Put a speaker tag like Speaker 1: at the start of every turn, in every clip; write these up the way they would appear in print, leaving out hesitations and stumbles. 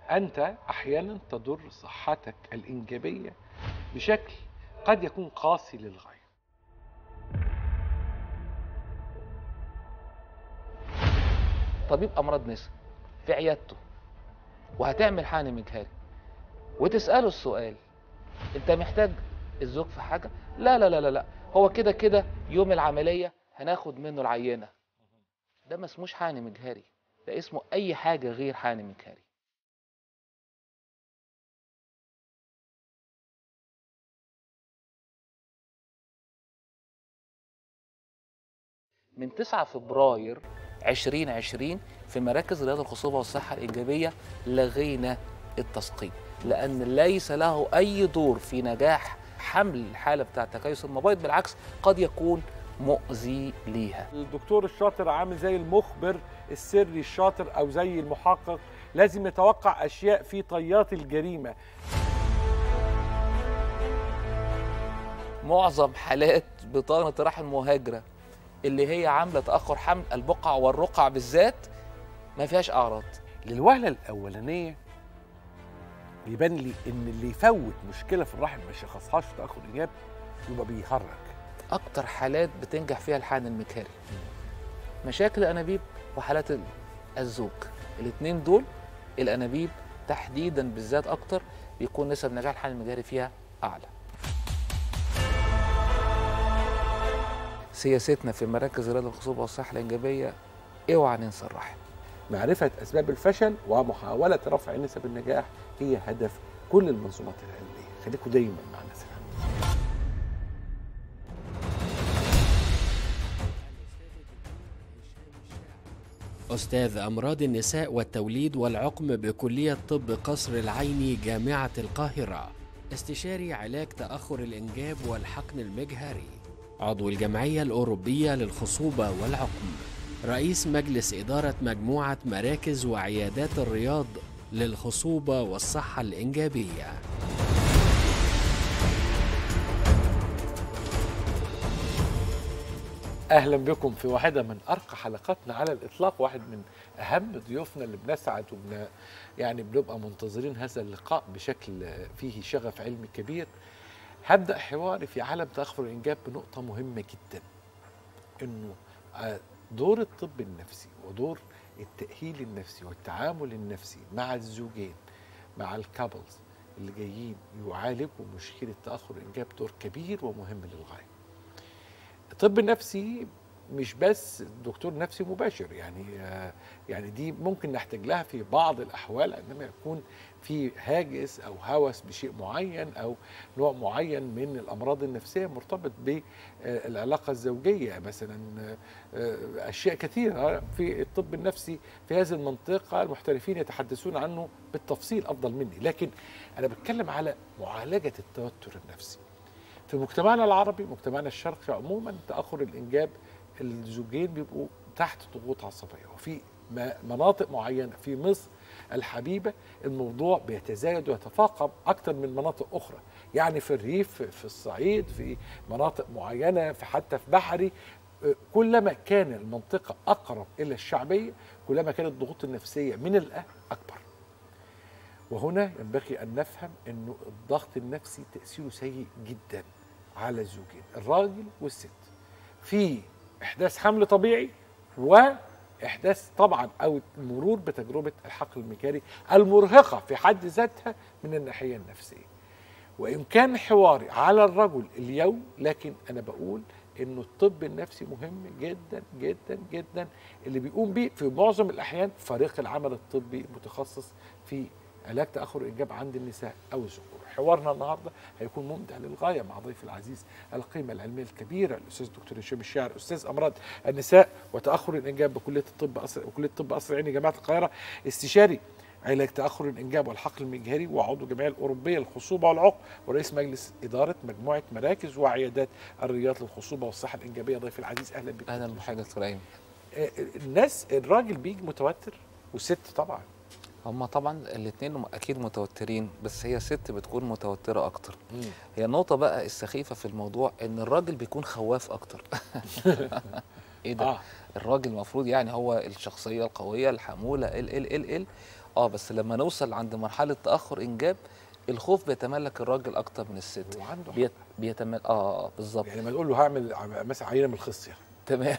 Speaker 1: أنت أحيانا تضر صحتك الإنجابية بشكل قد يكون قاسي للغاية.
Speaker 2: طبيب امراض نساء في عيادته وهتعمل حقن مجهري وتساله السؤال: انت محتاج الزوج في حاجه؟ لا لا لا لا لا، هو كده كده يوم العمليه هناخد منه العينه. ده ما اسموش حقن مجهري، ده اسمه اي حاجه غير حقن مجهري. من 9 فبراير 2020 في مراكز رياض الخصوبة والصحة الإيجابية لغينا التثقيف، لأن ليس له أي دور في نجاح حمل الحالة بتاعة تكيس المبيض، بالعكس قد يكون مؤذي ليها.
Speaker 1: الدكتور الشاطر عامل زي المخبر السري الشاطر أو زي المحقق، لازم يتوقع أشياء في طيات الجريمة.
Speaker 2: معظم حالات بطانة رحم مهاجرة اللي هي عاملة تأخر حمل البقع والرقع بالذات ما فيهاش أعراض.
Speaker 1: للوهلة الأولانية بيبان لي إن اللي يفوت مشكلة في الرحم ما يشخصهاش في تأخر إنجاب يبقى بيهرج.
Speaker 2: أكتر حالات بتنجح فيها الحقن المجهري مشاكل الأنابيب وحالات الزوج، الاثنين دول الأنابيب تحديدا بالذات أكتر بيكون نسب نجاح الحقن المجهري فيها أعلى. سياستنا في مراكز رياض الخصوبة والصحة الإنجابية اوعى ننسى الرحم.
Speaker 1: معرفة أسباب الفشل ومحاولة رفع نسب النجاح هي هدف كل المنظومات العلمية. خليكم دايما مع الناس العامة.
Speaker 3: أستاذ أمراض النساء والتوليد والعقم بكلية طب قصر العيني جامعة القاهرة، استشاري علاج تأخر الإنجاب والحقن المجهري، عضو الجمعية الأوروبية للخصوبة والعقم، رئيس مجلس إدارة مجموعة مراكز وعيادات الرياض للخصوبة والصحة الإنجابية.
Speaker 1: أهلا بكم في واحدة من أرقى حلقاتنا على الإطلاق، واحد من أهم ضيوفنا اللي بنسعد يعني بنبقى منتظرين هذا اللقاء بشكل فيه شغف علمي كبير. هبدأ حواري في عالم تأخر الإنجاب بنقطة مهمة جدا، إنه دور الطب النفسي ودور التأهيل النفسي والتعامل النفسي مع الزوجين، مع الكابلز اللي جايين يعالجوا مشكلة تأخر الإنجاب، دور كبير ومهم للغاية. الطب النفسي مش بس دكتور نفسي مباشر، يعني دي ممكن نحتاج لها في بعض الأحوال عندما يكون في هاجس أو هوس بشيء معين أو نوع معين من الأمراض النفسية مرتبط بالعلاقة الزوجية مثلا. أشياء كثيرة في الطب النفسي في هذه المنطقة المحترفين يتحدثون عنه بالتفصيل أفضل مني، لكن أنا بتكلم على معالجة التوتر النفسي. في مجتمعنا العربي، مجتمعنا الشرقي عموما، تأخر الإنجاب الزوجين بيبقوا تحت ضغوط عصبية، وفي مناطق معينة في مصر الحبيبة الموضوع بيتزايد ويتفاقم أكثر من مناطق أخرى. يعني في الريف، في الصعيد، في مناطق معينة، حتى في بحري، كلما كان المنطقة أقرب إلى الشعبية كلما كانت الضغوط النفسية من الأهل أكبر. وهنا ينبغي أن نفهم أنه الضغط النفسي تأثيره سيء جدا على الزوجين، الراجل والست، في إحداث حمل طبيعي وإحداث طبعا أو المرور بتجربة الحقل المجهري المرهقة في حد ذاتها من الناحية النفسية. وإن كان حواري على الرجل اليوم، لكن أنا بقول إنه الطب النفسي مهم جدا جدا جدا، اللي بيقوم به في معظم الأحيان فريق العمل الطبي المتخصص في علاج تأخر الإنجاب عند النساء أو الذكور. حوارنا النهارده هيكون ممتع للغاية مع ضيف العزيز القيمة العلمية الكبيرة الأستاذ الدكتور هشام الشاعر، أستاذ أمراض النساء وتأخر الإنجاب بكلية الطب قصر العيني جامعة القاهرة، استشاري علاج تأخر الإنجاب والحقل المجهري وعضو الجمعية الأوروبية للخصوبة والعقم ورئيس مجلس إدارة مجموعة مراكز وعيادات الرياض للخصوبة والصحة الإنجابية. ضيف العزيز أهلا بك.
Speaker 2: أهلا بحضرتك دكتور أيمن.
Speaker 1: الناس الراجل بيجي متوتر والست طبعا.
Speaker 2: هما طبعا الاثنين اكيد متوترين، بس هي الست بتكون متوتره اكتر. هي النقطه بقى السخيفه في الموضوع ان الراجل بيكون خواف اكتر. ايه ده؟ الراجل المفروض يعني هو الشخصيه القويه الحموله بس لما نوصل عند مرحله تاخر انجاب الخوف بيتملك الراجل اكتر من الست.
Speaker 1: وعنده
Speaker 2: بيتملك بالظبط.
Speaker 1: يعني ما تقول له هعمل مثلا عينه من الخصيه.
Speaker 2: تمام.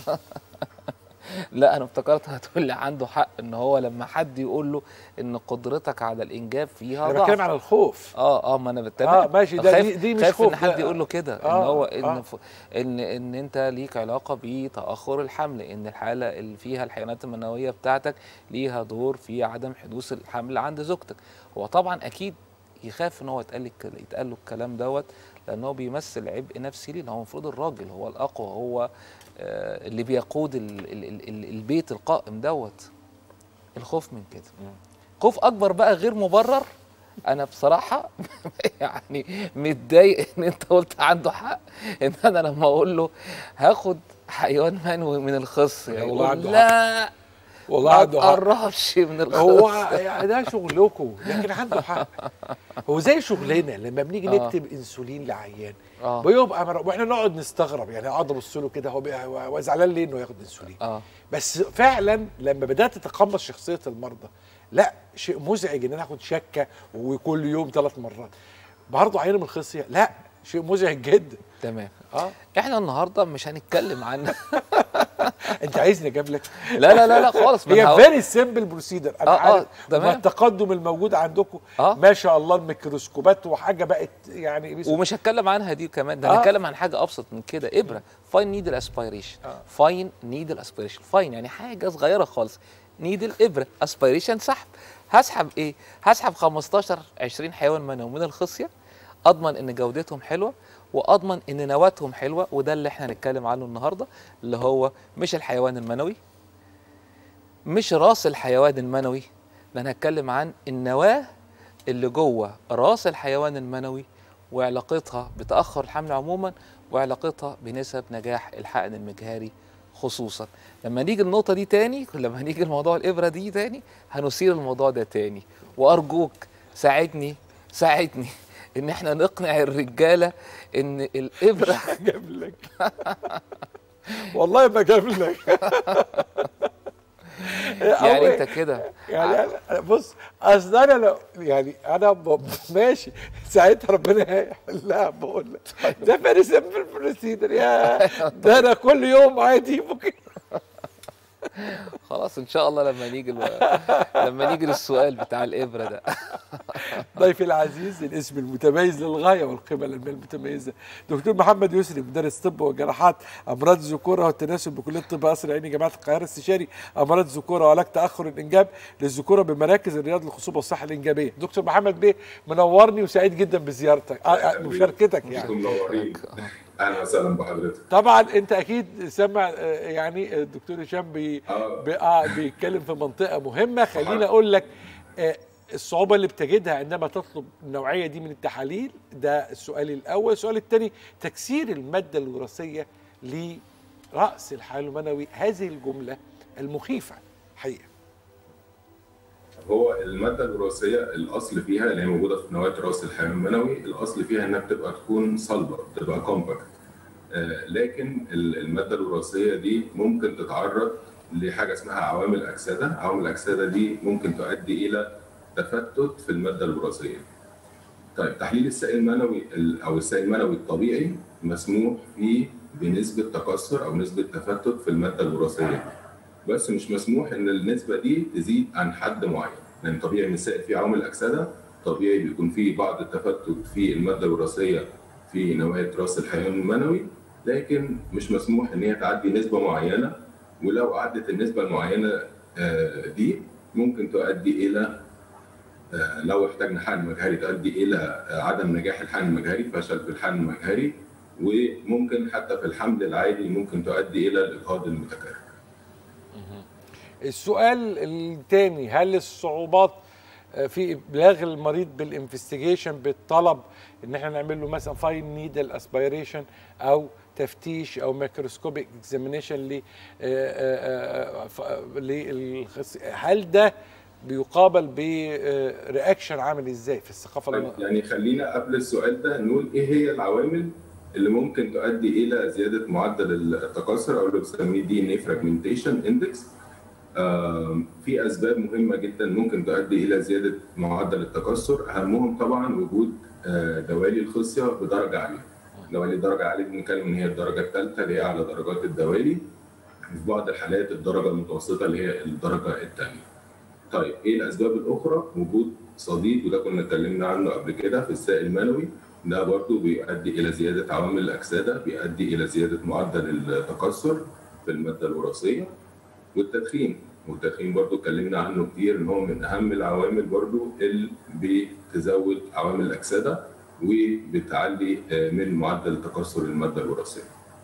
Speaker 2: لا انا افتكرت هتقول لي عنده حق ان هو لما حد يقول له ان قدرتك على الانجاب فيها ضعف.
Speaker 1: انا بتكلم على الخوف.
Speaker 2: ما انا بتكلم.
Speaker 1: ماشي، ده دي مش
Speaker 2: خايف
Speaker 1: خوف،
Speaker 2: ان حد يقول له كده ان هو ان انت ليك علاقه بتاخر الحمل، ان الحاله اللي فيها الحيوانات المنويه بتاعتك ليها دور في عدم حدوث الحمل عند زوجتك. هو طبعا اكيد يخاف ان هو يتقال له الكلام دوت، لان هو بيمثل عبء نفسي ليه. هو المفروض الراجل هو الاقوى، هو اللي بيقود البيت القائم دوت. الخوف من كده خوف اكبر بقى غير مبرر. انا بصراحه يعني متضايق ان انت قلت عنده حق، ان انا لما اقول له هاخد حيوان منوي من الخص يقول لا
Speaker 1: والله
Speaker 2: ما
Speaker 1: عنده حق.
Speaker 2: تقربش من الخص.
Speaker 1: هو يعني ده شغلكم، لكن عنده حق. هو زي شغلنا لما بنيجي نكتب انسولين لعيان بيبقى واحنا نقعد نستغرب، يعني اقعد ابص له كده هو زعلان ليه انه ياخد انسولين. بس فعلا لما بدات تتقمص شخصيه المرضى، لا شيء مزعج ان انا اخد شكه وكل يوم 3 مرات. برضه عينه من الخصيه، لا شيء مزعج جدا.
Speaker 2: تمام. احنا النهارده مش هنتكلم عن
Speaker 1: انت عايزني اجيب لك؟
Speaker 2: لا خالص.
Speaker 1: هي فيري سمبل بروسيدر. انا عارف
Speaker 2: تمام.
Speaker 1: التقدم الموجود عندكم ما شاء الله، الميكروسكوبات وحاجه بقت يعني
Speaker 2: ومش هتكلم عنها دي كمان، ده هنتكلم عن حاجه ابسط من كده. ابره فاين نيدل اسبيريشن. فاين نيدل اسبيريشن، فاين يعني حاجه صغيره خالص. نيدل ابره، اسبيريشن سحب. هسحب ايه؟ هسحب 15 20 حيوان منوي من الخصيه، اضمن ان جودتهم حلوه واضمن ان نواتهم حلوه. وده اللي احنا هنتكلم عنه النهارده، اللي هو مش الحيوان المنوي، مش راس الحيوان المنوي، ده انا هتكلم عن النواه اللي جوه راس الحيوان المنوي وعلاقتها بتاخر الحمل عموما وعلاقتها بنسب نجاح الحقن المجهري خصوصا. لما نيجي النقطه دي تاني، لما نيجي الموضوع الابره دي تاني، هنثير الموضوع ده تاني. وارجوك ساعدني ان احنا نقنع الرجاله ان الابره
Speaker 1: جاب لك والله ما جاب لك.
Speaker 2: يعني انت كده
Speaker 1: يعني بص، اصل انا يعني انا ماشي ساعتها ربنا هيحلها. بقول لك ده فيري سمبل بروسيدر، يا ده انا كل يوم عادي ممكن.
Speaker 2: خلاص ان شاء الله لما نيجي للسؤال بتاع الابره ده.
Speaker 1: ضيفي العزيز الاسم المتميز للغايه والقيمه العلميه المتميزه، دكتور محمد يسري، مدرس طب وجراحات امراض الذكوره والتناسل بكليه طب قصر العيني جامعه القاهره، استشاري امراض الذكوره وعلاج تاخر الانجاب للذكوره بمراكز الرياض للخصوبه والصحه الانجابيه. دكتور محمد بيه منورني وسعيد جدا بزيارتك مشاركتك يعني.
Speaker 4: منورين. اهلا وسهلا بحضرتك.
Speaker 1: طبعا انت اكيد سمع يعني الدكتور هشام بيتكلم في منطقه مهمه. خليني اقول لك الصعوبه اللي بتجدها عندما تطلب النوعيه دي من التحاليل، ده السؤال الاول. السؤال الثاني، تكسير الماده الوراثيه لراس الحيوان المنوي، هذه الجمله المخيفه حقيقه.
Speaker 4: هو الماده الوراثيه الاصل فيها اللي هي موجوده في نواه راس الحيوان المنوي، الاصل فيها انها بتبقى تكون صلبه، بتبقى كومباكت. لكن الماده الوراثيه دي ممكن تتعرض لحاجه اسمها عوامل اكسده. عوامل الاكسده دي ممكن تؤدي الى تفتت في الماده الوراثيه. طيب تحليل السائل المنوي او السائل المنوي الطبيعي مسموح فيه بنسبه تكسر او نسبه تفتت في الماده الوراثيه، بس مش مسموح ان النسبه دي تزيد عن حد معين، لان طبيعي ان السائل فيه عوامل اكسده، طبيعي بيكون فيه بعض التفتت في الماده الوراثيه في نواه راس الحيوان المنوي، لكن مش مسموح ان هي تعدي نسبه معينه. ولو عدت النسبه المعينه دي ممكن تؤدي الى لو احتاجنا حقن مجهري تؤدي الى عدم نجاح الحقن المجهري، فشل في الحقن المجهري، وممكن حتى في الحمل العادي ممكن تؤدي الى الاجهاض المتكرر.
Speaker 1: السؤال الثاني، هل الصعوبات في ابلاغ المريض بالانفستيجيشن بالطلب ان احنا نعمل له مثلا فاين نيدل اسبيريشن او تفتيش او ميكروسكوبيك اكزامينيشن هل ده بيقابل برياكشن عامل ازاي في الثقافه
Speaker 4: يعني خلينا قبل السؤال ده نقول ايه هي العوامل اللي ممكن تؤدي الى زياده معدل التكاثر او اللي بنسميه DNA fragmentation index. في اسباب مهمه جدا ممكن تؤدي الى زياده معدل التكسر، اهمهم طبعا وجود دوالي الخصيه بدرجه عاليه. دوالي درجه عاليه بنتكلم ان هي الدرجه الثالثه اللي هي اعلى درجات الدوالي، في بعض الحالات الدرجه المتوسطه اللي هي الدرجه الثانيه. طيب ايه الاسباب الاخرى؟ وجود صديد، وده كنا اتكلمنا عنه قبل كده في السائل المنوي، ده برضو بيؤدي الى زياده عوامل الاكسده، بيؤدي الى زياده معدل التكسر في الماده الوراثيه. والتدخين برضو اتكلمنا عنه كتير ان هو من اهم العوامل برضو اللي بتزود عوامل الاكسده وبتعلي من معدل تكسر الماده الوراثيه.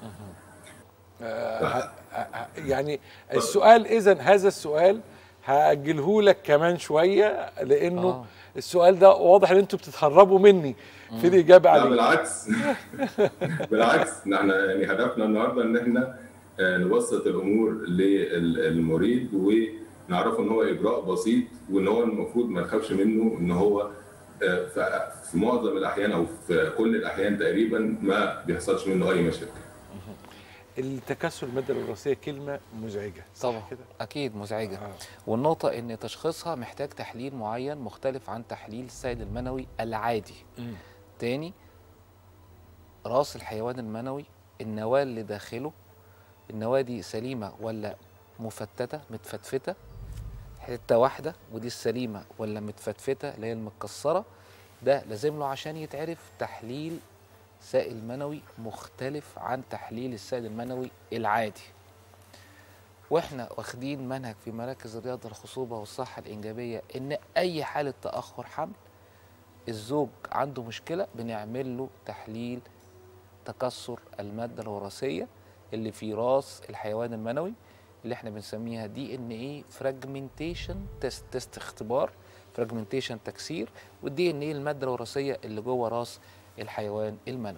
Speaker 1: يعني السؤال اذا هذا السؤال هاجله لك كمان شويه، لانه السؤال ده واضح ان انتوا بتتهربوا مني في الاجابه عليه.
Speaker 4: لا بالعكس بالعكس، احنا يعني هدفنا النهارده ان احنا نبسط الامور للمريض ونعرفه ان هو اجراء بسيط، وان هو المفروض ما نخافش منه، ان هو في معظم الاحيان او في كل الاحيان تقريبا ما بيحصلش منه اي مشاكل.
Speaker 1: التكسر الماده الوراثيه كلمه مزعجه
Speaker 2: طبعا كده؟ اكيد مزعجه. والنقطه ان تشخيصها محتاج تحليل معين مختلف عن تحليل السائل المنوي العادي. تاني، راس الحيوان المنوي النواه اللي داخله، النواه دي سليمه ولا مفتته متفتفته حته واحده، ودي السليمه ولا متفتفته اللي هي المتكسره، ده لازم له عشان يتعرف تحليل سائل منوي مختلف عن تحليل السائل المنوي العادي. واحنا واخدين منهج في مراكز الرياضه الخصوبه والصحه الانجابيه ان اي حاله تاخر حمل الزوج عنده مشكله بنعمل له تحليل تكسر الماده الوراثيه اللي في راس الحيوان المنوي، اللي احنا بنسميها DNA فراجمنتيشن تيست اختبار فراجمنتيشن تكسير، والدي ان ايه الماده الوراثيه اللي جوه راس الحيوان المنوي.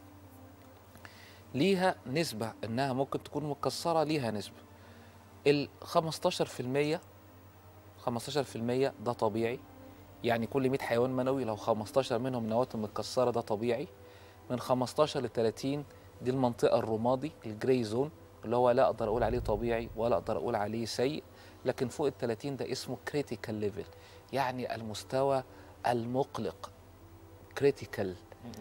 Speaker 2: ليها نسبه انها ممكن تكون متكسره، ليها نسبه ال 15% ده طبيعي، يعني كل 100 حيوان منوي لو 15 منهم نواتهم متكسره ده طبيعي. من 15 ل 30 دي المنطقه الرمادي الجراي زون، اللي هو لا اقدر اقول عليه طبيعي ولا اقدر اقول عليه سيء، لكن فوق ال 30 ده اسمه كريتيكال ليفل، يعني المستوى المقلق، كريتيكال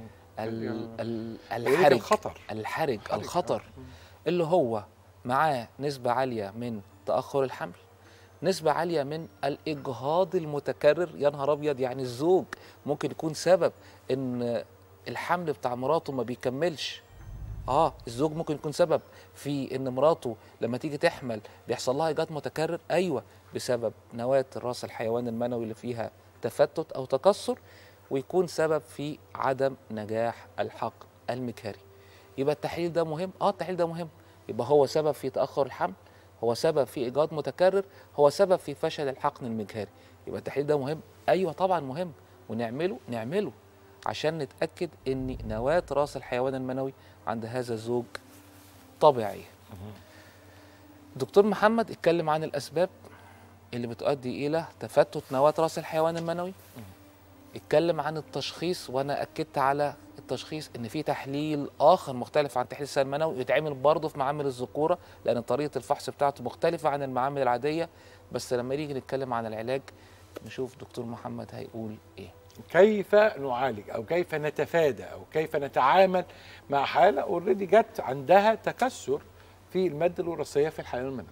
Speaker 2: الحرج، الخطر، اللي هو معاه نسبة عالية من تأخر الحمل، نسبة عالية من الإجهاض المتكرر. يا نهار أبيض، يعني الزوج ممكن يكون سبب إن الحمل بتاع مراته ما بيكملش. الزوج ممكن يكون سبب في إن مراته لما تيجي تحمل بيحصل لها إجهاض متكرر، أيوة، بسبب نواة راس الحيوان المنوي اللي فيها تفتت أو تكسر، ويكون سبب في عدم نجاح الحقن المجهري. يبقى التحليل ده مهم. التحليل ده مهم. يبقى هو سبب في تأخر الحمل، هو سبب في إجهاض متكرر، هو سبب في فشل الحقن المجهري. يبقى التحليل ده مهم. أيوة طبعا مهم، ونعمله عشان نتأكد إن نواة راس الحيوان المنوي عند هذا الزوج طبيعية. دكتور محمد اتكلم عن الأسباب اللي بتؤدي إلى تفتت نواة راس الحيوان المنوي، اتكلم عن التشخيص، وانا اكدت على التشخيص ان في تحليل اخر مختلف عن تحليل السائل المنوي يتعمل برضه في معامل الذكوره، لان طريقه الفحص بتاعته مختلفه عن المعامل العاديه. بس لما نيجي نتكلم عن العلاج نشوف دكتور محمد هيقول ايه.
Speaker 1: كيف نعالج او كيف نتفادى او كيف نتعامل مع حاله اوريدي جت عندها تكسر في الماده الوراثيه في الحيوان المنوي.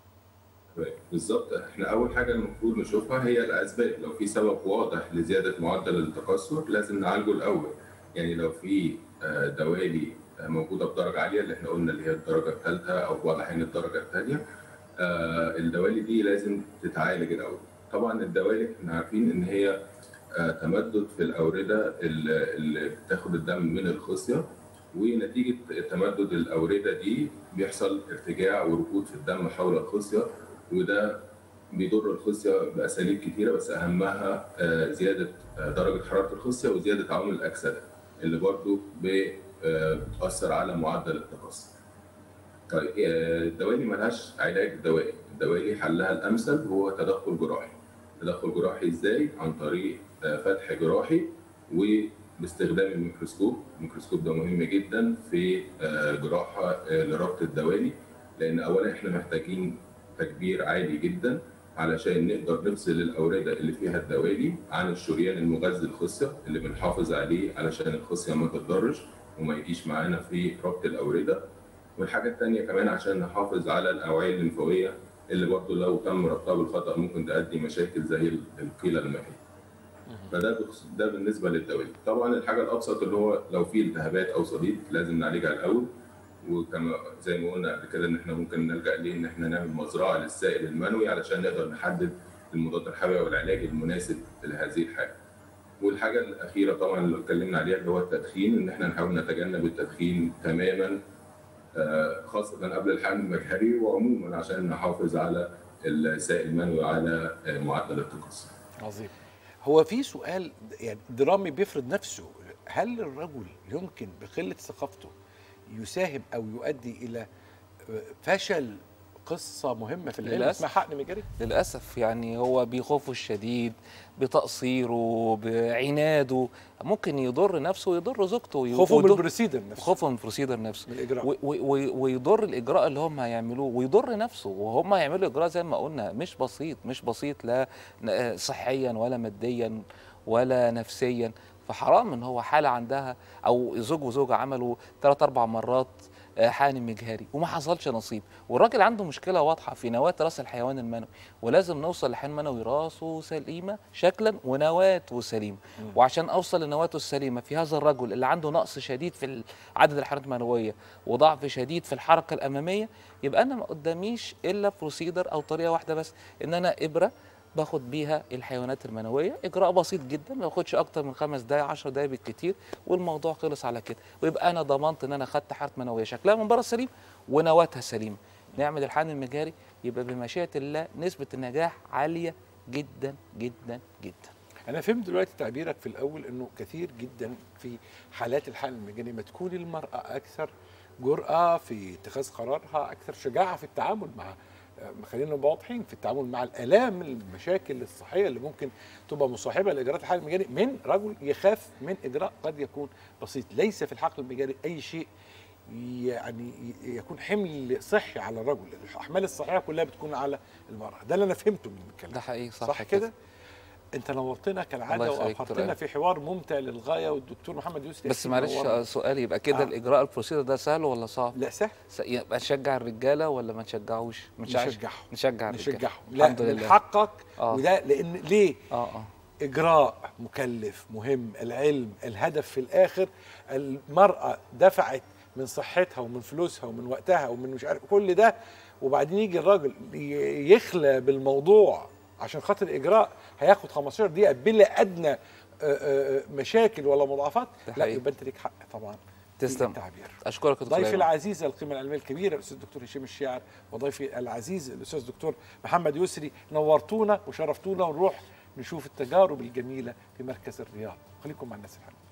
Speaker 4: بالظبط، احنا اول حاجه المفروض نشوفها هي الاسباب. لو في سبب واضح لزياده معدل التكسر لازم نعالجه الاول. يعني لو في دوالي موجوده بدرجه عاليه اللي احنا قلنا اللي هي الدرجه الثالثه او بعض الاحيان الدرجه الثانيه، الدوالي دي لازم تتعالج الاول. طبعا الدوالي احنا عارفين ان هي تمدد في الاورده اللي بتاخد الدم من الخصيه، ونتيجه تمدد الاورده دي بيحصل ارتجاع وركود في الدم حول الخصيه، وده بيضر الخصيه باساليب كتيره، بس اهمها زياده درجه حراره الخصيه وزياده عوامل الاكسده اللي برضو بتاثر على معدل التكسر. طيب الدوالي ملهاش علاج دوائي، الدوالي حلها الامثل هو تدخل جراحي. تدخل جراحي ازاي؟ عن طريق فتح جراحي وباستخدام الميكروسكوب. الميكروسكوب ده مهم جدا في جراحه لربط الدوالي، لان اولا احنا محتاجين تكبير عالي جدا علشان نقدر نفصل الاورده اللي فيها الدوالي عن الشريان المغذي الخصيه اللي بنحافظ عليه علشان الخصيه ما تتضرش وما يجيش معانا في ربط الاورده. والحاجه الثانيه كمان عشان نحافظ على الاوعيه الليمفاويه اللي برضه لو تم ربطها بالخطا ممكن تؤدي مشاكل زي القيله المائيه. ده بالنسبه للدوالي. طبعا الحاجه الابسط اللي هو لو في التهابات او صديد لازم نعالجها الاول، وكما زي ما قلنا قبل كده ان احنا ممكن نلجا ليه ان احنا نعمل مزرعه للسائل المنوي علشان نقدر نحدد المضاد الحيوي والعلاج المناسب لهذه الحاله. والحاجه الاخيره طبعا اللي اتكلمنا عليها اللي هو التدخين، ان احنا نحاول نتجنب التدخين تماما خاصه قبل الحمل المجهري وعموما عشان نحافظ على السائل المنوي وعلى معدل التكاثر.
Speaker 1: عظيم. هو في سؤال يعني درامي بيفرض نفسه، هل الرجل يمكن بقله ثقافته يساهم او يؤدي الى فشل قصه مهمه في العلم اسمها حقن مجاري؟
Speaker 2: للاسف يعني هو بخوفه الشديد، بتقصيره، بعناده، ممكن يضر نفسه ويضر زوجته.
Speaker 1: خوفه من البروسيدر نفسه،
Speaker 2: خوفه من البروسيدر نفسه،
Speaker 1: من الاجراء،
Speaker 2: ويضر الاجراء اللي هم هيعملوه، ويضر نفسه. وهم هيعملوا اجراء زي ما قلنا مش بسيط لا صحيا ولا ماديا ولا نفسيا. فحرام ان هو حاله عندها او زوج وزوجه عملوا 3 4 مرات حقن مجهري وما حصلش نصيب، والراجل عنده مشكله واضحه في نواه راس الحيوان المنوي، ولازم نوصل لحيوان منوي راسه سليمه شكلا ونواته سليمه. وعشان اوصل لنواته السليمه في هذا الرجل اللي عنده نقص شديد في عدد الحيوانات المنويه وضعف شديد في الحركه الاماميه، يبقى انا ما قداميش الا بروسيدر او طريقه واحده بس، ان انا ابره باخد بيها الحيوانات المنويه، اجراء بسيط جدا ما ياخدش اكتر من 5 دقائق 10 دقائق بالكتير، والموضوع خلص على كده، ويبقى انا ضمنت ان انا خدت حاله منويه شكلها من بره سليم ونواتها سليمه. نعمل الحقن المجاري يبقى بمشيئه الله نسبه النجاح عاليه جدا جدا جدا.
Speaker 1: أنا فهمت دلوقتي تعبيرك في الأول إنه كثير جدا في حالات الحقن المجاني ما تكون المرأة أكثر جرأة في اتخاذ قرارها، أكثر شجاعة في التعامل مع، خلينا نبقى واضحين، في التعامل مع الآلام المشاكل الصحية اللي ممكن تبقى مصاحبة لإجراءات الحقن المجاني، من رجل يخاف من إجراء قد يكون بسيط. ليس في الحقن المجاني أي شيء يعني يكون حمل صحي على الرجل، الأحمال الصحية كلها بتكون على المرأة. ده اللي أنا فهمته من الكلام.
Speaker 2: ده حقيقي
Speaker 1: صح كده؟ انت نورتنا كالعاده وافرتنا في حوار ممتع للغايه، والدكتور محمد يوسف.
Speaker 2: بس معلش سؤال، يبقى كده الاجراء البروسيدر ده سهل ولا صعب؟
Speaker 1: لا سهل.
Speaker 2: يبقى نشجع الرجاله ولا ما نشجعوش؟ نشجعهم.
Speaker 1: لا من حقك. وده لان ليه؟ اجراء مكلف مهم، العلم الهدف في الاخر. المراه دفعت من صحتها ومن فلوسها ومن وقتها ومن مش عارف كل ده، وبعدين يجي الراجل يخلى بالموضوع عشان خاطر الاجراء هياخد 15 دقيقه بلا ادنى مشاكل ولا مضاعفات. لا يبقى انت ليك حق طبعا.
Speaker 2: تسلم.
Speaker 1: التعبير.
Speaker 2: اشكرك يا دكتور.
Speaker 1: ضيفي العزيز القيمه العلميه الكبيره الاستاذ الدكتور هشام الشاعر، وضيفي العزيز الاستاذ الدكتور محمد يسري، نورتونا وشرفتونا، ونروح نشوف التجارب الجميله في مركز الرياض. خليكم مع الناس الحلوه.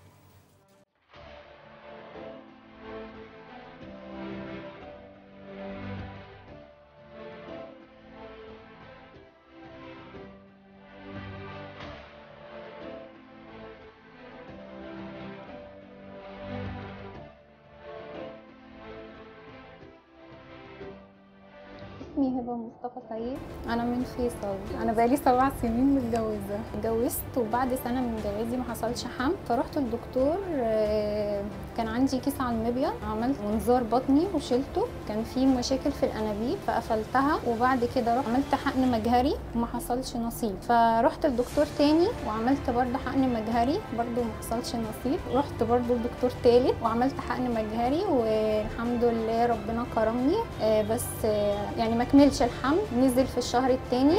Speaker 5: اسمي هبة مصطفى سيد، أنا من فيصل. أنا بقالي 7 سنين متجوزة. اتجوزت وبعد سنة من جوازي ما حصلش حمل، فرحت للدكتور. كان عندي كيس على المبيض، عملت منظار بطني وشلته، كان في مشاكل في الأنابيب فقفلتها، وبعد كده رحت عملت حقن مجهري وما حصلش نصيب. فرحت لدكتور تاني وعملت برضه حقن مجهري، برضه ما حصلش نصيب. رحت برضه لدكتور تالت وعملت حقن مجهري، والحمد لله ربنا كرمني. بس يعني ما كملش الحمل، نزل في الشهر الثاني.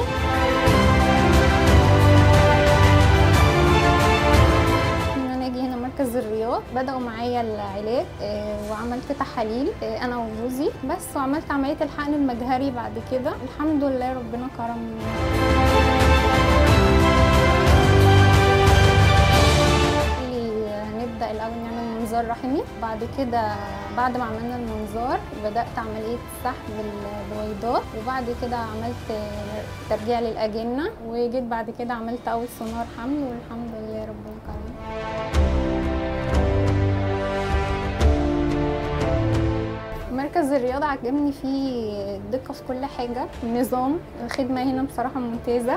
Speaker 5: ان انا اجي هنا مركز الرياض، بداوا معايا العلاج وعملت تحاليل انا وجوزي بس، وعملت عمليه الحقن المجهري بعد كده. الحمد لله ربنا كرمني. هنبدا الاول نعمل منظار رحمي، بعد كده بعد ما عملنا المنظار بدأت عملية سحب البويضات، وبعد كده عملت ترجيع للأجنة، وجيت بعد كده عملت أول سونار حمل، والحمد لله ربنا كرمني. مركز الرياضة عجبني فيه الدقة في كل حاجة، النظام، الخدمة هنا بصراحة ممتازة.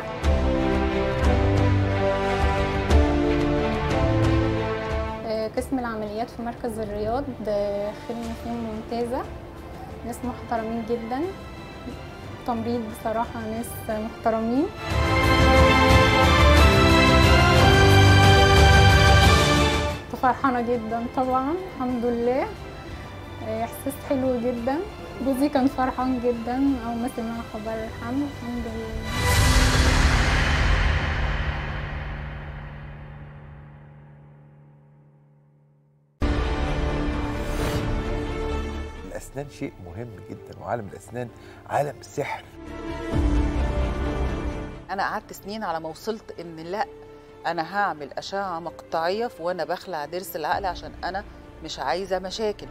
Speaker 5: قسم العمليات في مركز الرياض خدمة فيه ممتازة، ناس محترمين جدا، تمريض بصراحة ناس محترمين. فرحانة جدا طبعا، الحمد لله، احساس حلو جدا. جوزي كان فرحان جدا اول ما سمع خبر الحمل، الحمد لله.
Speaker 1: الأسنان شيء مهم جدا، وعالم الأسنان عالم سحر.
Speaker 6: أنا قعدت سنين على ما وصلت إن لأ، أنا هعمل أشعة مقطعية وأنا بخلع ضرس العقل عشان أنا مش عايزة مشاكل.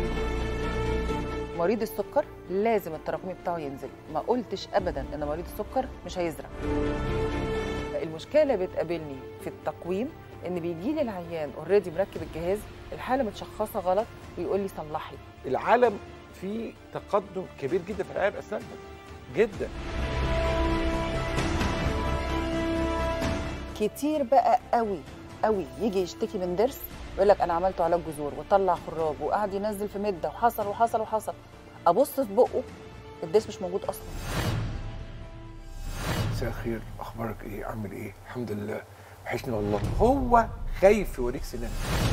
Speaker 6: مريض السكر لازم التراكمي بتاعه ينزل، ما قلتش أبدا إن مريض السكر مش هيزرع. المشكلة اللي بتقابلني في التقويم إن بيجي لي العيان اوريدي مركب الجهاز، الحالة متشخصة غلط ويقول لي صلحي.
Speaker 1: العالم فيه تقدم كبير جدا في العناية بالأسنان جدا.
Speaker 6: كتير بقى قوي قوي يجي يشتكي من ضرس ويقول لك انا عملت علاج جذور وطلع خراج وقعد ينزل في مده وحصل وحصل وحصل، ابص في بقه الضرس مش موجود اصلا.
Speaker 1: مساء الخير، اخبارك ايه؟ عامل ايه؟ الحمد لله، وحشني والله. هو خايف يوريك سنان.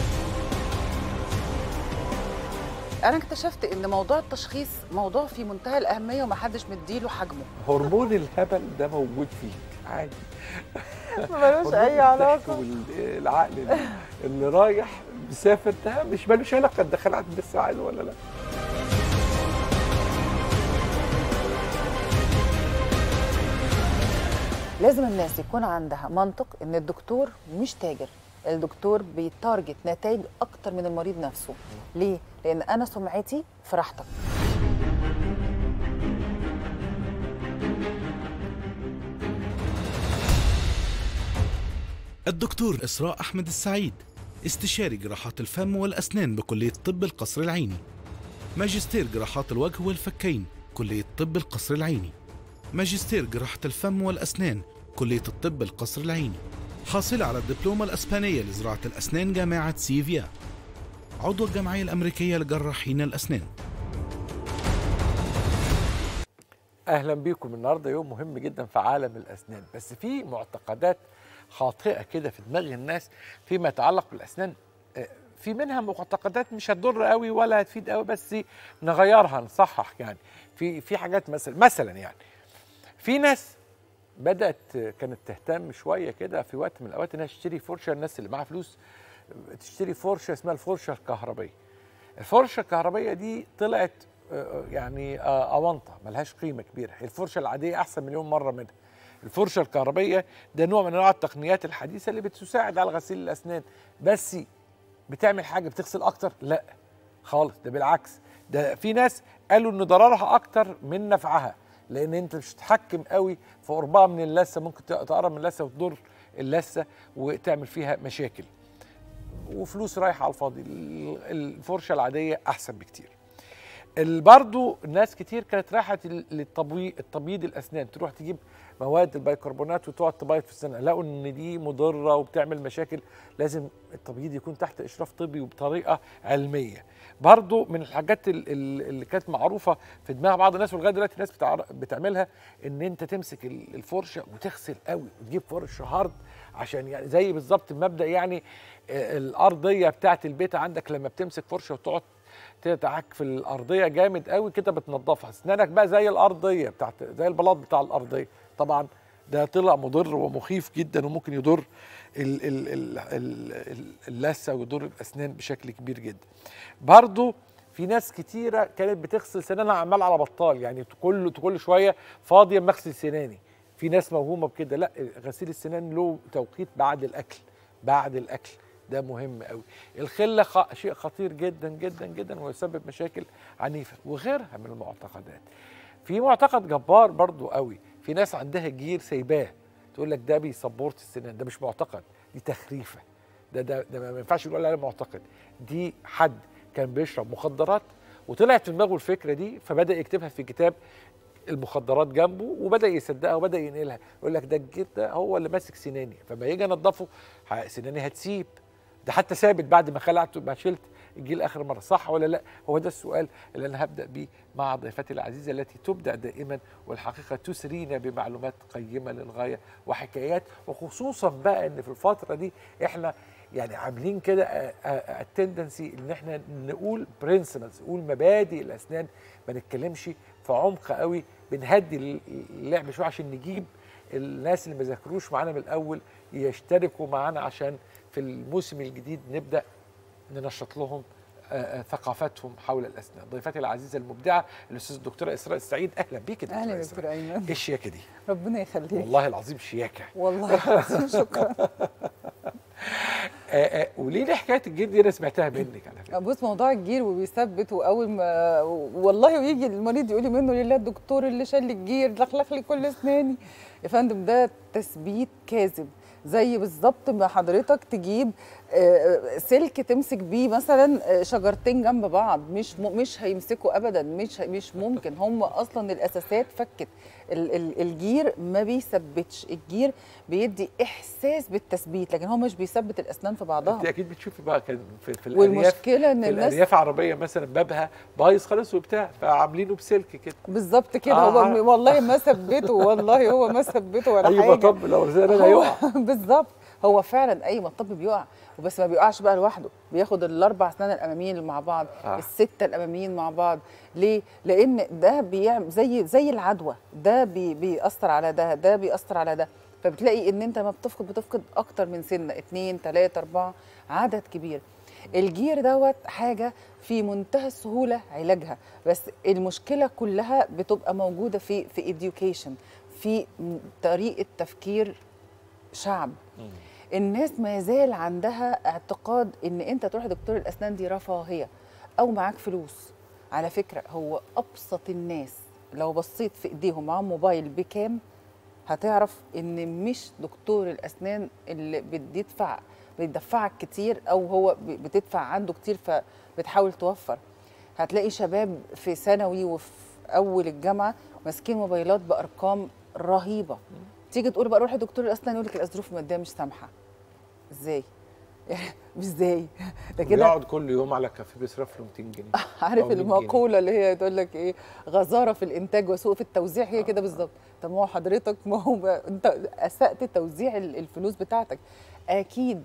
Speaker 6: انا اكتشفت ان موضوع التشخيص موضوع في منتهى الاهميه ومحدش مديله حجمه.
Speaker 1: هرمون الهبل ده موجود فيك عادي،
Speaker 6: ملوش اي علاقه.
Speaker 1: والعقل اللي رايح مسافر ده مش مالوش علاقه الدخلات بالساعد ولا لا.
Speaker 6: لازم الناس يكون عندها منطق ان الدكتور مش تاجر، الدكتور بيتارجت نتائج اكتر من المريض نفسه. ليه؟ لان انا سمعتي في راحتك.
Speaker 7: الدكتور إسراء أحمد السعيد، استشاري جراحات الفم والأسنان بكلية طب القصر العيني، ماجستير جراحات الوجه والفكين كلية طب القصر العيني، ماجستير جراحة الفم والأسنان كلية الطب القصر العيني، حاصلة على الدبلومة الأسبانية لزراعة الأسنان جامعة سيفيا، عضو الجمعية الأمريكية لجراحين الأسنان.
Speaker 1: أهلا بيكم. النهارده يوم مهم جدا في عالم الأسنان، بس في معتقدات خاطئة كده في دماغ الناس فيما يتعلق بالأسنان. في منها معتقدات مش هتضر قوي ولا هتفيد قوي، بس نغيرها نصحح. يعني في حاجات مثلا يعني في ناس بدأت كانت تهتم شوية كده في وقت من الأوقات إنها تشتري فرشة. الناس اللي معاها فلوس تشتري فرشة اسمها الفرشة الكهربية. الفرشة الكهربية دي طلعت يعني أونطة ملهاش قيمة كبيرة. الفرشة العادية أحسن مليون مرة منها. الفرشة الكهربية ده نوع من أنواع التقنيات الحديثة اللي بتساعد على غسيل الأسنان، بس بتعمل حاجة بتغسل أكتر؟ لا خالص، ده بالعكس. ده في ناس قالوا إن ضررها أكتر من نفعها، لأن أنت مش هتتحكم قوي في قربها من اللثة، ممكن تقرب من اللثة وتضر اللثة وتعمل فيها مشاكل وفلوس رايحة على الفاضي. الفرشة العادية أحسن بكتير. برضو ناس كتير كانت رايحة للتبييض الأسنان، تروح تجيب مواد البيكربونات وتقعد تبيض في السنة، لقوا إن دي مضرة وبتعمل مشاكل. لازم التبييض يكون تحت إشراف طبي وبطريقة علمية. برضو من الحاجات اللي كانت معروفة في دماغ بعض الناس ولغاية دلوقتي الناس بتعملها، إن أنت تمسك الفرشة وتغسل قوي وتجيب فرشة هارد، عشان يعني زي بالظبط المبدأ يعني الأرضية بتاعت البيت عندك لما بتمسك فرشة وتقعد تدعك في الارضيه جامد قوي كده بتنضفها. اسنانك بقى زي الارضيه بتاعت زي البلاط بتاع الارضيه. طبعا ده طلع مضر ومخيف جدا وممكن يضر اللثه ويضر الاسنان بشكل كبير جدا. برضو في ناس كتيره كانت بتغسل سنانها عمال على بطال، يعني كل شويه فاضيه اما اغسل سناني. في ناس موهومه بكده، لا، غسيل السنان له توقيت بعد الاكل. بعد الاكل ده مهم قوي. الخله شيء خطير جدا جدا جدا ويسبب مشاكل عنيفه وغيرها من المعتقدات. في معتقد جبار برضو قوي، في ناس عندها جير سايباه تقول لك ده بيسبورت السنان. ده مش معتقد، دي تخريفه. ده ما ينفعش نقول عليه معتقد. دي حد كان بيشرب مخدرات وطلعت في دماغه الفكره دي، فبدا يكتبها في كتاب المخدرات جنبه، وبدا يصدقها وبدا ينقلها، يقول لك ده الجير ده هو اللي ماسك سناني، فما يجي انضفه سناني هتسيب، ده حتى ثابت بعد ما خلعته ما شلت الجيل اخر مره، صح ولا لا؟ هو ده السؤال اللي انا هبدا بيه مع ضيفتي العزيزه التي تبدع دائما والحقيقه تسرينا بمعلومات قيمه للغايه وحكايات، وخصوصا بقى ان في الفتره دي احنا يعني عاملين كده التندنسي ان احنا نقول برنسبلز، نقول مبادئ الاسنان، ما نتكلمش في عمق قوي، بنهدي اللعب شويه عشان نجيب الناس اللي ما ذاكروش معانا من الاول يشتركوا معانا، عشان في الموسم الجديد نبدا ننشط لهم ثقافتهم حول الاسنان. ضيفتي العزيزه المبدعه الاستاذه الدكتوره اسراء السعيد، اهلا بيك يا دكتوره.
Speaker 6: اهلا دكتور ايمن.
Speaker 1: ايه الشياكه دي؟
Speaker 6: ربنا يخليك.
Speaker 1: والله العظيم شياكه.
Speaker 6: والله العظيم شكرا.
Speaker 1: وليه ليه حكايه الجير دي؟ انا سمعتها منك على فكره.
Speaker 6: بص، موضوع الجير وبيثبت، واول ما والله ويجي المريض يقول لي منه لله الدكتور اللي شال لي الجير لخلخ لي كل اسناني. يا فندم ده تثبيت كاذب، زي بالظبط ما حضرتك تجيب سلك تمسك بيه مثلا شجرتين جنب بعض، مش هيمسكوا ابدا، مش ممكن. هم اصلا الاساسات فكت. الجير ما بيثبتش، الجير بيدي احساس بالتثبيت، لكن هو مش بيثبت الاسنان في بعضها.
Speaker 1: انت اكيد بتشوفي بقى كان في الارياف،
Speaker 6: والمشكله ان
Speaker 1: في
Speaker 6: الناس
Speaker 1: الارياف عربيه مثلا بابها بايظ خالص وبتاع، فعاملينه بسلك كده
Speaker 6: بالظبط كده. هو والله ما ثبته، والله هو ما ثبته ولا حاجه.
Speaker 1: اي مطب لو رزقنا هيقع.
Speaker 6: بالظبط، هو فعلا اي مطب بيقع، وبس ما بيقعش بقى لوحده، بياخد الاربع اسنان الاماميين مع بعض، السته الاماميين مع بعض. ليه؟ لان ده بيعمل زي العدوى، ده بيأثر على ده بيأثر على ده، فبتلاقي ان انت ما بتفقد اكتر من سنه، 2 3 4 عدد كبير. الجير دوت حاجه في منتهى السهوله علاجها، بس المشكله كلها بتبقى موجوده في education، في طريقه تفكير شعب. الناس ما زال عندها اعتقاد ان انت تروح لدكتور الاسنان دي رفاهيه او معاك فلوس. على فكره هو ابسط الناس لو بصيت في ايديهم معاهم موبايل بكام هتعرف ان مش دكتور الاسنان اللي بيدفعك كتير، او هو بتدفع عنده كتير فبتحاول توفر. هتلاقي شباب في ثانوي وفي اول الجامعه ماسكين موبايلات بارقام رهيبه. تيجي تقول بقى روح لدكتور الاسنان يقول لك الظروف الماديه مش سامحه. ازاي؟ مش ازاي؟ ده كده
Speaker 1: بيقعد كل يوم على كافيه بيصرف له 200 جنيه.
Speaker 6: عارف المقوله اللي هي تقول لك ايه؟ غزاره في الانتاج وسوء في التوزيع، هي كده بالظبط. طب ما هو حضرتك، ما هو انت اسأت توزيع الفلوس بتاعتك. اكيد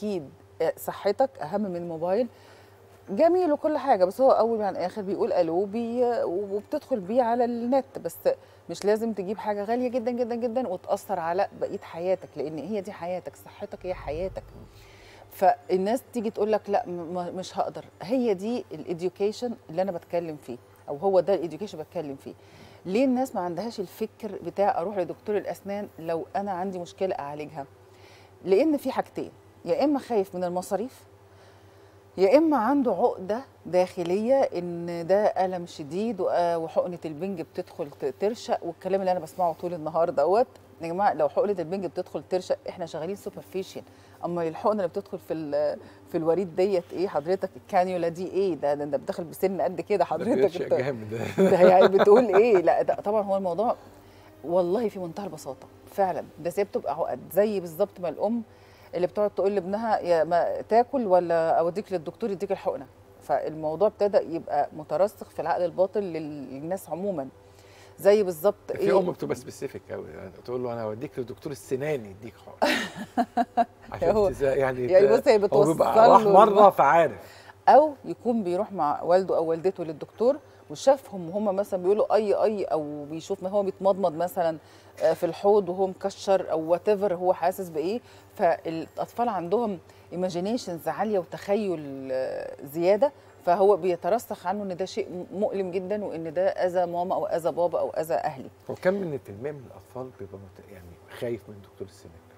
Speaker 6: صحتك اهم من الموبايل، جميل وكل حاجه، بس هو اول عن اخر بيقول الو وبتدخل بيه على النت، بس مش لازم تجيب حاجه غاليه جدا جدا جدا وتاثر على بقيه حياتك، لان هي دي حياتك، صحتك هي حياتك. فالناس تيجي تقول لك لا مش هقدر. هي دي الاديوكيشن اللي انا بتكلم فيه، او هو ده الاديوكيشن بتكلم فيه. ليه الناس ما عندهاش الفكر بتاع اروح لدكتور الاسنان لو انا عندي مشكله اعالجها؟ لان في حاجتين، يا اما خايف من المصاريف، يا اما عنده عقده داخليه ان ده الم شديد وحقنه البنج بتدخل ترشق، والكلام اللي انا بسمعه طول النهار دوت. يا جماعه لو حقنه البنج بتدخل ترشق احنا شغالين سوبرفيشال، اما الحقنه اللي بتدخل في الوريد ديت ايه حضرتك؟ الكانيولا دي ايه؟ ده بتدخل بسن قد كده حضرتك. ده يعني بتقول ايه؟ لا ده طبعا هو الموضوع والله في منتهى البساطه فعلا. بس هي بتبقى عقد، زي بالظبط ما الام اللي بتقعد تقول لابنها يا ما تاكل ولا اوديك للدكتور يديك الحقنه. فالموضوع ابتدى يبقى مترسخ في العقل الباطن للناس عموما. زي بالظبط
Speaker 1: في ام بتبقى سبيسيفيك قوي، يعني تقول له انا اوديك للدكتور السناني يديك حقنه عشان
Speaker 6: يعني بص هي بتوصل
Speaker 1: له مره فعارف،
Speaker 6: او يكون بيروح مع والده او والدته للدكتور وشافهم وهم مثلا بيقولوا اي او بيشوف ما هو بيتمضمض مثلا في الحوض وهو مكشر او وات ايفر هو حاسس بايه. فالاطفال عندهم ايماجينيشنز عاليه وتخيل زياده، فهو بيترسخ عنه ان ده شيء مؤلم جدا وان ده اذى ماما او اذى بابا او اذى اهلي.
Speaker 1: وكم من المية من الاطفال بيبقى يعني خايف من دكتور السنان؟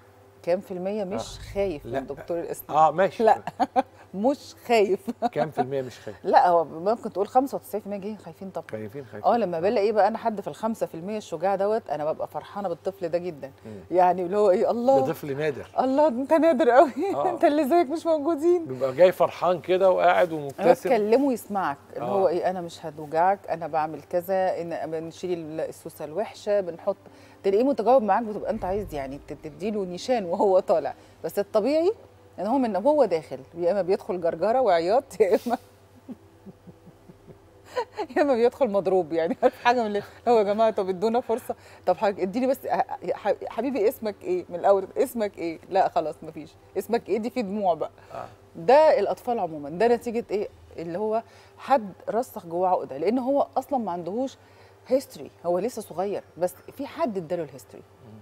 Speaker 6: كام في المية مش خايف
Speaker 1: لا.
Speaker 6: من دكتور الاسنان؟
Speaker 1: ماشي.
Speaker 6: لا مش خايف.
Speaker 1: كام في المية مش خايف؟
Speaker 6: لا هو ممكن تقول 95% جايين خايفين طبعا.
Speaker 1: خايفين.
Speaker 6: لما بلاقي بقى انا حد في ال5% الشجاع دوت، انا ببقى فرحانه بالطفل ده جدا. يعني اللي هو ايه، الله
Speaker 1: ده طفل نادر.
Speaker 6: الله انت نادر قوي. انت اللي زيك مش موجودين.
Speaker 1: بيبقى جاي فرحان كده وقاعد ومبتسم.
Speaker 6: تكلمه يسمعك اللي هو ايه، انا مش هتوجعك، انا بعمل كذا، ان بنشيل السوسه الوحشه، بنحط، تلاقيه متجاوب معاك، بتبقى انت عايز يعني تديله نيشان وهو طالع. بس الطبيعي ان هو من هو داخل يا اما بيدخل جرجره وعياط، يا اما بيدخل مضروب. يعني حاجه من اللي هو يا جماعه طب ادونا فرصه، طب حاجه اديني بس حبيبي اسمك ايه من الاول، اسمك ايه، لا خلاص مفيش اسمك ايه، دي في دموع بقى. ده الاطفال عموما ده نتيجه ايه، اللي هو حد رسخ جواه عقده، لان هو اصلا ما عندهوش هيستوري، هو لسه صغير بس في حد اداله الهيستوري.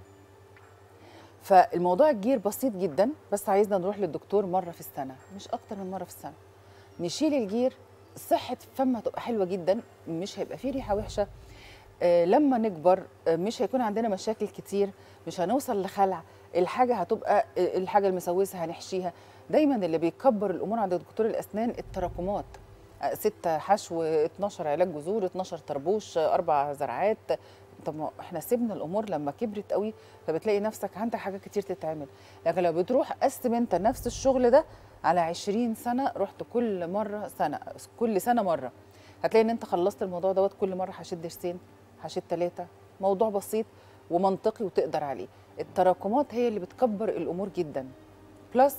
Speaker 6: فالموضوع الجير بسيط جدا، بس عايزنا نروح للدكتور مره في السنه، مش اكتر من مره في السنه، نشيل الجير. صحه الفم هتبقى حلوه جدا، مش هيبقى فيه ريحه وحشه. لما نكبر مش هيكون عندنا مشاكل كتير، مش هنوصل لخلع، الحاجه هتبقى الحاجه المسوسه هنحشيها. دايما اللي بيكبر الامور عند دكتور الاسنان التراكمات، 6 حشو، 12 علاج جذور، 12 طربوش، 4 زرعات. طب ما احنا سيبنا الامور لما كبرت قوي، فبتلاقي نفسك عندك حاجات كتير تتعمل. لكن لو بتروح قسم انت نفس الشغل ده على 20 سنه، رحت كل مره سنه، كل سنه مره، هتلاقي ان انت خلصت الموضوع دوت. كل مره هشد درسين، هشد 3، موضوع بسيط ومنطقي وتقدر عليه. التراكمات هي اللي بتكبر الامور جدا. بلس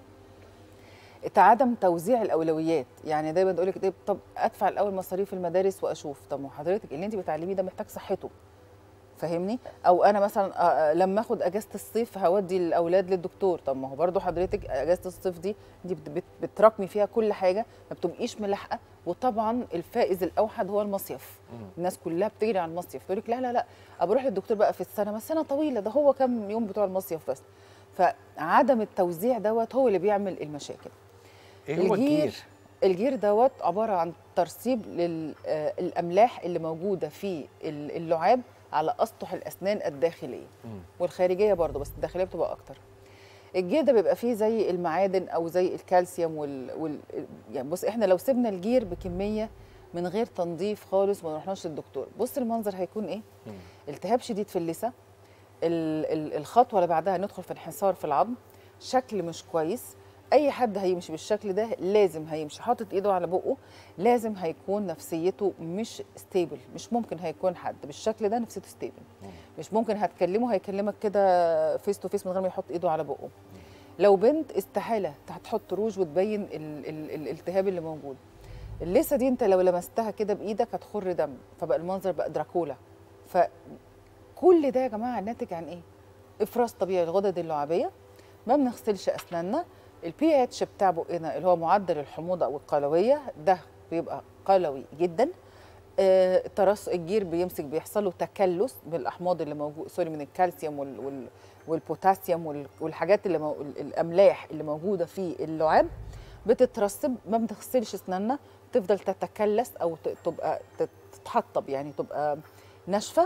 Speaker 6: عدم توزيع الاولويات. يعني دايما بقول لك طب ادفع الاول مصاريف المدارس واشوف، طب ما حضرتك اللي انت بتعلميه ده محتاج صحته، فاهمني؟ او انا مثلا لما اخد اجازه الصيف هودي الاولاد للدكتور، طب ما هو برضو حضرتك اجازه الصيف دي بتراكمي فيها كل حاجه، ما بتبقيش ملاحقه. وطبعا الفائز الاوحد هو المصيف. الناس كلها بتجري على المصيف، تقول لك لا لا لا بروح للدكتور بقى في السنه، ما السنه طويله، ده هو كام يوم بتوع المصيف بس. فعدم التوزيع دوت هو اللي بيعمل المشاكل.
Speaker 1: ايه هو الجير؟
Speaker 6: الجير دوت عباره عن ترسيب للاملاح اللي موجوده في اللعاب على اسطح الاسنان الداخليه والخارجيه برضه، بس الداخليه بتبقى اكتر. الجير ده بيبقى فيه زي المعادن او زي الكالسيوم يعني بص، احنا لو سيبنا الجير بكميه من غير تنظيف خالص وما رحناش للدكتور، بص المنظر هيكون ايه؟ التهاب شديد في اللثه. الخطوه اللي بعدها ندخل في انحسار في العظم، شكل مش كويس. اي حد هيمشي بالشكل ده لازم هيمشي حاطط ايده على بقه، لازم هيكون نفسيته مش ستيبل. مش ممكن هيكون حد بالشكل ده نفسيته ستيبل. مش ممكن هتكلمه هيكلمك كده فيس تو فيس من غير ما يحط ايده على بقه. لو بنت استحاله هتحط روج وتبين الالتهاب اللي موجود. اللثه دي انت لو لمستها كده بايدك هتخر دم، فبقى المنظر بقى دراكولا. فكل ده يا جماعه ناتج عن ايه؟ افراز طبيعي الغدد اللعابيه، ما بنغسلش اسناننا، البي اتش بتاع بقنا اللي هو معدل الحموضه او القلويه ده بيبقى قلوي جدا. الجير بيمسك، بيحصل له تكلس بالاحماض اللي موجود، من الكالسيوم والبوتاسيوم والحاجات الاملاح اللي موجوده في اللعاب بتترسب. ما بنغسلش اسناننا، تفضل تتكلس او تبقى تتحطب، يعني تبقى ناشفه.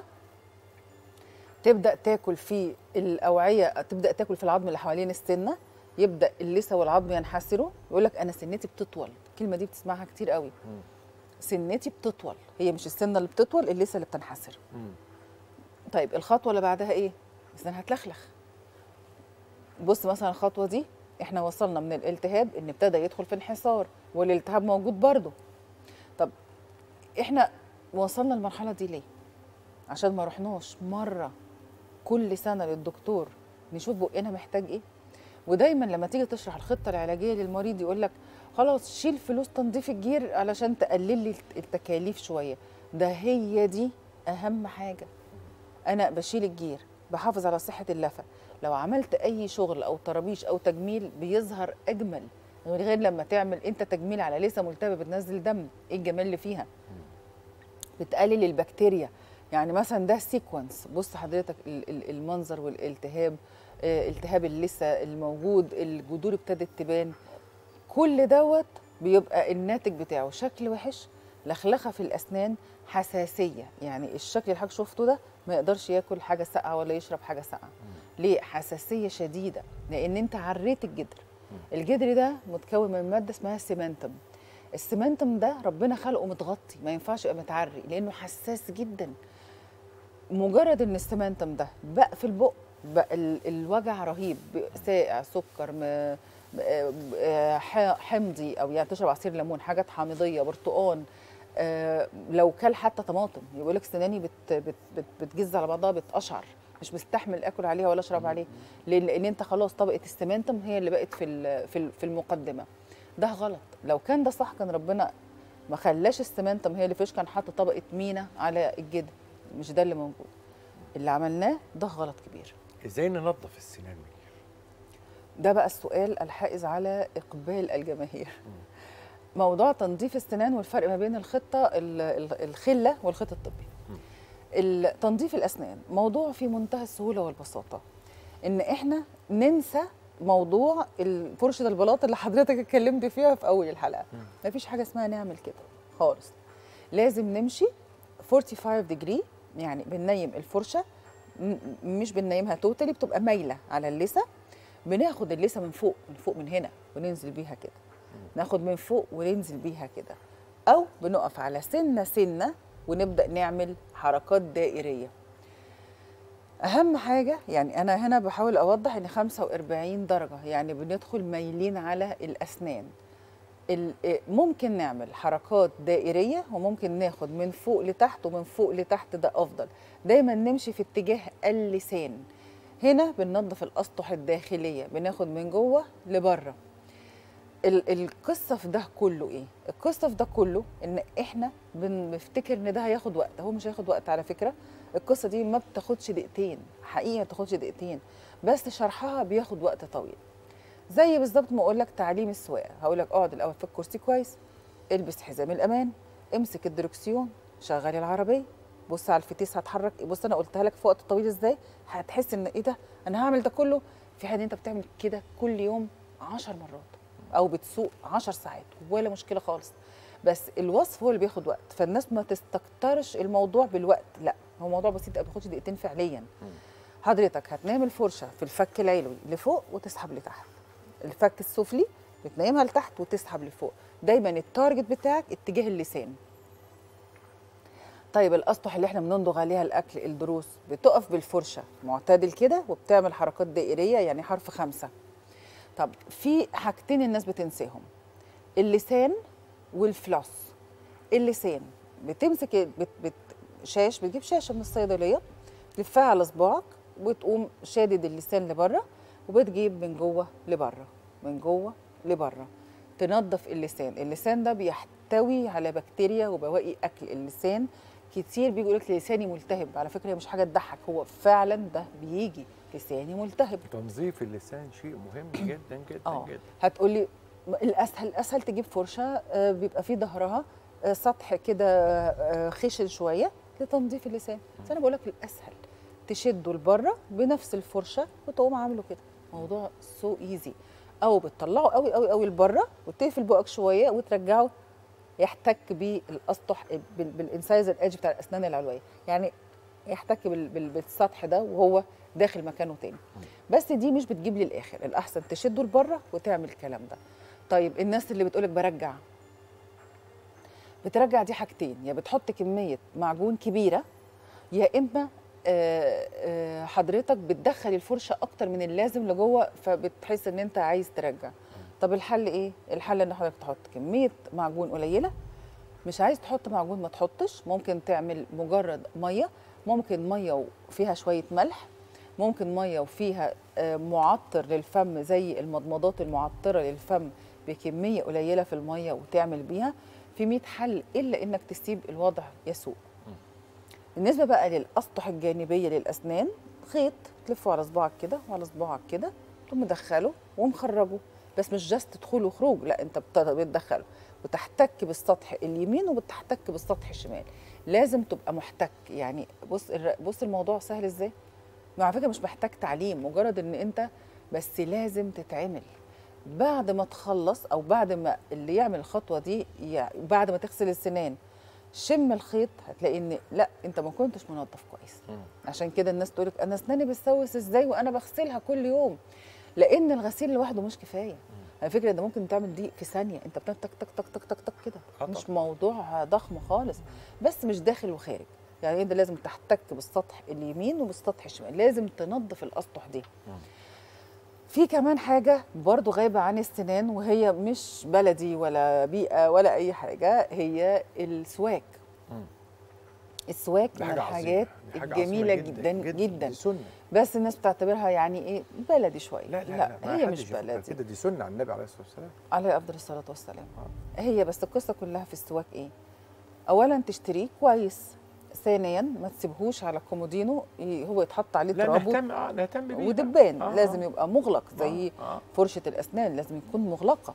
Speaker 6: تبدا تاكل في الاوعيه، تبدا تاكل في العظم اللي حوالين السنه، يبدا اللثه والعظم ينحسروا. يقول لك انا سنتي بتطول، الكلمه دي بتسمعها كتير قوي. سنتي بتطول، هي مش السنه اللي بتطول، اللثه اللي بتنحسر. طيب الخطوه اللي بعدها ايه؟ السنه هتلخلخ. بص مثلا الخطوه دي احنا وصلنا من الالتهاب ان ابتدى يدخل في انحسار، والالتهاب موجود برضه. طب احنا وصلنا المرحله دي ليه؟ عشان ما رحناش مره كل سنه للدكتور نشوف بقنا محتاج ايه. ودايما لما تيجي تشرح الخطه العلاجيه للمريض يقول لك خلاص شيل فلوس تنظيف الجير علشان تقلل لي التكاليف شويه. ده هي دي اهم حاجه. انا بشيل الجير، بحافظ على صحه اللثه. لو عملت اي شغل او طرابيش او تجميل بيظهر اجمل، غير لما تعمل انت تجميل على لثه ملتهبه بتنزل دم. ايه الجمال اللي فيها؟ بتقلل البكتيريا. يعني مثلا ده سيكونس، بص حضرتك المنظر والالتهاب، التهاب اللثه الموجود، الجذور ابتدت تبان، كل دوت بيبقى الناتج بتاعه شكل وحش، لخلخه في الاسنان، حساسيه. يعني الشكل اللي حضرتك شفته ده ما يقدرش ياكل حاجه ساقعه ولا يشرب حاجه ساقعه. ليه؟ حساسيه شديده، لان انت عريت الجدر. الجدر ده متكون من ماده اسمها سيمنتم. السيمنتم ده ربنا خلقه متغطي، ما ينفعش يبقى متعري لانه حساس جدا. مجرد ان السيمنتم ده بقى في البق بقى الوجع رهيب، ساقع، سكر، حمضي، او يعني تشرب عصير ليمون، حاجات حامضيه، برتقان، لو كل حتى طماطم، يقول لك سناني بتجز على بعضها، بتقشعر، مش مستحمل اكل عليها ولا اشرب عليه، لان انت خلاص طبقه السيمنتم هي اللي بقت في المقدمه. ده غلط. لو كان ده صح كان ربنا ما خلاش السيمنتم هي اللي فيش، كان حط طبقه مينا على الجدر. مش ده اللي موجود. اللي عملناه ده غلط كبير.
Speaker 1: ازاي ننظف السنان؟
Speaker 6: ده بقى السؤال الحائز على اقبال الجماهير. موضوع تنظيف السنان والفرق ما بين الخله والخيط الطبي. تنظيف الاسنان موضوع في منتهى السهوله والبساطه، ان احنا ننسى موضوع فرشه البلاط اللي حضرتك اتكلمت فيها في اول الحلقه. مفيش حاجه اسمها نعمل كده خالص. لازم نمشي 45 ديجري، يعني بننيم الفرشه، مش بننيمها توتالي، بتبقى مايله على اللثه. بناخد اللثه من فوق من هنا وننزل بيها كده، ناخد من فوق وننزل بيها كده، او بنقف على سنه ونبدا نعمل حركات دائريه. اهم حاجه يعني انا هنا بحاول اوضح ان 45 درجه، يعني بندخل مايلين على الاسنان. ممكن نعمل حركات دائريه، وممكن ناخد من فوق لتحت ومن فوق لتحت، ده افضل. دايما نمشي في اتجاه اللسان. هنا بننظف الاسطح الداخليه، بناخد من جوه لبره. القصه في ده كله ايه؟ القصه في ده كله ان احنا بنفتكر ان ده هياخد وقت. هو مش هياخد وقت على فكره. القصه دي ما بتاخدش دقيقتين، حقيقه ما بتاخدش دقيقتين، بس شرحها بياخد وقت طويل. زي بالظبط ما اقول لك تعليم السواقه، هقول لك اقعد الاول في الكرسي كويس، البس حزام الامان، امسك الدركسيون، شغل العربيه، بص على الفتيس هتحرك. بص انا قلتها لك في وقت طويل ازاي، هتحس ان ايه ده، انا هعمل ده كله في حين انت بتعمل كده كل يوم 10 مرات، او بتسوق 10 ساعات ولا مشكله خالص. بس الوصف هو اللي بياخد وقت، فالناس ما تستكترش الموضوع بالوقت، لا هو موضوع بسيط، ما بياخدش دقيقتين فعليا. حضرتك هتنام الفرشه في الفك العلوي لفوق وتسحب لتحت، الفك السفلي بتنيمها لتحت وتسحب لفوق. دايما التارجت بتاعك اتجاه اللسان. طيب الاسطح اللي احنا بنندغ عليها الاكل، الضروس، بتقف بالفرشه معتدل كده وبتعمل حركات دائريه، يعني حرف 5. طب في حاجتين الناس بتنساهم، اللسان والفلوس. اللسان بتمسك بتجيب شاشه من الصيدليه، تلفها على صباعك وتقوم شادد اللسان لبره، وبتجيب من جوه لبره، من جوه لبره، تنظف اللسان. اللسان ده بيحتوي على بكتيريا وبواقي اكل. اللسان كتير بيجي يقول لك لساني ملتهب، على فكره هي مش حاجه تضحك، هو فعلا ده بيجي لساني ملتهب.
Speaker 1: تنظيف اللسان شيء مهم جدا جدا جدا.
Speaker 6: هتقولي الاسهل تجيب فرشه بيبقى فيه ظهرها سطح كده خشن شويه لتنظيف اللسان، بس انا بقول لك الاسهل تشده لبره بنفس الفرشه وتقوم عامله كده. موضوع سو ايزي. او بتطلعه قوي قوي قوي لبره وتقفل بقك شويه وترجعه يحتك بالاسطح بالانسايزر ايدج بتاع الاسنان العلويه، يعني يحتك بالسطح ده وهو داخل مكانه تاني. بس دي مش بتجيب لي الاخر، الاحسن تشده لبره وتعمل الكلام ده. طيب الناس اللي بتقولك برجع، بترجع دي حاجتين، يا بتحط كميه معجون كبيره، يا اما حضرتك بتدخل الفرشه اكتر من اللازم لجوه، فبتحس ان انت عايز ترجع. طب الحل ايه؟ الحل ان حضرتك تحط كميه معجون قليله. مش عايز تحط معجون ما تحطش، ممكن تعمل مجرد ميه، ممكن ميه وفيها شويه ملح، ممكن ميه وفيها معطر للفم زي المضمضات المعطره للفم بكميه قليله في الميه وتعمل بيها. في 100 حل الا انك تسيب الوضع يسوء. بالنسبه بقى للاسطح الجانبيه للاسنان، خيط تلفه على صباعك كده وعلى صباعك كده، تقوم مدخله ومخرجه، بس مش جاست تدخل وخروج، لا انت بتدخله وتحتك بالسطح اليمين وبتحتك بالسطح الشمال. لازم تبقى محتك. يعني بص الموضوع سهل ازاي. على فكره مش محتاج تعليم، مجرد ان انت بس لازم تتعمل. بعد ما تخلص او بعد ما اللي يعمل الخطوه دي، يعني بعد ما تغسل السنان شم الخيط هتلاقي ان لا انت ما كنتش منظف كويس. عشان كده الناس تقول لك انا اسناني بتسوس ازاي وانا بغسلها كل يوم، لان الغسيل لوحده مش كفايه. على فكره ده ممكن تعمل دي في ثانيه، انت بتك تك تك تك تك تك كده، مش موضوع ضخم خالص، بس مش داخل وخارج. يعني انت لازم تحتك بالسطح اليمين وبالسطح الشمال، لازم تنظف الاسطح دي. في كمان حاجه برضو غايبه عن السنان وهي مش بلدي ولا بيئه ولا اي حاجه، هي السواك. السواك من الحاجات الجميله جدا جدا، بس الناس بتعتبرها يعني ايه بلدي شويه. لا هي مش بلدي
Speaker 1: كده، دي سنه على النبي عليه الصلاه والسلام.
Speaker 6: عليه افضل الصلاه والسلام. هي بس القصه كلها في السواك ايه؟ اولا تشتريه كويس، ثانيا ما تسيبهوش على الكومودينو هو يتحط عليه تراب
Speaker 1: نهتم بيه
Speaker 6: ودبان. لازم يبقى مغلق زي فرشه الاسنان، لازم يكون مغلقه.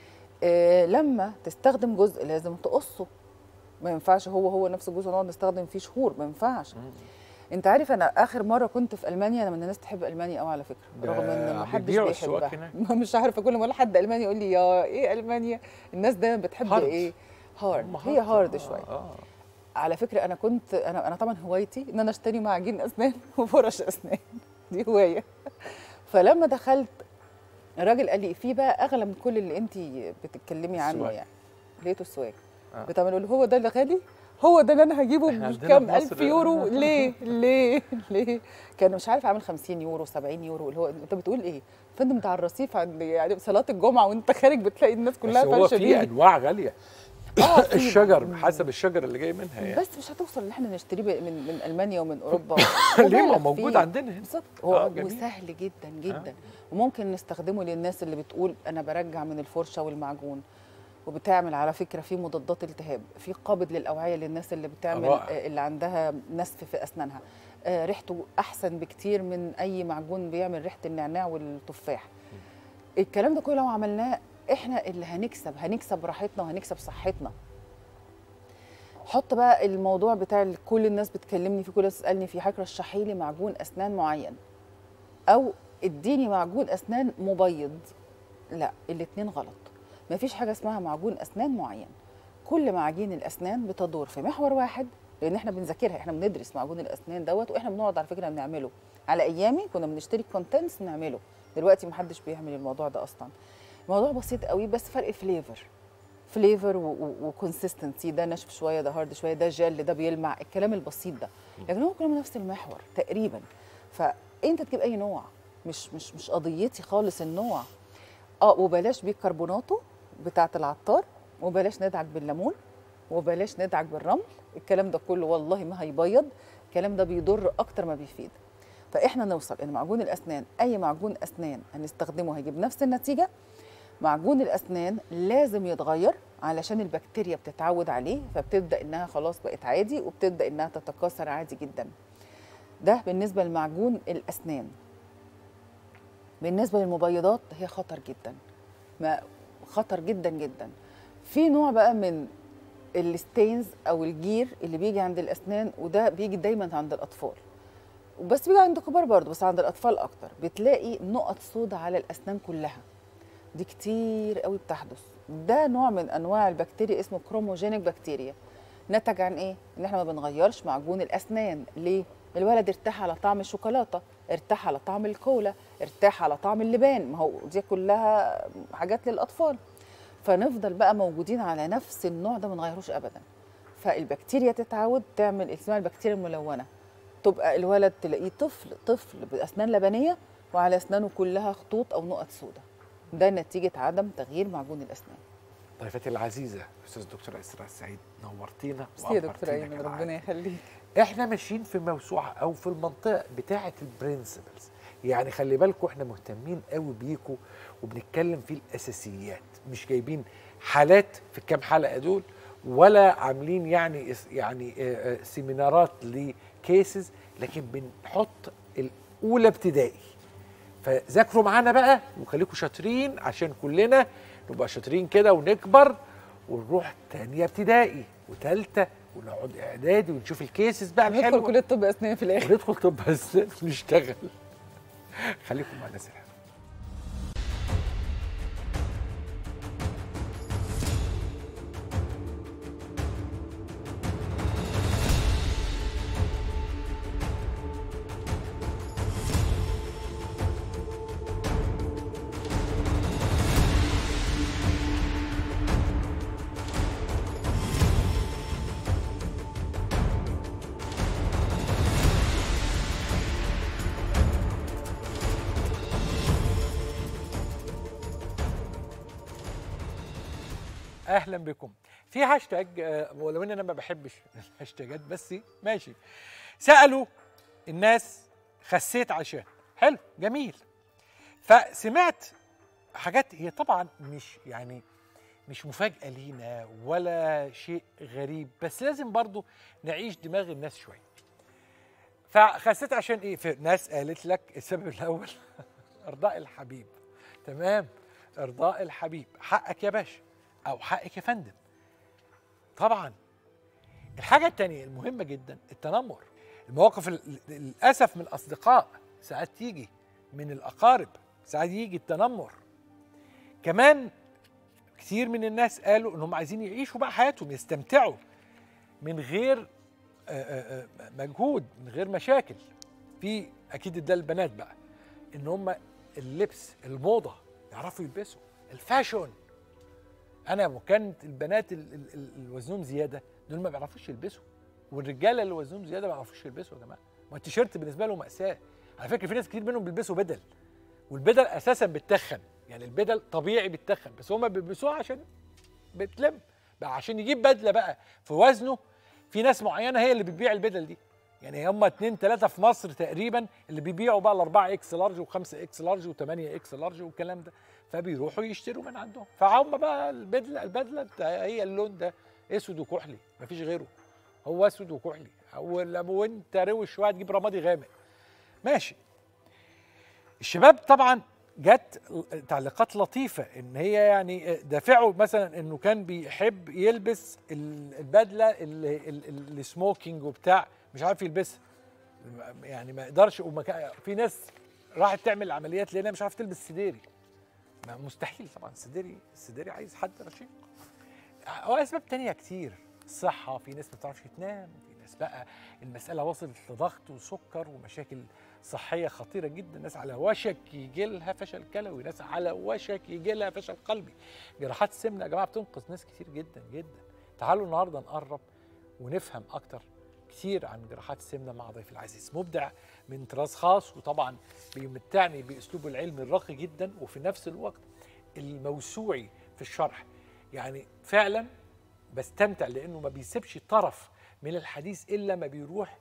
Speaker 6: لما تستخدم جزء لازم تقصه، ما ينفعش هو نفس الجزء نقعد نستخدم فيه شهور، ما ينفعش. انت عارف انا اخر مره كنت في المانيا، انا من الناس تحب المانيا قوي على فكره، رغم ان ما حدش بيحبها. مش عارفه، كل ما اقول لحد المانيا يقول لي يا ايه المانيا، الناس دايما بتحب هارد. ايه هارد، هي هارد شويه. على فكره انا كنت انا طبعا هوايتي ان انا اشتري معجين اسنان وفرش اسنان، دي هوايه. فلما دخلت الراجل قال لي في بقى اغلى من كل اللي انت بتتكلمي عنه، يعني لقيته السواك. بتعملوا له هو ده اللي غالي، هو ده اللي انا هجيبه بكام ألف يورو. ليه ليه ليه؟ كان مش عارف عامل 50 يورو 70 يورو، اللي هو انت بتقول ايه؟ فندم بتاع الرصيف عند يعني صلاه الجمعه وانت خارج بتلاقي الناس كلها فرشه.
Speaker 1: هو في انواع غاليه الشجر حسب الشجر اللي جاي منها يعني.
Speaker 6: بس مش هتوصل ان احنا نشتريه من المانيا ومن اوروبا.
Speaker 1: ليه؟ ما موجود عندنا هنا
Speaker 6: بالظبط. هو وسهل جدا جدا. وممكن نستخدمه للناس اللي بتقول انا برجع من الفرشه والمعجون، وبتعمل على فكره في مضادات التهاب، في قابض للاوعيه للناس اللي بتعمل اللي عندها نسف في اسنانها. ريحته احسن بكتير من اي معجون بيعمل ريحه النعناع والتفاح. الكلام ده كله لو عملناه احنا اللي هنكسب راحتنا وهنكسب صحتنا. حط بقى الموضوع بتاع كل الناس بتكلمني فيه، كل الناس تسالني فيه، حضرتك رشحي لي معجون اسنان معين او اديني معجون اسنان مبيض. لا، الاثنين غلط. مفيش حاجه اسمها معجون اسنان معين. كل معاجين الاسنان بتدور في محور واحد، لان احنا بنذاكرها، احنا بندرس معجون الاسنان دوت، واحنا بنقعد على فكره بنعمله. على ايامي كنا بنشتري كونتنتس نعمله، دلوقتي محدش بيعمل الموضوع ده اصلا. الموضوع بسيط قوي، بس فرق فليفر وكونسيستنسي، ده ناشف شويه، ده هارد شويه، ده جل، ده بيلمع، الكلام البسيط ده. لكن هو كلهم نفس المحور تقريبا. فانت تجيب اي نوع، مش قضيتي خالص النوع. وبلاش بيكربوناته بتاعه العطار، وبلاش ندعك بالليمون، وبلاش ندعك بالرمل. الكلام ده كله والله ما هيبيض، الكلام ده بيضر اكتر ما بيفيد. فاحنا نوصل ان معجون الاسنان، اي معجون اسنان هنستخدمه هيجيب نفس النتيجه. معجون الاسنان لازم يتغير علشان البكتيريا بتتعود عليه، فبتبدا انها خلاص بقت عادي، وبتبدا انها تتكاثر عادي جدا. ده بالنسبه لمعجون الاسنان. بالنسبه للمبيضات هي خطر جدا، خطر جدا جدا. في نوع بقى من الستينز او الجير اللي بيجي عند الاسنان، وده بيجي دايما عند الاطفال، وبس بيجي عند الكبار برضه، بس عند الاطفال اكتر. بتلاقي نقط سودا على الاسنان كلها، دي كتير قوي بتحدث. ده نوع من انواع البكتيريا اسمه كروموجينيك بكتيريا. نتج عن ايه؟ ان احنا ما بنغيرش معجون الاسنان. ليه؟ الولد ارتاح على طعم الشوكولاته، ارتاح على طعم الكولا، ارتاح على طعم اللبان، ما هو دي كلها حاجات للاطفال. فنفضل بقى موجودين على نفس النوع ده ما نغيروش ابدا. فالبكتيريا تتعود تعمل اسمها البكتيريا الملونه، تبقى الولد تلاقيه طفل باسنان لبنيه وعلى اسنانه كلها خطوط او نقط سوداء. ده نتيجه عدم تغيير معجون الاسنان.
Speaker 1: ضيفتي العزيزه استاذ دكتوره اسراء السعيد، نورتينا
Speaker 6: يا دكتوره ايمن، ربنا يخليك.
Speaker 1: احنا ماشيين في موسوعه او في المنطقه بتاعه البرنسبلز، يعني خلي بالكم احنا مهتمين قوي بيكم وبنتكلم في الاساسيات، مش جايبين حالات في الكام حلقه دول، ولا عاملين يعني سيمينارات لكيسز، لكن بنحط الاولى ابتدائي. فذاكروا معانا بقى وخليكم شاطرين عشان كلنا نبقى شاطرين كده ونكبر ونروح تانية ابتدائي وثالثه ونقعد اعدادي ونشوف الكيسز بقى الحلوه،
Speaker 6: ندخل كليه طب اسنان في الاخر،
Speaker 1: ندخل طب اسنان ونشتغل. خليكم معنا سلام. اهلا بكم. في هاشتاج ولو ان انا ما بحبش الهاشتاجات بس ماشي. سالوا الناس خسيت عشان حلو جميل. فسمعت حاجات هي طبعا مش مفاجاه لينا ولا شيء غريب، بس لازم برضو نعيش دماغ الناس شويه. فخسيت عشان ايه؟ في ناس قالت لك السبب الاول ارضاء الحبيب. تمام، ارضاء الحبيب حقك يا باشا او حقك يا فندم. طبعا الحاجه الثانيه المهمه جدا التنمر. المواقف للاسف من الاصدقاء ساعات تيجي، من الاقارب ساعات يجي التنمر. كمان كثير من الناس قالوا انهم عايزين يعيشوا بقى حياتهم، يستمتعوا من غير مجهود، من غير مشاكل. في اكيد ده البنات بقى، ان هم اللبس، الموضه، يعرفوا يلبسوا، الفاشون. انا كانت البنات اللي وزنهم زياده دول ما بيعرفوش يلبسوا، والرجاله اللي وزنهم زياده ما بيعرفوش يلبسوا يا جماعه. ما التيشيرت بالنسبه لهم ماساه. على فكره في ناس كتير منهم بيلبسوا بدل، والبدل اساسا بتتخن، يعني البدل طبيعي بتتخن، بس هم بيلبسوها عشان بتلم بقى، عشان يجيب بدله بقى في وزنه. في ناس معينه هي اللي بتبيع البدل دي، يعني هم 2 3 في مصر تقريبا اللي بيبيعوا بقى ال4 اكس لارج و5 اكس لارج و8 اكس لارج والكلام ده، فبيروحوا يشتروا من عندهم. فهم بقى البدله هي اللون ده اسود وكحلي، مفيش غيره، هو اسود وكحلي. او انت روش شويه تجيب رمادي غامق ماشي. الشباب طبعا جت تعليقات لطيفه، ان هي يعني دافعوا مثلا انه كان بيحب يلبس البدله السموكينج وبتاع، مش عارف يلبسها، يعني ما يقدرش. في ناس راحت تعمل عمليات لانها مش عارف تلبس سديري. مستحيل طبعا، السديري عايز حد رشيق. واسباب تانية كتير، الصحه، في ناس ما بتعرفش تنام، في ناس بقى المساله وصلت لضغط وسكر ومشاكل صحيه خطيره جدا، ناس على وشك يجي لها فشل كلوي، ناس على وشك يجي لها فشل قلبي. جراحات السمنه يا جماعه بتنقذ ناس كتير جدا جدا. تعالوا النهارده نقرب ونفهم اكتر كتير عن جراحات السمنه مع ضيفي العزيز، مبدع من طراز خاص، وطبعا بيمتعني باسلوبه العلمي الراقي جدا، وفي نفس الوقت الموسوعي في الشرح. يعني فعلا بستمتع لانه ما بيسيبش طرف من الحديث الا ما بيروح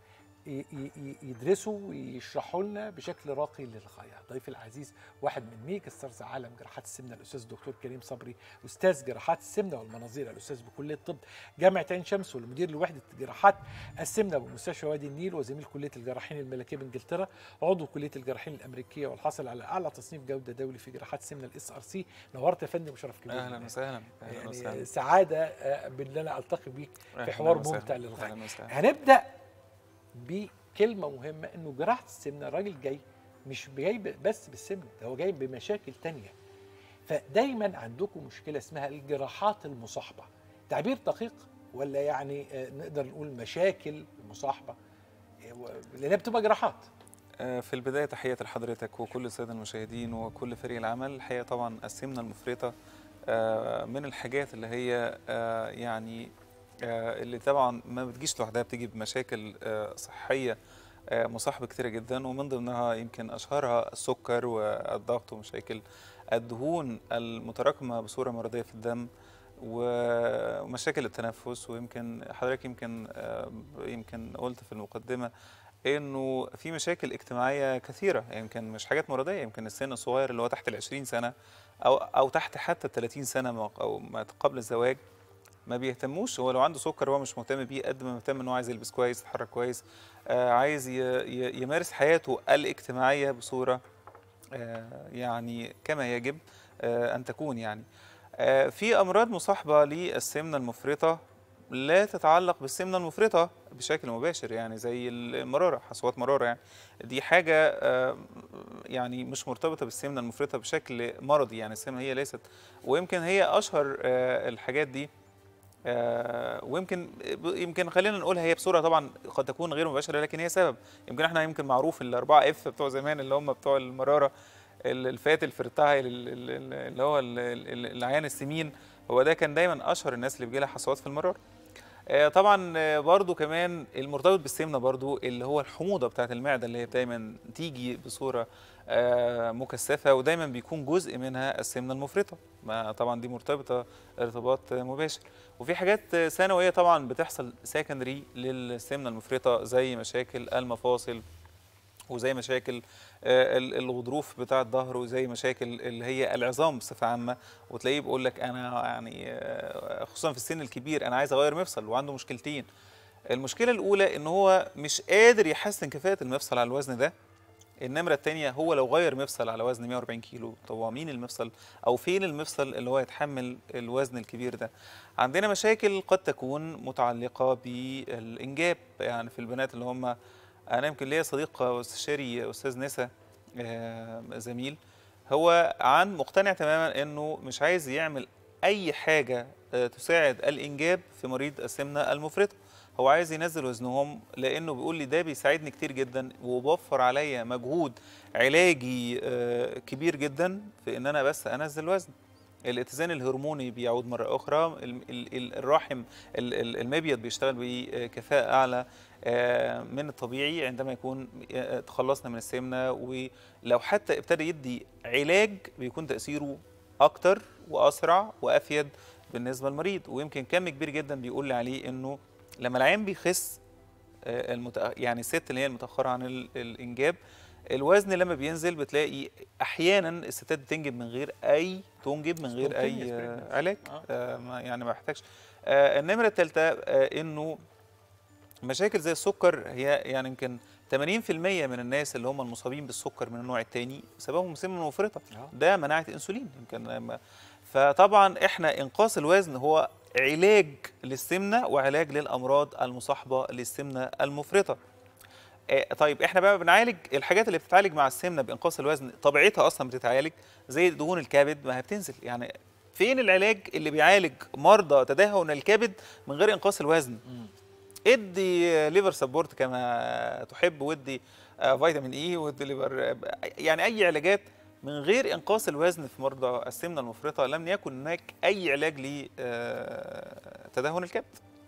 Speaker 1: يدرسوا ويشرحوا لنا بشكل راقي للغايه. ضيفي العزيز واحد من ميجا ستارز عالم جراحات السمنه، الاستاذ الدكتور كريم صبري، استاذ جراحات السمنه والمناظير، الاستاذ بكليه الطب جامعه عين شمس، والمدير لوحده جراحات السمنه بمستشفى وادي النيل، وزميل كليه الجراحين الملكيه بانجلترا، عضو كليه الجراحين الامريكيه، والحاصل على اعلى تصنيف جوده دولي في جراحات السمنه الSRC. نورت يا فندم وشرف كبير.
Speaker 8: اهلا وسهلا.
Speaker 1: يعني سعاده بان انا التقي بيك في حوار ممتع للغايه. هنبدا بكلمه مهمه، انه جراحه السمنه الراجل جاي مش جاي بس بالسمنه، ده هو جاي بمشاكل تانية. فدايما عندكم مشكله اسمها الجراحات المصاحبه. تعبير دقيق ولا يعني نقدر نقول مشاكل مصاحبه؟ لانها بتبقى جراحات.
Speaker 8: في البدايه تحيه لحضرتك وكل الساده المشاهدين وكل فريق العمل. الحقيقه طبعا السمنه المفرطه من الحاجات اللي هي يعني اللي طبعا ما بتجيش لوحدها، بتيجي بمشاكل صحيه مصاحبه كتيره جدا، ومن ضمنها يمكن اشهرها السكر والضغط ومشاكل الدهون المتراكمه بصوره مرضيه في الدم ومشاكل التنفس. ويمكن حضرتك يمكن قلت في المقدمه انه في مشاكل اجتماعيه كثيره، يمكن مش حاجات مرضيه، يمكن السن الصغير اللي هو تحت ال20 سنه او تحت حتى 30 سنه او ما قبل الزواج ما بيهتموش. هو لو عنده سكر هو مش مهتم بيه قد ما مهتم انه عايز يلبس كويس، يتحرك كويس، عايز يمارس حياته الاجتماعيه بصوره يعني كما يجب ان تكون. يعني في امراض مصاحبه للسمنه المفرطه لا تتعلق بالسمنه المفرطه بشكل مباشر، يعني زي المراره، حصوات مراره، يعني دي حاجه يعني مش مرتبطه بالسمنه المفرطه بشكل مرضي. يعني السمنه هي ليست، ويمكن هي اشهر الحاجات دي. ويمكن خلينا نقولها هي بصوره طبعا قد تكون غير مباشره، لكن هي سبب. يمكن احنا معروف ال4F بتوع زمان اللي هم بتوع المراره، الفات الفرتاعي اللي هو العيان السمين، هو ده كان دايما اشهر الناس اللي بيجي لها حصوات في المراره. طبعا برضو كمان المرتبط بالسمنه برضو اللي هو الحموضه بتاعه المعده اللي هي دايما تيجي بصوره مكثفه، ودايما بيكون جزء منها السمنه المفرطه. طبعا دي مرتبطه ارتباط مباشر. وفي حاجات ثانويه طبعا بتحصل سكندري للسمنه المفرطه زي مشاكل المفاصل، وزي مشاكل الغضروف بتاع الظهر، وزي مشاكل اللي هي العظام بصفه عامه. وتلاقيه بيقول لك انا يعني خصوصا في السن الكبير انا عايز اغير مفصل، وعنده مشكلتين. المشكله الاولى ان هو مش قادر يحسن كفاءه المفصل على الوزن ده. النمره الثانيه هو لو غير مفصل على وزن 140 كيلو، طب هو مين المفصل او فين المفصل اللي هو يتحمل الوزن الكبير ده؟ عندنا مشاكل قد تكون متعلقه بالانجاب، يعني في البنات اللي هم، أنا يمكن ليا صديق استشاري أستاذ نسا زميل، هو مقتنع تماما إنه مش عايز يعمل أي حاجة تساعد الإنجاب في مريض السمنة المفرطة. هو عايز ينزل وزنهم، لأنه بيقول لي ده بيساعدني كتير جدا وبوفر عليا مجهود علاجي كبير جدا في إن أنا بس أنزل وزن. الاتزان الهرموني بيعود مرة أخرى، الرحم المبيض بيشتغل بكفاءة أعلى من الطبيعي عندما يكون تخلصنا من السمنة، ولو حتى ابتدى يدي علاج بيكون تأثيره أكتر وأسرع وأفيد بالنسبة للمريض. ويمكن كم كبير جدا بيقول لي عليه إنه لما العين بيخس، يعني الست اللي هي المتأخرة عن الإنجاب، الوزن لما بينزل بتلاقي احيانا الستات بتنجب من غير اي علاج، يعني ما بيحتاجش. النمره الثالثه انه مشاكل زي السكر، هي يعني يمكن 80% من الناس اللي هم المصابين بالسكر من النوع الثاني سببهم سمنه مفرطه، ده مناعه انسولين يمكن. فطبعا احنا انقاص الوزن هو علاج للسمنه وعلاج للامراض المصاحبه للسمنه المفرطه. طيب احنا بقى بنعالج الحاجات اللي بتتعالج مع السمنه بانقاص الوزن، طبيعتها اصلا بتتعالج، زي دهون الكبد ما هي بتنزل. يعني فين العلاج اللي بيعالج مرضى تدهن الكبد من غير انقاص الوزن؟ ادي ليفر سبورت كما تحب، ودي فيتامين اي، ودي ليفر، يعني اي علاجات من غير انقاص الوزن في مرضى السمنه المفرطه. لم يكن هناك اي علاج لتدهن الكبد.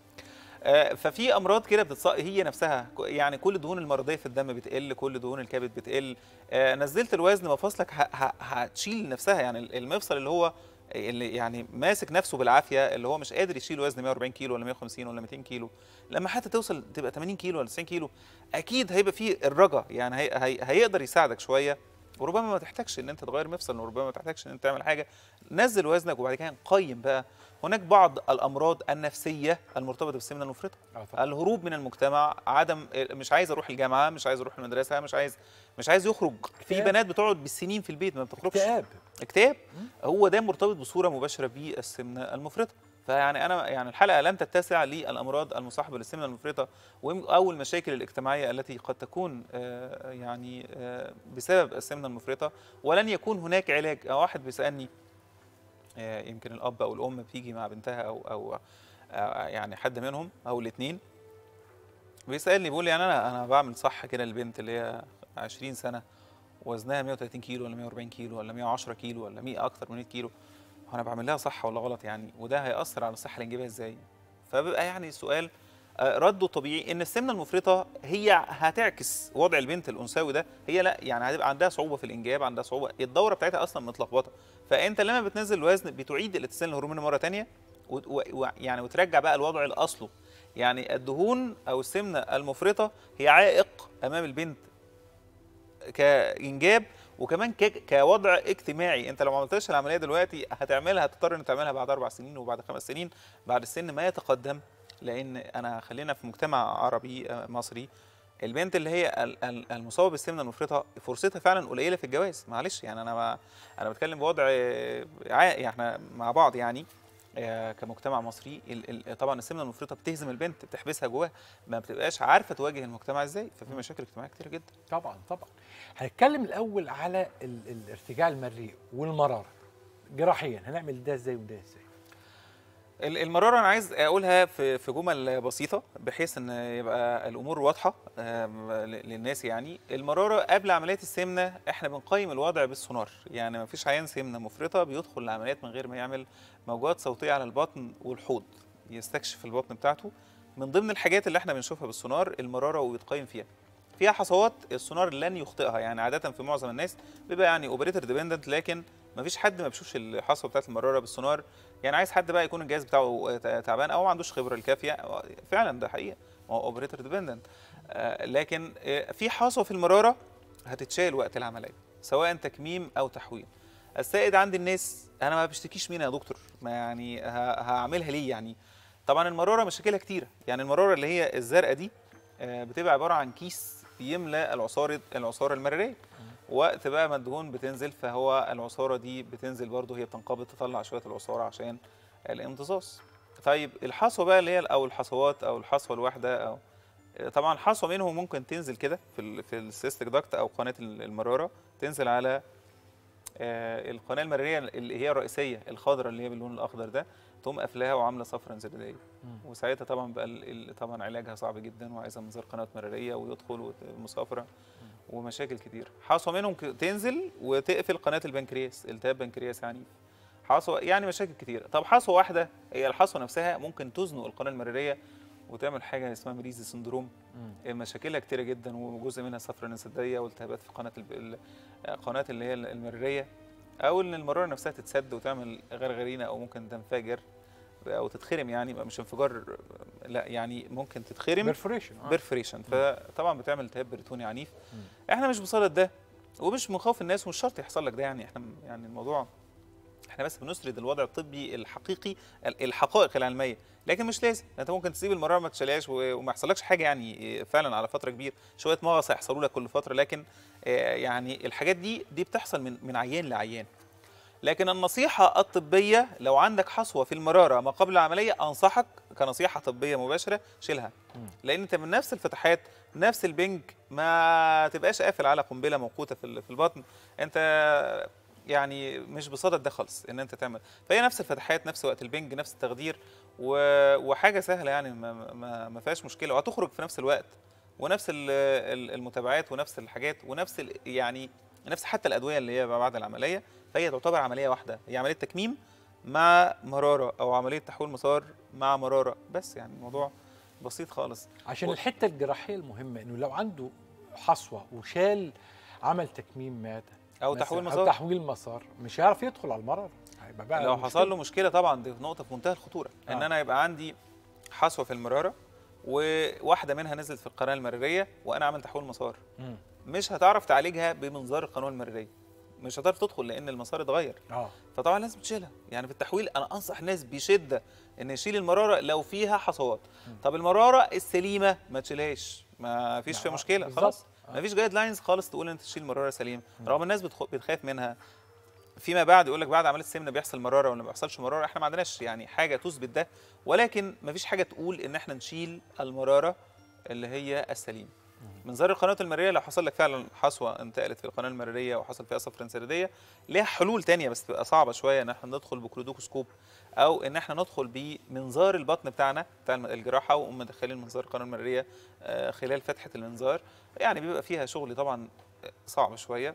Speaker 8: ففي امراض كده هي نفسها، يعني كل الدهون المرضيه في الدم بتقل، كل دهون الكبد بتقل. نزلت الوزن مفاصلك هتشيل نفسها، يعني المفصل اللي يعني ماسك نفسه بالعافيه، اللي هو مش قادر يشيل وزن 140 كيلو ولا 150 ولا 200 كيلو، لما حتى توصل تبقى 80 كيلو ولا 90 كيلو اكيد هيبقى فيه الرجا، يعني هيقدر يساعدك شويه. وربما ما تحتاجش ان انت تغير مفصل، وربما ما تحتاجش ان انت تعمل حاجه. نزل وزنك وبعد كده نقيم بقى. هناك بعض الامراض النفسيه المرتبطه بالسمنه المفرطه، الهروب من المجتمع، عدم، مش عايز اروح الجامعه، مش عايز اروح المدرسه، مش عايز يخرج. في بنات بتقعد بالسنين في البيت ما بتخرجش، اكتئاب. هو ده مرتبط بصوره مباشره بالسمنه المفرطه. فيعني انا يعني الحلقه لم تتسع للامراض المصاحبه للسمنه المفرطه او المشاكل الاجتماعيه التي قد تكون يعني بسبب السمنه المفرطه، ولن يكون هناك علاج. واحد بيسالني، يمكن الاب او الام بتيجي مع بنتها او يعني حد منهم او الاثنين، بيسالني بيقول لي يعني انا بعمل صح كده للبنت اللي هي 20 سنه وزنها 130 كيلو ولا 140 كيلو ولا 110 كيلو ولا 100 اكتر من 100 كيلو، هو انا بعمل لها صح ولا غلط يعني؟ وده هيأثر على الصحه الانجابيه ازاي؟ فبيبقى يعني السؤال رده طبيعي ان السمنه المفرطه هي هتعكس وضع البنت الانثوي ده، هي لا يعني هتبقى عندها صعوبه في الانجاب، عندها صعوبه، الدوره بتاعتها اصلا متلخبطه. فانت لما بتنزل الوزن بتعيد الاتزان الهرموني مره ثانيه، يعني وترجع بقى الوضع الاصله. يعني الدهون او السمنه المفرطه هي عائق امام البنت كانجاب، وكمان كوضع اجتماعي. انت لو ما عملتش العمليه دلوقتي هتضطر ان تعملها بعد 4 سنين وبعد 5 سنين، بعد السن ما يتقدم. لان انا خلينا في مجتمع عربي مصري، البنت اللي هي المصابه بالسمنه المفرطه فرصتها فعلا قليله في الجواز. معلش يعني انا بتكلم بوضع احنا مع بعض يعني كمجتمع مصري. طبعا السمنه المفرطه بتهزم البنت، بتحبسها جواها، ما بتبقاش عارفه تواجه المجتمع ازاي. ففي مشاكل اجتماعيه كتير جدا.
Speaker 1: طبعا. هنتكلم الاول على الارتجاع المريء والمراره جراحيا، هنعمل ده ازاي وده ازاي؟
Speaker 8: المراره انا عايز اقولها في جمل بسيطه بحيث ان يبقى الامور واضحه للناس. يعني المراره قبل عمليات السمنه احنا بنقيم الوضع بالسونار، يعني ما فيش عيان سمنه مفرطه بيدخل العمليات من غير ما يعمل موجات صوتيه على البطن والحوض. يستكشف البطن بتاعته. من ضمن الحاجات اللي احنا بنشوفها بالسونار المراره ويتقيم فيها حصوات السونار لن يخطئها، يعني عاده في معظم الناس بيبقى يعني اوبريتور ديبندنت، لكن ما فيش حد ما بيشوفش الحصوه بتاعت المراره بالسونار. يعني عايز حد بقى يكون الجهاز بتاعه تعبان او ما عندوش خبره الكافيه، فعلا ده حقيقه هو اوبريتور ديبندنت. لكن في حصوه في المراره هتتشال وقت العمليه سواء تكميم او تحويل. السائد عند الناس انا ما بشتكيش منها يا دكتور، ما يعني هعملها ليه يعني؟ طبعا المراره مشاكلها كتيره، يعني المراره اللي هي الزرقاء دي بتبقى عباره عن كيس بيملى العصاره المراريه، وقت بقى ما الدهون بتنزل فهو العصاره دي بتنزل برضه هي بتنقبض تطلع شويه العصاره عشان الامتصاص. طيب الحصوه بقى اللي هي او الحصوات او الحصوه الواحده او طبعا حصوه منهم ممكن تنزل كده في السيستيك داكت او قناه المراره، تنزل على القناه المراريه اللي هي الرئيسيه الخضراء اللي هي باللون الاخضر ده، تقوم قافلاها وعامله صفرة انسداديه، وساعتها طبعا بقى طبعا علاجها صعب جدا وعايزه منظار قناه مراريه ويدخل ومسافره ومشاكل كتير. حصوه منهم تنزل وتقفل قناه البنكرياس، التهاب بنكرياس عنيف. حصوه يعني مشاكل كتير. طب حصوه واحده هي الحصوه نفسها ممكن تزنق القناه المراريه وتعمل حاجه اسمها مريزي سندروم، مشاكلها كتيره جدا وجزء منها صفرة انسداديه والتهابات في قناه اللي هي المراريه، او ان المراره نفسها تتسد وتعمل غرغرينه او ممكن تنفجر او تتخرم، يعني مش انفجار لا يعني ممكن تتخرم بيرفوريشن فطبعا بتعمل التهاب بريتوني عنيف. احنا مش بصدد ده ومش مخاوف الناس ومش شرط يحصل لك ده، يعني احنا يعني الموضوع احنا بس بنسرد الوضع الطبي الحقيقي الحقائق العلميه، لكن مش لازم انت ممكن تسيب المراره ما تشيلهاش وما يحصلكش حاجه يعني فعلا على فتره كبيره، شويه مغص هيحصلوا لك كل فتره، لكن يعني الحاجات دي بتحصل من عيان لعيان. لكن النصيحه الطبيه لو عندك حصوه في المراره ما قبل العمليه انصحك كنصيحه طبيه مباشره شيلها، لان انت من نفس الفتحات نفس البنج ما تبقاش قافل على قنبله موقوته في البطن، انت يعني مش بصدد ده خالص ان انت تعمل، فهي نفس الفتحات نفس وقت البنج نفس التخدير وحاجه سهله يعني ما فيهاش مشكله، وهتخرج في نفس الوقت ونفس المتابعات ونفس الحاجات ونفس يعني نفس حتى الادويه اللي هي بعد العمليه، فهي تعتبر عمليه واحده، هي عمليه تكميم مع مراره او عمليه تحويل مسار مع مراره، بس يعني الموضوع بسيط خالص.
Speaker 1: عشان الحته الجراحيه المهمه انه لو عنده حصوه وشال عمل تكميم معده
Speaker 8: او تحويل مسار
Speaker 1: أو تحويل مسار مش هيعرف يدخل على المرض، هيبقى بقى
Speaker 8: لو حصل له مشكله طبعا دي نقطه في منتهى الخطوره. ان انا يبقى عندي حصوه في المراره وواحده منها نزلت في القناه المراريه وانا عامل تحويل مسار، مش هتعرف تعالجها بمنظار القناه المراريه، مش هتعرف تدخل لان المسار اتغير. فطبعا لازم تشيلها. يعني في التحويل انا انصح الناس بشده ان يشيل المراره لو فيها حصوات. طب المراره السليمه ما تشيلهاش، ما فيش فيها مشكله خلاص، ما فيش جايد لاينز خالص تقول انت تشيل مراره سليمه، رغم الناس بتخاف منها فيما بعد، يقول لك بعد عمليه السمنه بيحصل مراره ولا ما بيحصلش مراره، احنا ما عندناش يعني حاجه تثبت ده، ولكن ما فيش حاجه تقول ان احنا نشيل المراره اللي هي السليمه. منظار القناه المراريه لو حصل لك فعلا حصوه انتقلت في القناه المراريه وحصل فيها صفرة انسداديه، ليها حلول تانية بس تبقى صعبه شويه، ان احنا ندخل بكلودوكوسكوب او ان احنا ندخل بمنظار البطن بتاعنا بتاع الجراحه ونقوم مدخلين منظار القناه المراريه خلال فتحه المنظار، يعني بيبقى فيها شغل طبعا صعب شويه،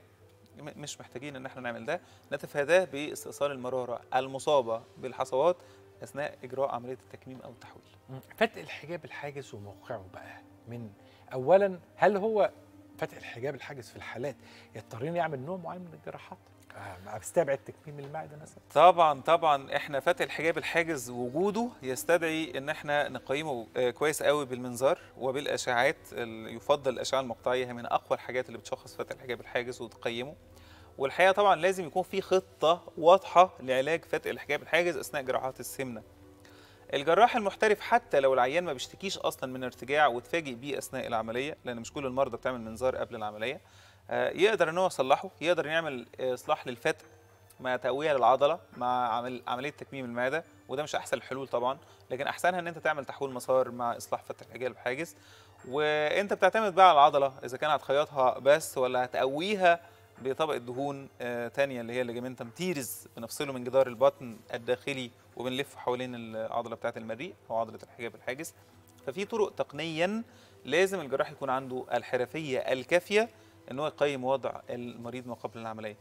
Speaker 8: مش محتاجين ان احنا نعمل ده، نتفاداه باستئصال المراره المصابه بالحصوات اثناء اجراء عمليه التكميم او التحويل.
Speaker 1: فتح الحجاب الحاجز وموقعه بقى من اولا، هل هو فتح الحجاب الحاجز في الحالات يضطرين يعمل نوع معين من الجراحات؟ بستبعد تكميم المعده مثلا؟
Speaker 8: طبعا احنا فتح الحجاب الحاجز وجوده يستدعي ان احنا نقيمه كويس قوي بالمنظار وبالاشعاعات، يفضل الاشعه المقطعيه هي من اقوى الحاجات اللي بتشخص فتح الحجاب الحاجز وتقيمه. والحقيقه طبعا لازم يكون في خطه واضحه لعلاج فتح الحجاب الحاجز اثناء جراحات السمنه. الجراح المحترف حتى لو العيان ما بيشتكيش اصلا من ارتجاع وتفاجئ بيه اثناء العمليه، لان مش كل المرضى بتعمل منظار قبل العمليه، يقدر ان هو يصلحه، يقدر يعمل اصلاح للفتق مع تقويه للعضله مع عمليه تكميم المعده، وده مش احسن الحلول طبعا، لكن احسنها ان انت تعمل تحويل مسار مع اصلاح فتح الحجاب الحاجز. وانت بتعتمد بقى على العضله اذا كان هتخيطها بس ولا هتقويها بطبقه دهون ثانيه اللي هي الليجامنتم تيرز، بنفصله من جدار البطن الداخلي وبنلفه حوالين العضله بتاعه المريء او عضله الحجاب الحاجز. ففي طرق تقنيا لازم الجراح يكون عنده الحرفيه الكافيه ان هو يقيم وضع المريض ما قبل العمليه.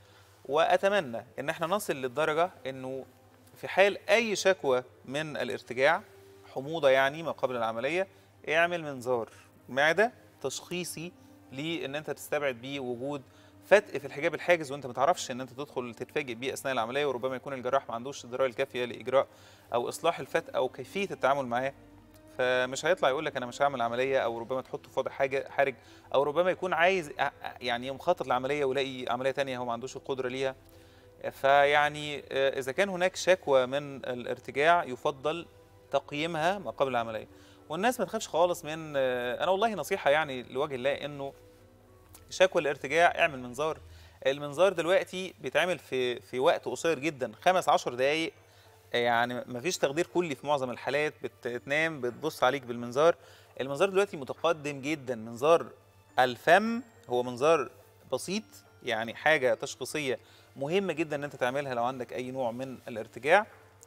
Speaker 8: واتمنى ان احنا نصل للدرجه انه في حال اي شكوى من الارتجاع حموضه يعني ما قبل العمليه، اعمل منظار معده تشخيصي لان انت تستبعد بيه وجود فتق في الحجاب الحاجز، وانت ما تعرفش ان انت تدخل تتفاجئ بيه اثناء العمليه، وربما يكون الجراح ما عندوش الدرايه الكافيه لاجراء او اصلاح الفتق او كيفيه التعامل معاه، فمش هيطلع يقول لك انا مش هعمل عمليه، او ربما تحطه في وضع حرج، او ربما يكون عايز يعني مخطط لعمليه ويلاقي عمليه ثانيه هو ما عندوش القدره ليها. فيعني اذا كان هناك شكوى من الارتجاع يفضل تقييمها ما قبل العمليه، والناس ما تخافش خالص من انا والله نصيحه يعني لوجه الله، انه شكوى الارتجاع اعمل منظار. المنظار دلوقتي بيتعمل في وقت قصير جدا، 5-10 دقائق، يعني ما فيش تخدير كلي في معظم الحالات، بتنام بتبص عليك بالمنظار. المنظار دلوقتي متقدم جدا، منظار الفم هو منظار بسيط، يعني حاجه تشخيصيه مهمه جدا ان انت تعملها لو عندك اي نوع من الارتجاع.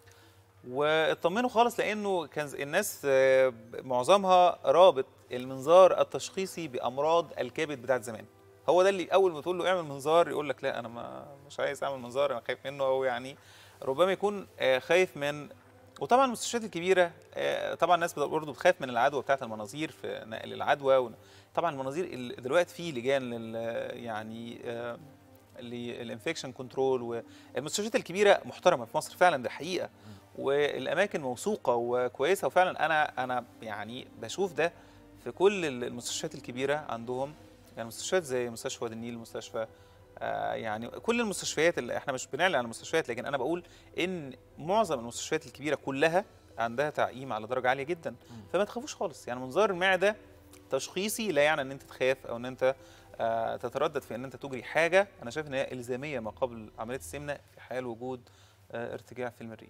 Speaker 8: واطمنوا خالص، لانه كان الناس معظمها رابط المنظار التشخيصي بامراض الكبد بتاعت زمان. هو ده اللي اول ما تقول له اعمل منظار يقول لك لا انا مش عايز اعمل منظار، انا خايف منه، او يعني ربما يكون خايف من. وطبعا المستشفيات الكبيره طبعا الناس برضه بتخاف من العدوى بتاعت المناظير في نقل العدوى. طبعا المناظير دلوقتي في لجان يعني للانفكشن كنترول، والمستشفيات الكبيره محترمه في مصر فعلا، ده حقيقه، والاماكن موثوقه وكويسه، وفعلا انا يعني بشوف ده في كل المستشفيات الكبيره عندهم، يعني مستشفيات زي مستشفى وادي النيل، مستشفى يعني كل المستشفيات اللي احنا مش بنعلن عن المستشفيات، لكن انا بقول ان معظم المستشفيات الكبيره كلها عندها تعقيم على درجه عاليه جدا، فما تخافوش خالص. يعني منظار المعده تشخيصي لا يعني ان انت تخاف او ان انت تتردد في ان انت تجري حاجه. انا شايف ان هي الزاميه ما قبل عمليه السمنه في حال وجود ارتجاع في المريء.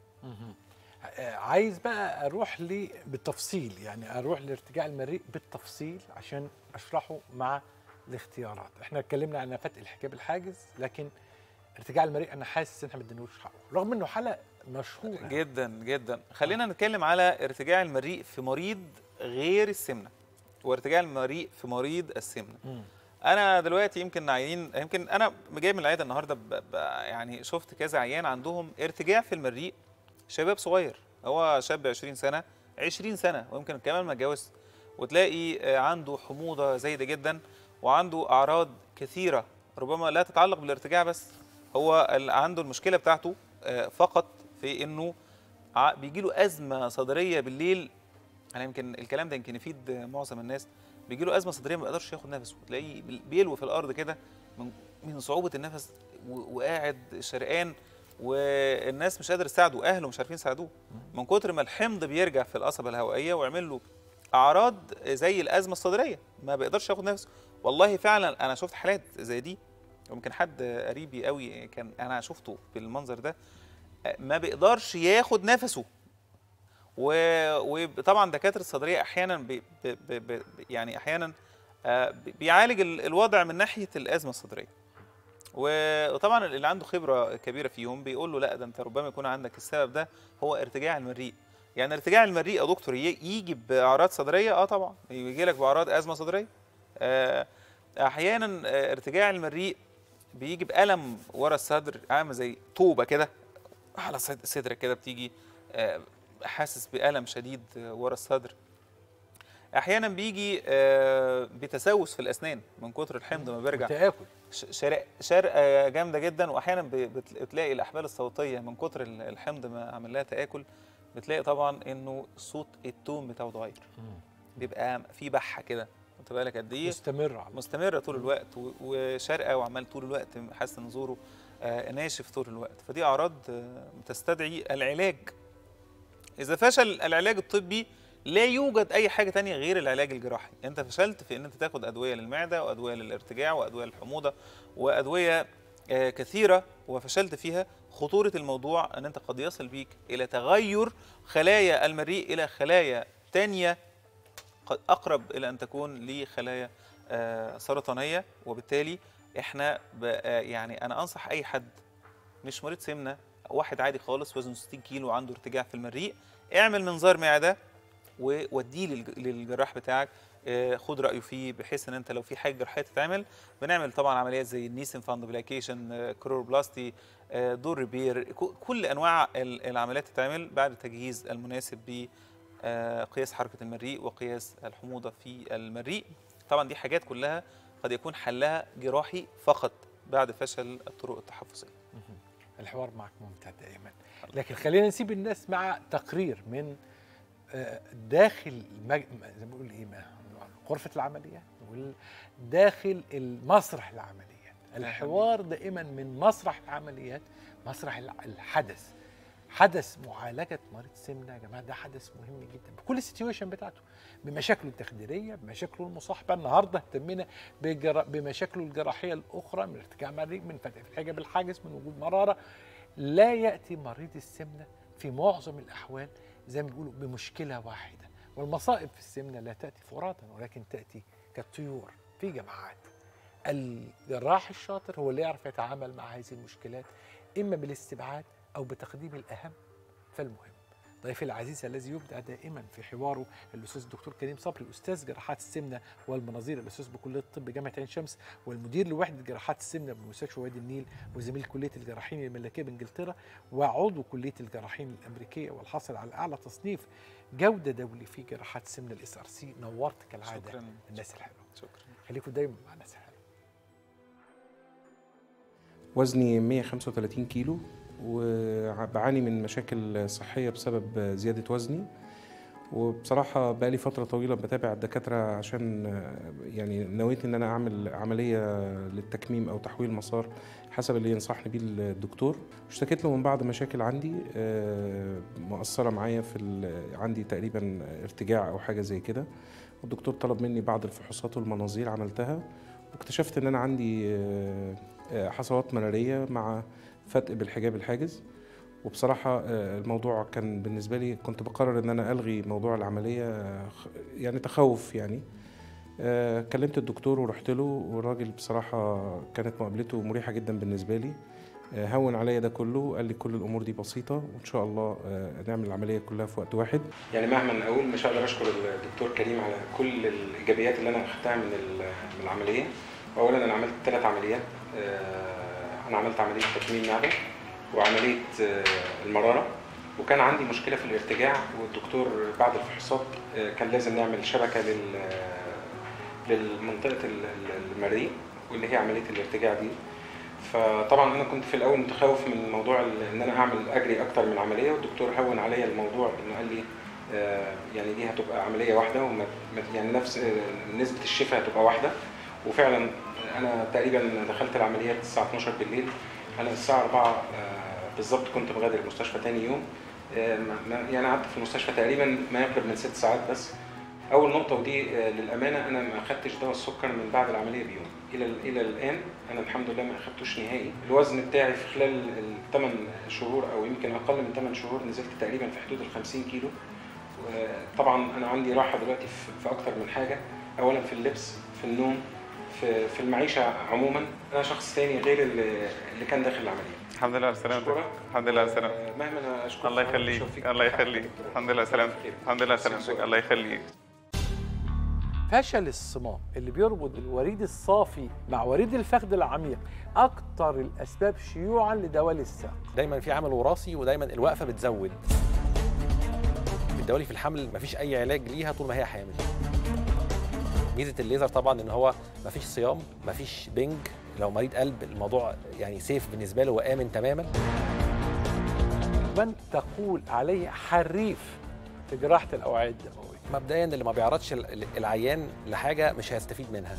Speaker 1: عايز بقى اروح بالتفصيل، يعني اروح لارتجاع المريء بالتفصيل عشان اشرحه مع الاختيارات. احنا اتكلمنا عن فتق الحجاب الحاجز، لكن ارتجاع المريء انا حاسس ان احنا ما اديناهوش حقه رغم انه حلقه مشهوره
Speaker 8: جدا جدا. خلينا نتكلم على ارتجاع المريء في مريض غير السمنه وارتجاع المريء في مريض السمنه. انا دلوقتي يمكن انا جاي من العياده النهارده يعني شفت كذا عيان عندهم ارتجاع في المريء، شباب صغير، هو شاب 20 سنه ويمكن كمان ما اتجوزش، وتلاقي عنده حموضه زايده جدا وعنده اعراض كثيره ربما لا تتعلق بالارتجاع، بس هو عنده المشكله بتاعته فقط في انه بيجي له ازمه صدريه بالليل. انا يمكن الكلام ده يمكن يفيد معظم الناس. بيجي له ازمه صدريه ما بيقدرش ياخد نفسه، تلاقيه بيلوي في الارض كده من صعوبه النفس، وقاعد شرقان، والناس مش قادره تساعده، اهله مش عارفين يساعدوه من كتر ما الحمض بيرجع في القصبه الهوائيه ويعمل له اعراض زي الازمه الصدريه، ما بيقدرش ياخد نفسه. والله فعلا انا شفت حالات زي دي، ويمكن حد قريبي قوي كان انا شفته بالمنظر ده، ما بيقدرش ياخد نفسه. وطبعا دكاتره الصدريه احيانا يعني احيانا بيعالج الوضع من ناحيه الازمه الصدريه، وطبعا اللي عنده خبره كبيره فيهم بيقول له لا ده انت ربما يكون عندك السبب ده هو ارتجاع المريء. يعني ارتجاع المريء يا دكتور يجي باعراض صدريه؟ طبعا يجي لك باعراض ازمه صدريه. احيانا ارتجاع المريء بيجي بالم ورا الصدر، عامل زي طوبه كده على صدرك كده، بتيجي حاسس بألم شديد ورا الصدر. احيانا بيجي بتسوس في الاسنان من كتر الحمض ما بيرجع،
Speaker 1: تاكل
Speaker 8: شرقه جامده جدا، واحيانا بتلاقي الاحبال الصوتيه من كتر الحمض ما عمل لها تاكل، بتلاقي طبعا انه صوت التون بتاعه اتغير، بيبقى في بحه كده، انت بالك قد ايه مستمره طول الوقت، وشرقه وعمال طول الوقت حاسس ان زوره ناشف طول الوقت. فدي اعراض تستدعي العلاج. إذا فشل العلاج الطبي لا يوجد أي حاجة تانية غير العلاج الجراحي. أنت فشلت في أن أنت تاخد أدوية للمعدة وأدوية للارتجاع وأدوية للحموضة وأدوية كثيرة وفشلت فيها. خطورة الموضوع أن أنت قد يصل بيك إلى تغير خلايا المريء إلى خلايا تانية قد أقرب إلى أن تكون لخلايا سرطانية. وبالتالي إحنا يعني أنا أنصح أي حد مش مريض سمنة، واحد عادي خالص وزنه 60 كيلو وعنده ارتجاع في المريء، اعمل منظار معده ووديه للجراح بتاعك، خد رايه فيه، بحيث ان انت لو في حاجه جراحيه تتعمل بنعمل طبعا عمليات زي النيسن فاندوبلايكيشن، كروربلاستي، دور ريبير، كل انواع العمليات تتعمل بعد التجهيز المناسب قياس حركة المريء وقياس الحموضة في المريء. طبعا دي حاجات كلها قد يكون حلها جراحي فقط بعد فشل الطرق التحفظية.
Speaker 1: الحوار معك ممتع دائما، لكن خلينا نسيب الناس مع تقرير من داخل زي ما بقول ايه، غرفة العمليات، نقول داخل المسرح العمليات. الحوار دائما من مسرح العمليات، مسرح الحدث، حدث معالجة مريض سمنة يا جماعة. ده حدث مهم جدا بكل السيتويشن بتاعته، بمشاكله التخديرية، بمشاكله المصاحبة. النهارده اهتمينا بمشاكله الجراحية الأخرى، من ارتجاع مريء، من فتح الحجاب الحاجز، من وجود مرارة. لا يأتي مريض السمنة في معظم الأحوال زي ما بيقولوا بمشكلة واحدة، والمصائب في السمنة لا تأتي فرادى ولكن تأتي كالطيور في جماعات. الجراح الشاطر هو اللي يعرف يتعامل مع هذه المشكلات، إما بالاستبعاد أو بتقديم الأهم فالمهم. ضيفي العزيز الذي يبدع دائما في حواره الأستاذ الدكتور كريم صبري، أستاذ جراحات السمنة والمناظير، الأستاذ بكلية الطب جامعة عين شمس، والمدير لوحدة جراحات السمنة بمستشفى وادي النيل، وزميل كلية الجراحين الملكية بإنجلترا، وعضو كلية الجراحين الأمريكية، والحاصل على أعلى تصنيف جودة دولي في جراحات السمنة الSRC. نورت كالعادة.
Speaker 8: شكرا.
Speaker 1: الناس الحلوة.
Speaker 8: شكرا.
Speaker 1: خليكم دايما مع الناس الحلوة.
Speaker 9: وزني 135 كيلو، وبعاني من مشاكل صحية بسبب زيادة وزني. وبصراحة بقالي فترة طويلة بتابع الدكاترة عشان يعني نويت إن أنا أعمل عملية للتكميم أو تحويل مسار حسب اللي ينصحني بيه الدكتور. اشتكيت له من بعض مشاكل عندي مؤثرة معايا عندي تقريبا ارتجاع أو حاجة زي كده، والدكتور طلب مني بعض الفحوصات والمناظير عملتها، واكتشفت إن أنا عندي حصوات مرارية مع فتق بالحجاب الحاجز. وبصراحة الموضوع كان بالنسبة لي، كنت بقرر ان انا الغي موضوع العملية، يعني تخوف يعني. كلمت الدكتور ورحت له، والراجل بصراحة كانت مقابلته مريحة جدا بالنسبة لي. هون عليا ده كله، قال لي كل الامور دي بسيطة وان شاء الله نعمل العملية كلها في وقت واحد. يعني مهما اقول مش هقدر اشكر الدكتور كريم على كل الايجابيات اللي انا اخدتها من العملية. اولا انا عملت 3 عمليات. انا عملت عملية تكميم معدة وعملية المرارة، وكان عندي مشكلة في الارتجاع، والدكتور بعد الفحوصات كان لازم نعمل شبكة للمنطقة المريء واللي هي عملية الارتجاع دي. فطبعا انا كنت في الاول متخوف من موضوع ان انا اجري اكتر من عملية، والدكتور هون عليا الموضوع انه قال لي يعني دي هتبقى عملية واحدة، يعني نفس نسبة الشفاء هتبقى واحدة. وفعلا انا تقريبا دخلت العمليات الساعة 12 بالليل، انا الساعة 4 بالظبط كنت بغادر المستشفى تاني يوم. يعني قعدت في المستشفى تقريبا ما يقرب من 6 ساعات بس. اول نقطة، ودي للأمانة، انا ما اخدتش دواء السكر من بعد العملية بيوم الى الان. انا الحمد لله ما اخدتوش نهائي. الوزن بتاعي في خلال 8 شهور او يمكن اقل من 8 شهور نزلت تقريبا في حدود 50 كيلو. طبعا انا عندي راحة دلوقتي في اكتر من حاجة. اولا في اللبس، في النوم، في المعيشة عموما. انا شخص ثاني غير اللي كان داخل العملية.
Speaker 8: الحمد لله على سلامتك. الحمد لله على سلامتك.
Speaker 9: مهما انا اشكرك.
Speaker 8: الله يخليك. الله يخليك. الحمد لله على سلامتك. الحمد لله على سلامتك. الله يخليك.
Speaker 1: فشل الصمام اللي بيربط الوريد الصافي مع وريد الفخذ العميق اكتر الاسباب شيوعا لدوالي الساق.
Speaker 10: دايما في عامل وراثي، ودايما الوقفه بتزود. الدوالي في الحمل مفيش اي علاج ليها طول ما هي حامل. ميزه الليزر طبعا ان هو مفيش صيام، مفيش بنج. لو مريض قلب الموضوع يعني سيف بالنسبه له وامن تماما.
Speaker 1: من تقول عليه حريف في جراحه الاوعيه الدمويه؟
Speaker 10: مبدئيا اللي ما بيعرضش العيان لحاجه مش هيستفيد منها.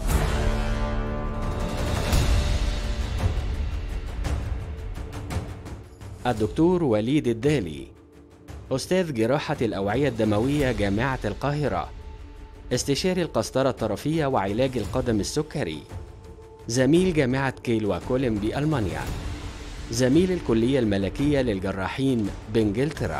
Speaker 3: الدكتور وليد الدالي، أستاذ جراحة الأوعية الدموية جامعة القاهرة، استشاري القسطرة الطرفية وعلاج القدم السكري، زميل جامعة كيل وكولن بألمانيا، زميل الكلية الملكية للجراحين بإنجلترا.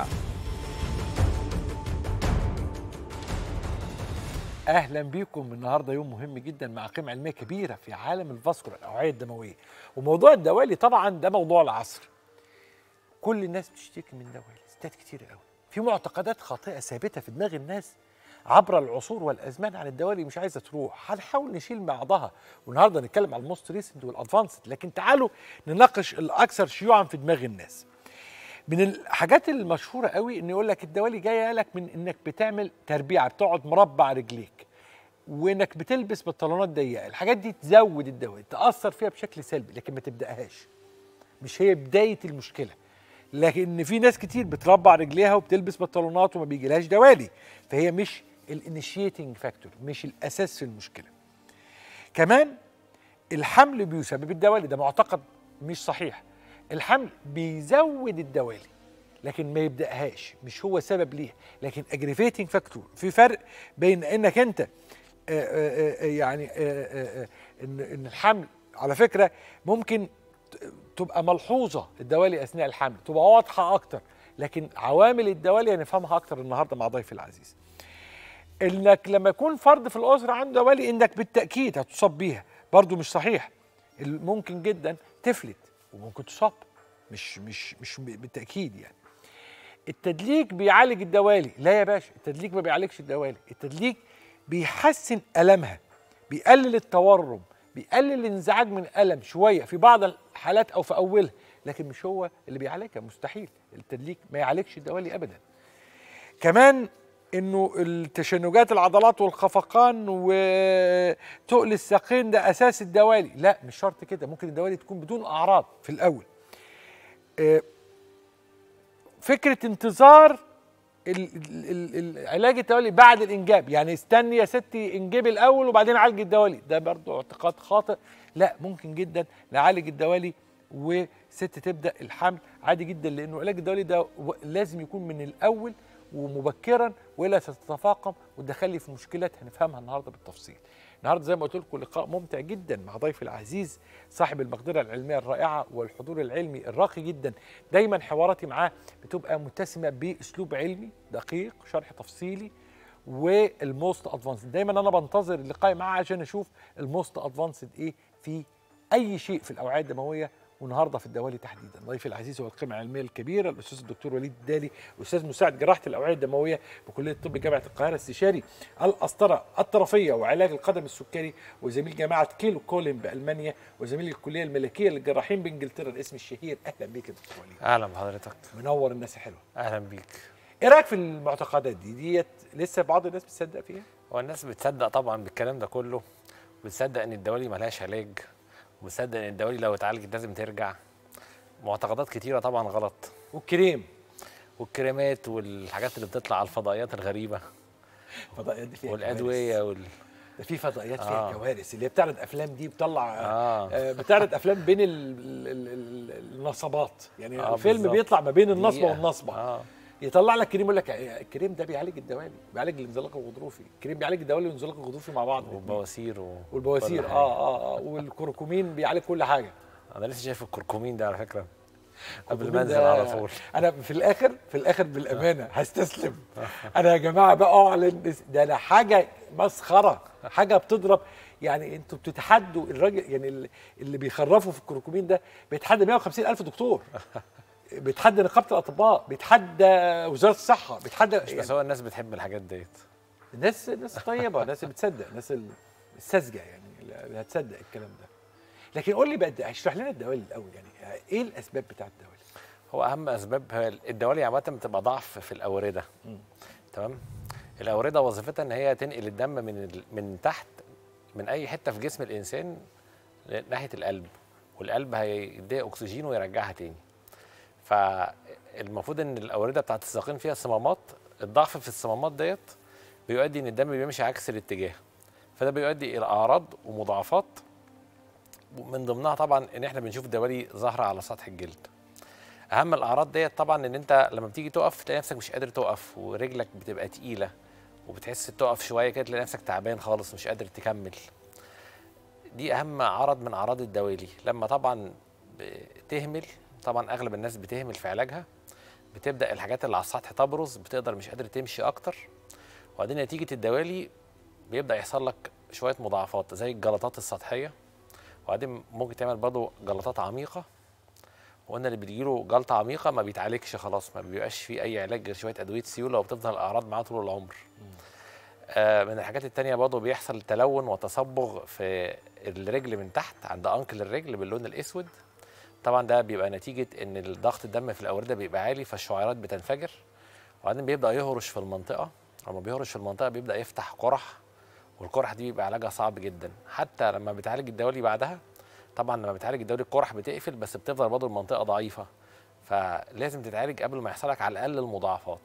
Speaker 1: اهلا بيكم. النهارده يوم مهم جدا مع قيمه علميه كبيره في عالم الفاسكولار الاوعيه الدمويه، وموضوع الدوالي طبعا ده موضوع العصر. كل الناس بتشتكي من دوالي، ستات كتير قوي. في معتقدات خاطئه ثابته في دماغ الناس عبر العصور والازمان عن الدوالي مش عايزه تروح. هنحاول نشيل بعضها، والنهارده نتكلم على الموست ريسنت والادفانسد، لكن تعالوا نناقش الاكثر شيوعا في دماغ الناس. من الحاجات المشهوره قوي ان يقول لك الدوالي جايه لك من انك بتعمل تربيعه، بتقعد مربع رجليك وانك بتلبس بنطلونات ضيقه. الحاجات دي تزود الدوالي، تاثر فيها بشكل سلبي، لكن ما تبداهاش. مش هي بدايه المشكله، لكن في ناس كتير بتربع رجليها وبتلبس بنطلونات وما بيجيلهاش دوالي، فهي مش الانيشيتنج فاكتور، مش الاساس في المشكله. كمان الحمل بيسبب الدوالي، ده معتقد مش صحيح. الحمل بيزود الدوالي لكن ما يبداهاش، مش هو سبب ليها، لكن اجريفيتنج فاكتور. في فرق بين انك انت ان الحمل على فكره ممكن تبقى ملحوظه الدوالي اثناء الحمل، تبقى واضحه اكتر، لكن عوامل الدوالي هنفهمها اكتر النهارده مع ضيفي العزيز. انك لما يكون فرد في الاسره عنده دوالي انك بالتاكيد هتصاب بيها، برضو مش صحيح. ممكن جدا تفلت وممكن تصاب، مش بالتاكيد يعني. التدليك بيعالج الدوالي؟ لا يا باشا، التدليك ما بيعالجش الدوالي. التدليك بيحسن ألمها، بيقلل التورم، بيقلل الانزعاج من الألم شوية في بعض الحالات أو في أولها، لكن مش هو اللي بيعالجها، مستحيل. التدليك ما يعالجش الدوالي أبدا. كمان إنه التشنجات العضلات والخفقان وتقل الساقين ده أساس الدوالي؟ لا، مش شرط كده، ممكن الدوالي تكون بدون أعراض في الأول. فكرة انتظار العلاج الدوالي بعد الانجاب، يعني استني يا ستي انجبي الاول وبعدين عالجي الدوالي، ده برضه اعتقاد خاطئ. لا، ممكن جدا نعالج الدوالي وست تبدا الحمل عادي جدا، لانه علاج الدوالي ده لازم يكون من الاول ومبكرا، والا ستتفاقم وتدخلي في مشكلات هنفهمها النهارده بالتفصيل. النهارده زي ما قلت لكم لقاء ممتع جدا مع ضيفي العزيز صاحب المقدره العلميه الرائعه والحضور العلمي الراقي جدا. دايما حواراتي معاه بتبقى متسمه باسلوب علمي دقيق، شرح تفصيلي، والموست ادفانسد. دايما انا بنتظر اللقاء معاه عشان اشوف الموست ادفانسد ايه في اي شيء في الاوعيه الدمويه، والنهارده في الدوالي تحديدا. ضيفي العزيز هو القيمه العلميه الكبيره الاستاذ الدكتور وليد الدالي، استاذ مساعد جراحه الاوعيه الدمويه بكليه الطب جامعه القاهره، استشاري القسطره الطرفيه وعلاج القدم السكري، وزميل جامعه كيلو كولن بالمانيا، وزميل الكليه الملكيه للجراحين بانجلترا. الاسم الشهير. اهلا بيك يا دكتور وليد.
Speaker 10: اهلا بحضرتك.
Speaker 1: منور الناس الحلوه.
Speaker 10: اهلا بيك.
Speaker 1: ايه رايك في المعتقدات ديت؟ لسه بعض الناس بتصدق فيها؟
Speaker 10: هو الناس بتصدق طبعا بالكلام ده كله، وبتصدق ان الدوالي ملهاش علاج، وبتصدق ان الدوالي لو اتعالجت لازم ترجع. معتقدات كتيره طبعا غلط. والكريمات والحاجات اللي بتطلع على الفضائيات الغريبه،
Speaker 1: الفضائيات دي فيها
Speaker 10: والادويه
Speaker 1: ده في فضائيات فيها كوارث، اللي هي بتعرض افلام دي بتطلع بتعرض افلام بين النصبات، يعني الفيلم بالزبط. بيطلع ما بين النصبه والنصبه. يطلع لك كريم يقول لك الكريم ده بيعالج الدوالي، بيعالج الانزلاق الغضروفي، الكريم بيعالج الدوالي والانزلاق الغضروفي مع بعض،
Speaker 10: والبواسير
Speaker 1: والبواسير والكركمين بيعالج كل حاجه.
Speaker 10: انا لسه شايف الكركمين ده على فكره قبل ما انزل على طول.
Speaker 1: انا في الاخر بالامانه هستسلم. انا يا جماعه بقى اعلن ده، انا حاجه مسخره، حاجه بتضرب. يعني انتوا بتتحدوا الراجل، يعني اللي بيخرفوا في الكركمين ده بيتحدى 150,000 دكتور، بيتحدى نقابه الاطباء، بيتحدى وزاره الصحه، بيتحدى
Speaker 10: مش بس هو الناس بتحب الحاجات ديت.
Speaker 1: ناس طيبه، ناس بتصدق، ناس الساذجه يعني اللي هتصدق الكلام ده. لكن قول لي بقى، اشرح لنا الدوالي الاول، يعني ايه الاسباب بتاعت الدوالي؟
Speaker 10: هو اهم اسباب الدوالي عامه بتبقى ضعف في الاورده. تمام. الاورده وظيفتها ان هي تنقل الدم من تحت، من اي حته في جسم الانسان ناحيه القلب، والقلب هيديها اكسجين ويرجعها تاني. فالمفروض ان الاورده بتاعت الساقين فيها صمامات، الضعف في الصمامات ديت بيؤدي ان الدم بيمشي عكس الاتجاه، فده بيؤدي الى اعراض ومضاعفات، من ضمنها طبعا ان احنا بنشوف الدوالي ظاهره على سطح الجلد. اهم الاعراض ديت طبعا ان انت لما بتيجي تقف تلاقي نفسك مش قادر تقف، ورجلك بتبقى تقيله، وبتحس تقف شويه كده تلاقي نفسك تعبان خالص مش قادر تكمل. دي اهم عرض من اعراض الدوالي. لما طبعا بتهمل، طبعا اغلب الناس بتهمل في علاجها، بتبدا الحاجات اللي على السطح تبرز، بتقدر مش قادر تمشي اكتر، وبعدين نتيجه الدوالي بيبدا يحصل لك شويه مضاعفات زي الجلطات السطحيه، وبعدين ممكن تعمل برضه جلطات عميقه. وقلنا اللي بيجيله جلطه عميقه ما بيتعالجش خلاص، ما بيبقاش فيه اي علاج غير شويه ادويه سيوله، وبتفضل الاعراض معاه طول العمر. من الحاجات التانية برضه بيحصل تلون وتصبغ في الرجل من تحت عند انكل الرجل باللون الاسود، طبعا ده بيبقى نتيجه ان ضغط الدم في الاورده بيبقى عالي، فالشعيرات بتنفجر، وبعدين بيبدا يهرش في المنطقه. لما بيهرش في المنطقه بيبدا يفتح قرح، والقرح دي بيبقى علاجها صعب جدا. حتى لما بتعالج الدوالي بعدها، طبعا لما بتعالج الدوالي القرح بتقفل، بس بتفضل برضه المنطقه ضعيفه، فلازم تتعالج قبل ما يحصل لك على الاقل المضاعفات.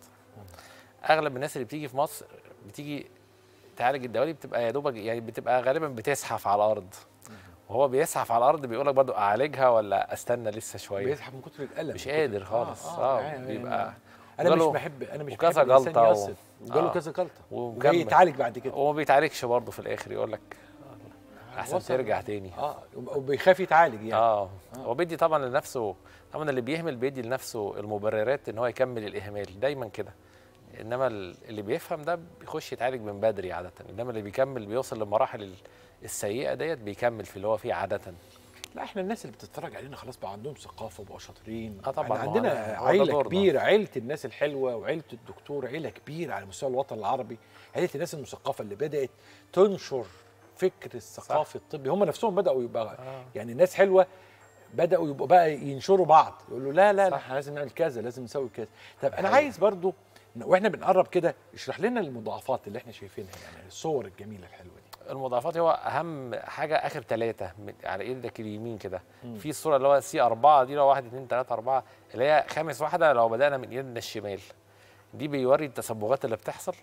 Speaker 10: اغلب الناس اللي بتيجي في مصر بتيجي تعالج الدوالي بتبقى يا دوبك يعني بتبقى غالبا بتزحف على الارض، وهو بيزحف على الارض بيقول لك برضه اعالجها ولا استنى لسه شويه،
Speaker 1: بيزحف من كتر الالم،
Speaker 10: مش قادر خالص. بيبقى
Speaker 1: انا مش بحب
Speaker 10: كذا جلطه
Speaker 1: وجاله كذا جلطه
Speaker 10: وجاي
Speaker 1: يتعالج بعد كده،
Speaker 10: وما بيتعالجش برضه في الاخر، يقول لك احسن ترجع تاني.
Speaker 1: وبيخاف يتعالج يعني.
Speaker 10: هو بيدي طبعا لنفسه، طبعا اللي بيهمل بيدي لنفسه المبررات ان هو يكمل الاهمال دايما كده، انما اللي بيفهم ده بيخش يتعالج من بدري عاده، انما اللي بيكمل بيوصل للمراحل السيئه ديت بيكمل في اللي هو فيه عاده.
Speaker 1: لا احنا الناس اللي بتتفرج علينا خلاص بقى عندهم ثقافه وبقوا شاطرين.
Speaker 10: طبعا
Speaker 1: عندنا عيله كبيره، عيله الناس الحلوه وعيله الدكتور، عيله كبيره على مستوى الوطن العربي، عيله الناس المثقفه اللي بدات تنشر فكر الثقافي الطبي. هم نفسهم بداوا يبقى يعني ناس حلوه، بداوا يبقوا بقى ينشروا بعض، يقولوا لا لا احنا لازم نعمل كذا، لازم نسوي كذا. طب انا عايز برضو واحنا بنقرب كده اشرح لنا المضاعفات اللي احنا شايفينها، يعني الصور الجميله الحلوه دي.
Speaker 10: المضاعفات هو اهم حاجه اخر 3 على ايدك اليمين كده، في الصوره اللي هو C4 دي، اللي هو 1 2 3 4، اللي هي خامس واحده لو بدانا من ايدنا الشمال، دي بيوري التسبغات اللي بتحصل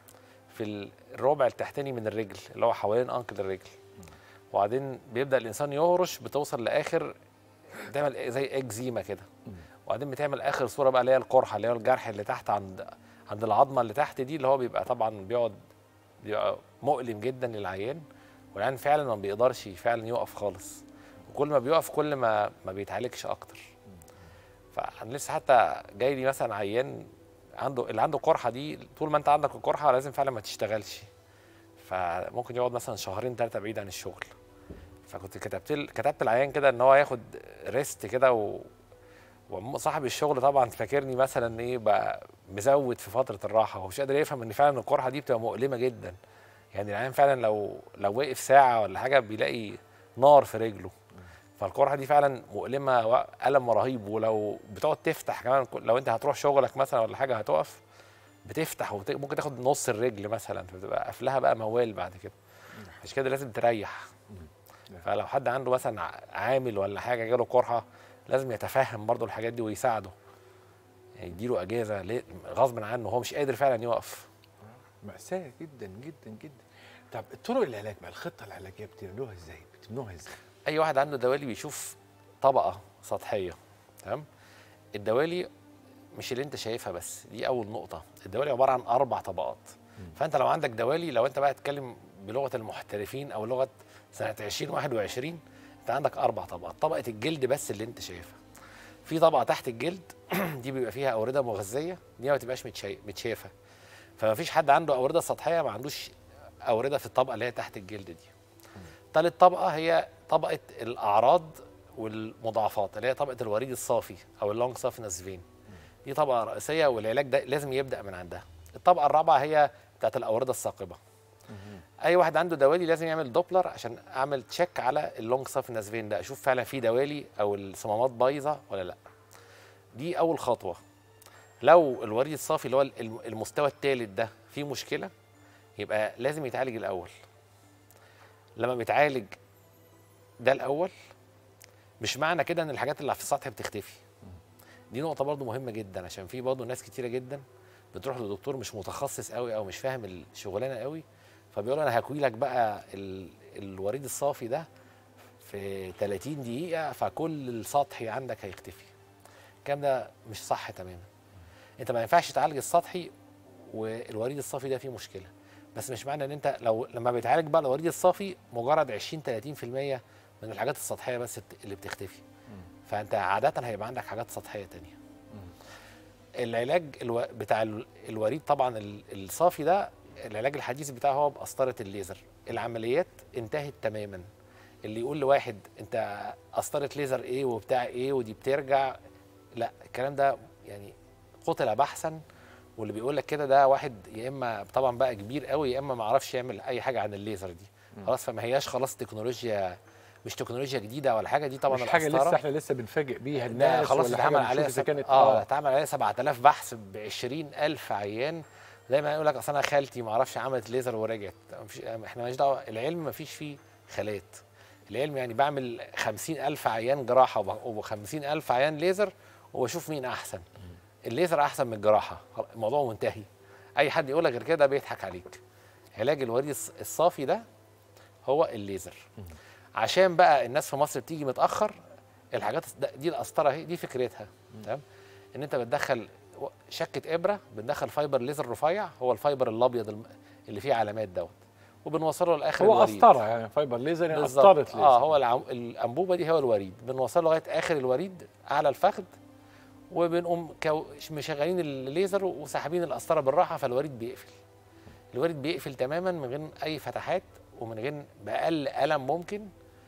Speaker 10: في الربع التحتاني من الرجل اللي هو حوالين انكل الرجل، وبعدين بيبدا الانسان يهرش، بتوصل لاخر تعمل زي اكزيما كده، وبعدين بتعمل اخر صوره بقى اللي هي القرحه، اللي هو الجرح اللي تحت عند العظمه اللي تحت دي، اللي هو بيبقى طبعا بيبقى مؤلم جدا للعيان، والعيان فعلا ما بيقدرش فعلا يقف خالص، وكل ما بيقف كل ما بيتعالجش اكتر. فانا لسه حتى جاي لي مثلا عيان اللي عنده قرحه دي، طول ما انت عندك القرحه لازم فعلا ما تشتغلش، فممكن يقعد مثلا 2 3 بعيد عن الشغل. فكنت كتبت العيان كده ان هو ياخد ريست كده، وصاحب الشغل طبعا فاكرني مثلا ايه بقى مزود في فتره الراحه، ومش قادر يفهم ان فعلا القرحه دي بتبقى مؤلمه جدا. يعني العيان فعلا لو وقف ساعه ولا حاجه بيلاقي نار في رجله، فالقرحه دي فعلا مؤلمه، الم رهيب. ولو بتقعد تفتح كمان، لو انت هتروح شغلك مثلا ولا حاجه هتقف بتفتح، وممكن تاخد نص الرجل مثلا، فبتبقى قافلها بقى موال بعد كده، عشان كده لازم تريح. فلو حد عنده مثلا عامل ولا حاجه جاله قرحه لازم يتفهم برضه الحاجات دي ويساعده، يعني يديله اجازه غصب عنه، هو مش قادر فعلا يقف.
Speaker 1: مأساة جدا جدا جدا. طب طرق العلاج بقى، الخطه العلاجيه بتعملوها ازاي؟
Speaker 10: اي واحد عنده دوالي بيشوف طبقه سطحيه، تمام؟ الدوالي مش اللي انت شايفها بس، دي اول نقطه. الدوالي عباره عن 4 طبقات. فانت لو عندك دوالي، لو انت بقى تتكلم بلغه المحترفين او لغه سنه 2021، انت عندك 4 طبقات. طبقه الجلد بس اللي انت شايفها، في طبقه تحت الجلد دي بيبقى فيها اورده مغذيه، دي ما بتبقاش متشافه، فما فيش حد عنده اورده سطحيه ما عندوش اورده في الطبقه اللي هي تحت الجلد دي. ثالث طبقه هي طبقه الاعراض والمضاعفات، اللي هي طبقه الوريد الصافي او اللونج سافنس فين، دي طبقه رئيسيه والعلاج ده لازم يبدا من عندها. الطبقه الرابعه هي بتاعت الاورده الثاقبه. اي واحد عنده دوالي لازم يعمل دوبلر عشان اعمل تشيك على اللونج سافنس فين ده، اشوف فعلا في دوالي او الصمامات بايظه ولا لا. دي اول خطوه. لو الوريد الصافي اللي هو المستوى الثالث ده فيه مشكله، يبقى لازم يتعالج الاول. لما بيتعالج ده الاول، مش معنى كده ان الحاجات اللي في السطح بتختفي. دي نقطه برضو مهمه جدا، عشان في برضو ناس كتيره جدا بتروح لدكتور مش متخصص قوي او مش فاهم الشغلانه قوي، فبيقول انا هكوي لك بقى الوريد الصافي ده في 30 دقيقه فكل السطحي عندك هيختفي. الكلام ده مش صح تماما. انت ما ينفعش تعالج السطحي والوريد الصافي ده فيه مشكله، بس مش معنى ان انت لما بيتعالج بقى الوريد الصافي مجرد 20 30% من الحاجات السطحيه بس اللي بتختفي، فانت عاده هيبقى عندك حاجات سطحيه تانية. العلاج بتاع الوريد طبعا الصافي ده، العلاج الحديث بتاعه هو بقسطره الليزر. العمليات انتهت تماما. اللي يقول لواحد انت قسطره ليزر ايه وبتاع ايه ودي بترجع، لا، الكلام ده يعني قتل بحثا. واللي بيقول لك كده ده واحد يا اما طبعا بقى كبير قوي، يا اما ما عرفش يعمل اي حاجه عن الليزر دي خلاص، فما هياش خلاص تكنولوجيا مش تكنولوجيا جديده ولا حاجه، دي طبعا
Speaker 1: مش حاجه
Speaker 10: القسطرة.
Speaker 1: لسه احنا لسه بنفاجئ بيها
Speaker 10: ده
Speaker 1: الناس،
Speaker 10: خلاص
Speaker 1: ولا
Speaker 10: اتعمل
Speaker 1: حاجه
Speaker 10: عليها
Speaker 1: اذا كانت
Speaker 10: اتعمل عليها 7000 بحث ب 20000 عيان. دايما يقول لك اصل انا خالتي ما اعرفش عملت ليزر ورجعت. احنا مالناش دعوه، العلم ما فيش فيه خالات. العلم يعني بعمل 50000 عيان جراحه و50000 عيان ليزر وبشوف مين احسن. الليزر احسن من الجراحه، الموضوع منتهي. اي حد يقول لك غير كده بيضحك عليك. علاج الوريد الصافي ده هو الليزر. عشان بقى الناس في مصر بتيجي متاخر، الحاجات دي القسطره اهي، دي فكرتها تمام. ان انت بتدخل شكه ابره، بندخل فايبر ليزر رفيع، هو الفايبر الابيض اللي فيه علامات دوت، وبنوصله لاخر
Speaker 1: هو
Speaker 10: الوريد.
Speaker 1: قسطره يعني فايبر ليزر، يعني
Speaker 10: بالظبط.
Speaker 1: قسطره ليزر.
Speaker 10: هو الانبوبه دي هو الوريد، بنوصله لغايه اخر الوريد اعلى الفخذ، وبنقوم مشغلين الليزر وساحبين القسطره بالراحه، فالوريد بيقفل. الوريد بيقفل تماما من غير اي فتحات ومن غير باقل الم ممكن.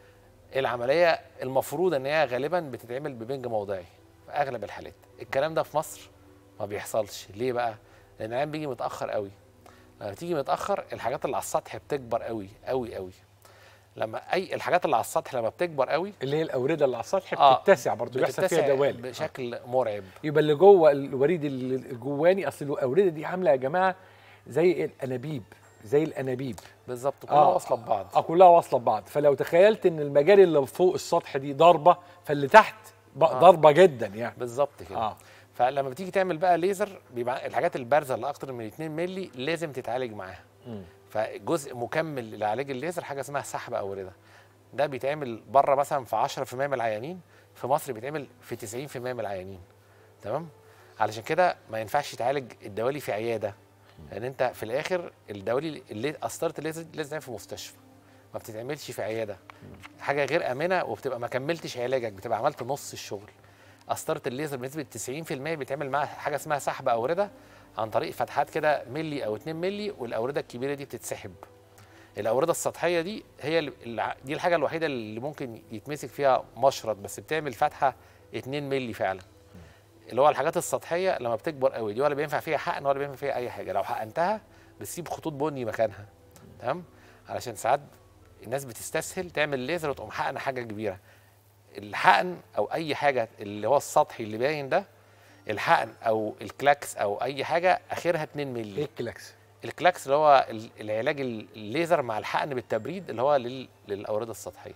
Speaker 10: العمليه المفروض ان هي غالبا بتتعمل ببنج موضعي في اغلب الحالات. الكلام ده في مصر ما بيحصلش. ليه بقى؟ لان العيان بيجي متاخر قوي. لما بتيجي متاخر الحاجات اللي على السطح بتكبر قوي قوي قوي. لما الحاجات اللي على السطح لما بتكبر قوي،
Speaker 1: اللي هي الاورده اللي على السطح بتتسع برضه، بيحصل فيها دوالي
Speaker 10: بشكل مرعب.
Speaker 1: يبقى اللي جوه الوريد الجواني، اصل الاورده دي عامله يا جماعه زي الانابيب، زي الانابيب
Speaker 10: بالظبط، كلها واصله ببعض.
Speaker 1: كلها واصله ببعض. فلو تخيلت ان المجاري اللي فوق السطح دي ضربه، فاللي تحت ضربه جدا يعني.
Speaker 10: بالظبط كده. فلما بتيجي تعمل بقى ليزر، بيبقى الحاجات البارزه اللي اكتر من 2 مللي لازم تتعالج معاها. فجزء مكمل لعلاج الليزر حاجه اسمها سحب اورده. ده بيتعمل بره مثلا في 10% من العيانين، في مصر بيتعمل في 90% من العيانين. تمام؟ علشان كده ما ينفعش تعالج الدوالي في عياده، لان انت في الاخر الدوالي قسطره الليزر لازم تعمل في مستشفى، ما بتتعملش في عياده. حاجه غير امنه، وبتبقى ما كملتش علاجك، بتبقى عملت نص الشغل. قسطره الليزر بنسبه 90% بيتعمل معاها حاجه اسمها سحب اورده عن طريق فتحات كده ملي او 2 ملي، والاورده الكبيره دي بتتسحب. الاورده السطحيه دي هي دي الحاجه الوحيده اللي ممكن يتمسك فيها مشرط، بس بتعمل فتحه 2 ملي فعلا. اللي هو الحاجات السطحيه لما بتكبر قوي دي ولا بينفع فيها حقن ولا بينفع فيها اي حاجه. لو حقنتها بتسيب خطوط بني مكانها. تمام؟ علشان ساعات الناس بتستسهل تعمل ليزر وتقوم حقن حاجه كبيره. الحقن او اي حاجه اللي هو السطحي اللي باين ده، الحقن او الكلاكس او اي حاجه اخرها 2 مللي.
Speaker 1: ايه الكلاكس؟
Speaker 10: الكلاكس اللي هو العلاج الليزر مع الحقن بالتبريد اللي هو للاورده السطحيه.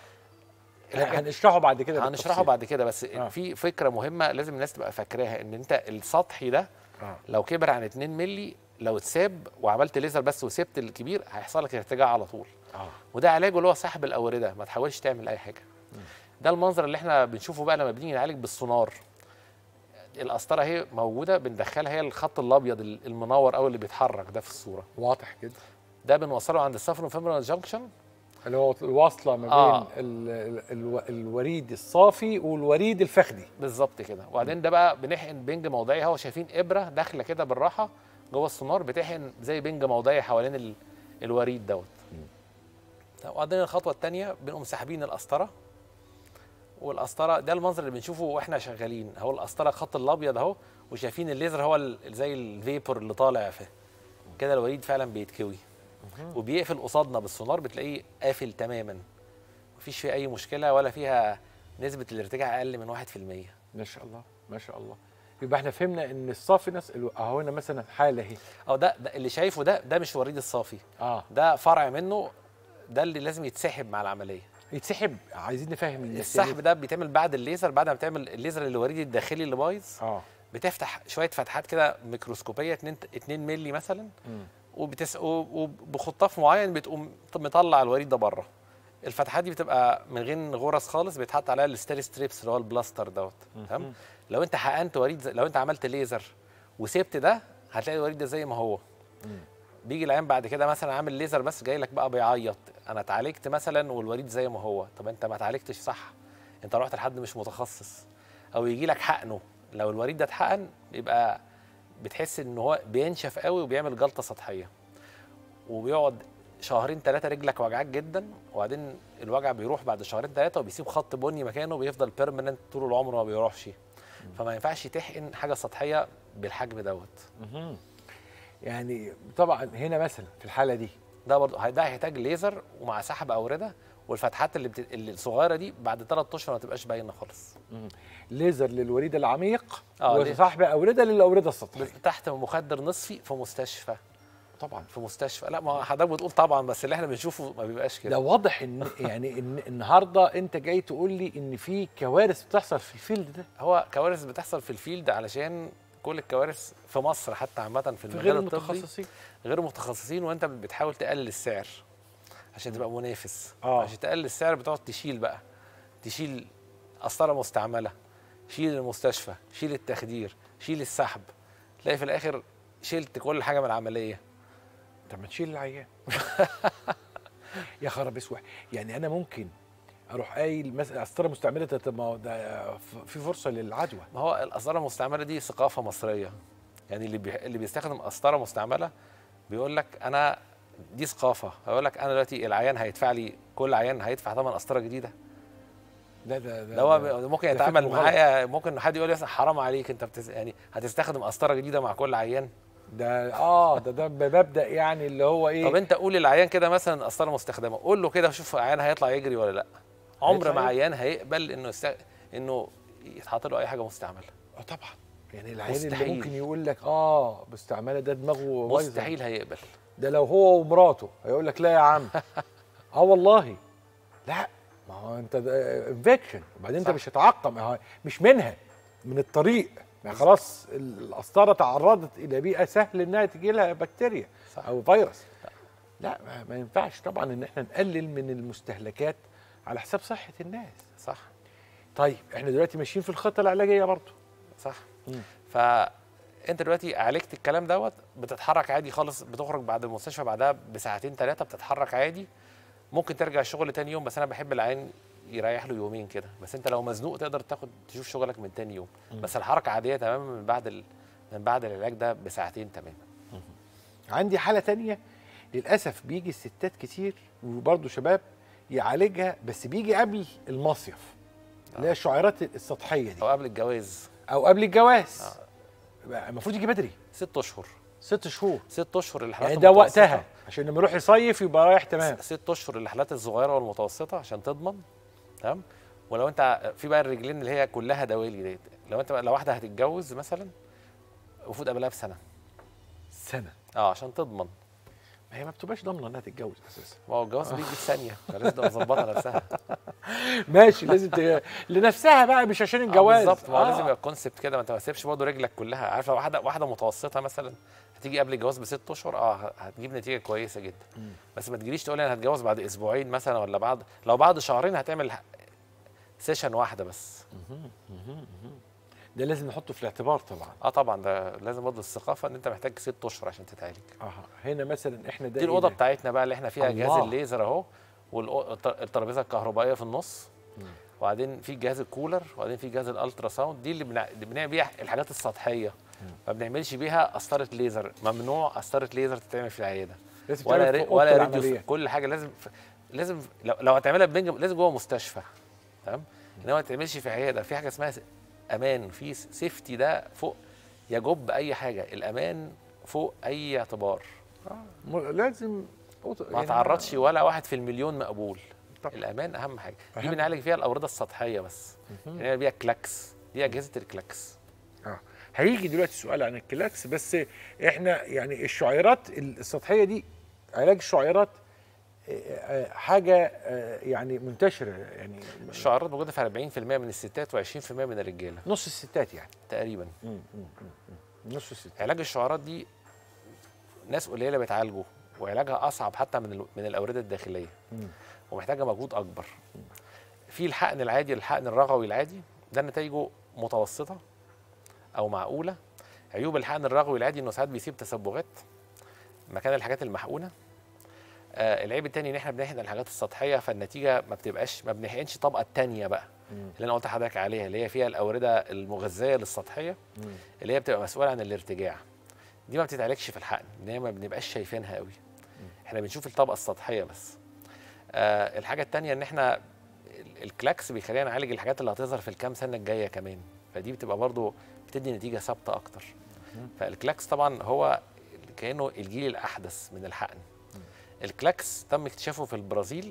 Speaker 1: هنشرحه بعد كده.
Speaker 10: هنشرحه بعد كده، بس في فكره مهمه لازم الناس تبقى فاكراها، ان انت السطحي ده لو كبر عن 2 مللي، لو اتساب وعملت ليزر بس وسبت الكبير هيحصل لك ارتجاع على طول. وده علاجه اللي هو سحب الاورده، ما تحاولش تعمل اي حاجه. ده المنظر اللي احنا بنشوفه بقى لما بنيجي نعالج بالسونار. القسطره اهي موجوده، بندخلها، هي الخط الابيض المنور قوي اللي بيتحرك ده في الصوره،
Speaker 1: واضح كده.
Speaker 10: ده بنوصله عند السافرونفيمورال جانكشن،
Speaker 1: اللي هو الواصله ما بين الوريد الصافي والوريد الفخذي.
Speaker 10: بالظبط كده. وبعدين ده بقى بنحقن بنج موضعي. هو شايفين ابره داخله كده بالراحه جوه السونار، بتحقن زي بنج موضعي حوالين الوريد دوت. وبعدين الخطوه الثانيه بنقوم ساحبين القسطره، والقسطره ده المنظر اللي بنشوفه واحنا شغالين. اهو القسطره الخط الابيض اهو، وشايفين الليزر هو زي الفيبور اللي طالع فيه كده. الوريد فعلا بيتكوي وبيقفل قصادنا بالسونار، بتلاقيه قافل تماما، مفيش فيه اي مشكله ولا فيها نسبه الارتجاع اقل من 1%.
Speaker 1: ما شاء الله ما شاء الله. يبقى احنا فهمنا ان الصافي اهو هنا مثلا حاله اهي.
Speaker 10: ده اللي شايفه ده مش وريد الصافي. ده فرع منه، ده اللي لازم يتسحب مع العمليه.
Speaker 1: يتسحب؟ عايزين نفهم
Speaker 10: السحب ده بيتعمل بعد الليزر، بعد ما بتعمل الليزر الوريد الداخلي اللي بايظ. بتفتح شويه فتحات كده ميكروسكوبيه 2 مللي مثلا، وبخطاف معين بتقوم مطلع الوريد ده بره. الفتحات دي بتبقى من غير غرز خالص، بيتحط عليها الستيري ستريبس اللي هو البلاستر دوت. تمام؟ لو انت حقنت وريد، لو انت عملت ليزر وسبت ده، هتلاقي الوريد ده زي ما هو. بيجي العيان بعد كده مثلا عامل ليزر بس جاي لك بقى بيعيط، انا اتعالجت مثلا والوريد زي ما هو. طب انت ما اتعالجتش صح، انت رحت لحد مش متخصص. او يجي لك حقنه، لو الوريد ده اتحقن يبقى بتحس ان هو بينشف قوي وبيعمل جلطه سطحيه، وبيقعد 2 3 رجلك وجعاك جدا، وبعدين الوجع بيروح بعد 2 3 وبيسيب خط بني مكانه وبيفضل بيرمننت طول العمر وما بيروحش. فما ينفعش تحقن حاجه سطحيه بالحجم دوت.
Speaker 1: يعني طبعا هنا مثلا في الحاله دي
Speaker 10: ده برضه ده هيحتاج ليزر ومع سحب اورده والفتحات الصغيره دي بعد 3 اشهر ما تبقاش باينه خالص.
Speaker 1: ليزر للوريد العميق
Speaker 10: ليه؟
Speaker 1: وسحب اورده للاورده السطحيه
Speaker 10: تحت مخدر نصفي في مستشفى.
Speaker 1: طبعا
Speaker 10: في مستشفى. لا ما حضرتك بتقول طبعا، بس اللي احنا بنشوفه ما بيبقاش كده.
Speaker 1: ده واضح ان يعني ان النهارده انت جاي تقول لي ان في كوارث بتحصل في الفيلد ده.
Speaker 10: هو كوارث بتحصل في الفيلد علشان كل الكوارث في مصر حتى عامه في المجال
Speaker 1: غير
Speaker 10: الطبي
Speaker 1: المتخصصين.
Speaker 10: غير متخصصين، وانت بتحاول تقلل السعر عشان تبقى منافس.
Speaker 1: آه.
Speaker 10: عشان تقلل السعر بتقعد تشيل قسطره مستعمله، شيل المستشفى، شيل التخدير، شيل السحب، تلاقي في الاخر شلت كل حاجه من العمليه.
Speaker 1: طب ما تشيل العيان. يا خراب اسود، يعني انا ممكن اروح قايل مثلا قسطره مستعمله، طب ما هو ده في فرصه للعدوى.
Speaker 10: ما هو القسطره المستعمله دي ثقافه مصريه، يعني اللي بيستخدم قسطره مستعمله بيقول لك انا دي ثقافه، هيقول لك انا دلوقتي العيان هيدفع لي، كل عيان هيدفع ثمن قسطره جديده.
Speaker 1: ده
Speaker 10: هو ممكن يتعامل معايا، ممكن حد يقول لي مثلا حرام عليك انت يعني هتستخدم قسطره جديده مع كل عيان.
Speaker 1: ده مبدا يعني اللي هو ايه.
Speaker 10: طب انت قول للعيان كده مثلا قسطره مستخدمه، قول له كده شوف عيان هيطلع يجري ولا لا. عمر ما عيان هيقبل انه يتحط له اي حاجه مستعمله.
Speaker 1: طبعا يعني العيان اللي ممكن يقول لك مستعمله ده دماغه بايظه،
Speaker 10: مستحيل هيقبل.
Speaker 1: ده لو هو ومراته هيقول لك لا يا عم. والله لا، ما هو انت انفكشن، وبعدين انت مش هتعقم، مش منها من الطريق، يعني خلاص القسطره تعرضت الى بيئه سهل انها تجي لها بكتيريا او فيروس. لا ما ينفعش طبعا ان احنا نقلل من المستهلكات على حساب صحه الناس.
Speaker 10: صح.
Speaker 1: طيب احنا دلوقتي ماشيين في الخطه العلاجيه برضه.
Speaker 10: صح. فانت دلوقتي عالجت الكلام دوت، بتتحرك عادي خالص، بتخرج بعد المستشفى بعدها بساعتين 3 بتتحرك عادي، ممكن ترجع الشغل تاني يوم، بس انا بحب العين يريح له يومين كده، بس انت لو مزنوق تقدر تشوف شغلك من تاني يوم. بس الحركه عاديه تماما من بعد العلاج ده بساعتين تماما.
Speaker 1: عندي حاله تانية للاسف، بيجي الستات كتير وبرضه شباب يعالجها، بس بيجي قبل المصيف اللي هي الشعيرات السطحيه دي،
Speaker 10: او قبل الجواز.
Speaker 1: المفروض يجي بدري
Speaker 10: 6 اشهر.
Speaker 1: 6 شهور
Speaker 10: 6 اشهر الحالات
Speaker 1: يعني ده وقتها عشان لما يروح يصيف يبقى رايح تمام.
Speaker 10: 6 اشهر الحالات الصغيره والمتوسطه عشان تضمن. تمام. ولو انت في بقى الرجلين اللي هي كلها دوالي ديت، لو واحده هتتجوز مثلا المفروض قبلها بسنه. عشان تضمن.
Speaker 1: ما هي ما بتبقاش ضامنه انها تتجوز اساسا.
Speaker 10: ما هو الجواز بيجي في ثانيه، فلازم تبقى مظبطه نفسها.
Speaker 1: ماشي، لازم لنفسها بقى، مش عشان الجواز.
Speaker 10: بالظبط. ما هو لازم يبقى الكونسيبت كده، ما انت ما تسيبش برضه رجلك كلها. عارف لو واحده متوسطه مثلا هتيجي قبل الجواز ب6 اشهر هتجيب نتيجه كويسه جدا. بس ما تجيليش تقول لي انا هتجوز بعد اسبوعين مثلا، ولا لو بعد شهرين هتعمل سيشن واحده بس.
Speaker 1: ده لازم نحطه في الاعتبار طبعا.
Speaker 10: طبعا ده لازم برضه الثقافه ان انت محتاج 6 اشهر عشان تتعالج.
Speaker 1: هنا مثلا احنا
Speaker 10: دي الاوضه بتاعتنا بقى اللي احنا فيها جهاز الليزر اهو، والترابيزه الكهربائيه في النص، وبعدين في جهاز الكولر، وبعدين في جهاز الالترا ساوند. دي اللي بنعمل بيها الحاجات السطحيه، ما بنعملش بيها قسطره ليزر. ممنوع قسطره ليزر تتعمل في العياده، ولا راديو. كل حاجه لازم لو هتعملها ببنج لازم جوه مستشفى. تمام. انما ما تتعملش في عياده. في حاجه اسمها امان، في سيفتي، ده فوق يجب اي حاجه. الامان فوق اي اعتبار.
Speaker 1: لازم
Speaker 10: ما تعرضش ولا واحد في المليون مقبول. الامان اهم حاجه. دي بنعالج فيها الاورده السطحيه بس، يعني بيها كلاكس، دي اجهزه الكلاكس.
Speaker 1: هيجي دلوقتي سؤال عن الكلاكس، بس احنا يعني الشعيرات السطحيه دي، علاج الشعيرات حاجه يعني منتشره. يعني
Speaker 10: الشعيرات موجوده في 40% من الستات و20% من الرجاله.
Speaker 1: نص الستات يعني
Speaker 10: تقريبا.
Speaker 1: نص الستات.
Speaker 10: علاج الشعيرات دي ناس قليله بتعالجه، وعلاجها اصعب حتى من الاورده الداخليه، ومحتاجه مجهود اكبر. في الحقن العادي، الحقن الرغوي العادي ده نتائجه متوسطه او معقوله. عيوب الحقن الرغوي العادي انه ساعات بيسيب تسبغات مكان الحاجات المحقونه. العيب الثاني ان احنا بنحقن الحاجات السطحيه، فالنتيجه ما بنحقنش الطبقه الثانيه بقى اللي انا قلت لحضرتك عليها، اللي هي فيها الاورده المغذيه للسطحيه، اللي هي بتبقى مسؤوله عن الارتجاع. دي ما بتتعالجش في الحقن، ان هي ما بنبقاش شايفينها قوي. احنا بنشوف الطبقه السطحيه بس. الحاجه الثانيه ان احنا الكلاكس بيخلينا نعالج الحاجات اللي هتظهر في الكام سنه الجايه كمان، فدي بتبقى برضو بتدي نتيجه ثابته اكتر. فالكلاكس طبعا هو كانه الجيل الاحدث من الحقن. الكلاكس تم اكتشافه في البرازيل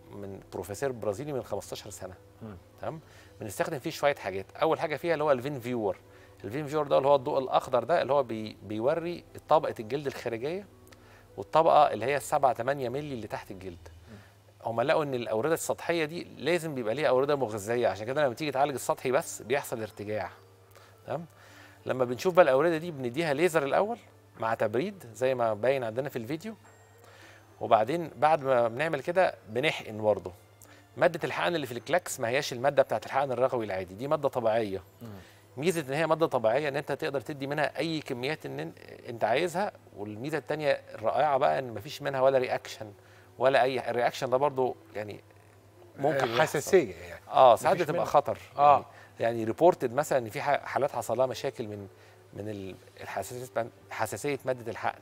Speaker 10: من بروفيسور برازيلي من 15 سنه. تمام. بنستخدم فيه شويه حاجات. اول حاجه فيها اللي هو الفين فيور. الفين فيور ده اللي هو الضوء الاخضر ده اللي هو بيوري طبقه الجلد الخارجيه والطبقه اللي هي 7-8 مللي اللي تحت الجلد. هم لقوا ان الاورده السطحيه دي لازم بيبقى ليها اورده مغذيه، عشان كده لما تيجي تعالج السطحي بس بيحصل ارتجاع. تمام. لما بنشوف بقى الاورده دي بنديها ليزر الاول مع تبريد زي ما باين عندنا في الفيديو، وبعدين بعد ما بنعمل كده بنحقن برضه. ماده الحقن اللي في الكلاكس ما هياش الماده بتاعت الحقن الرغوي العادي، دي ماده طبيعيه. ميزه ان هي ماده طبيعيه ان انت تقدر تدي منها اي كميات ان انت عايزها، والميزه الثانيه الرائعه بقى ان مفيش منها ولا رياكشن ولا اي الرياكشن ده برضو يعني ممكن
Speaker 1: حساسيه يعني
Speaker 10: ساعات بتبقى خطر. يعني ريبورتد مثلا ان في حالات حصل لها مشاكل من حساسيه ماده الحقن.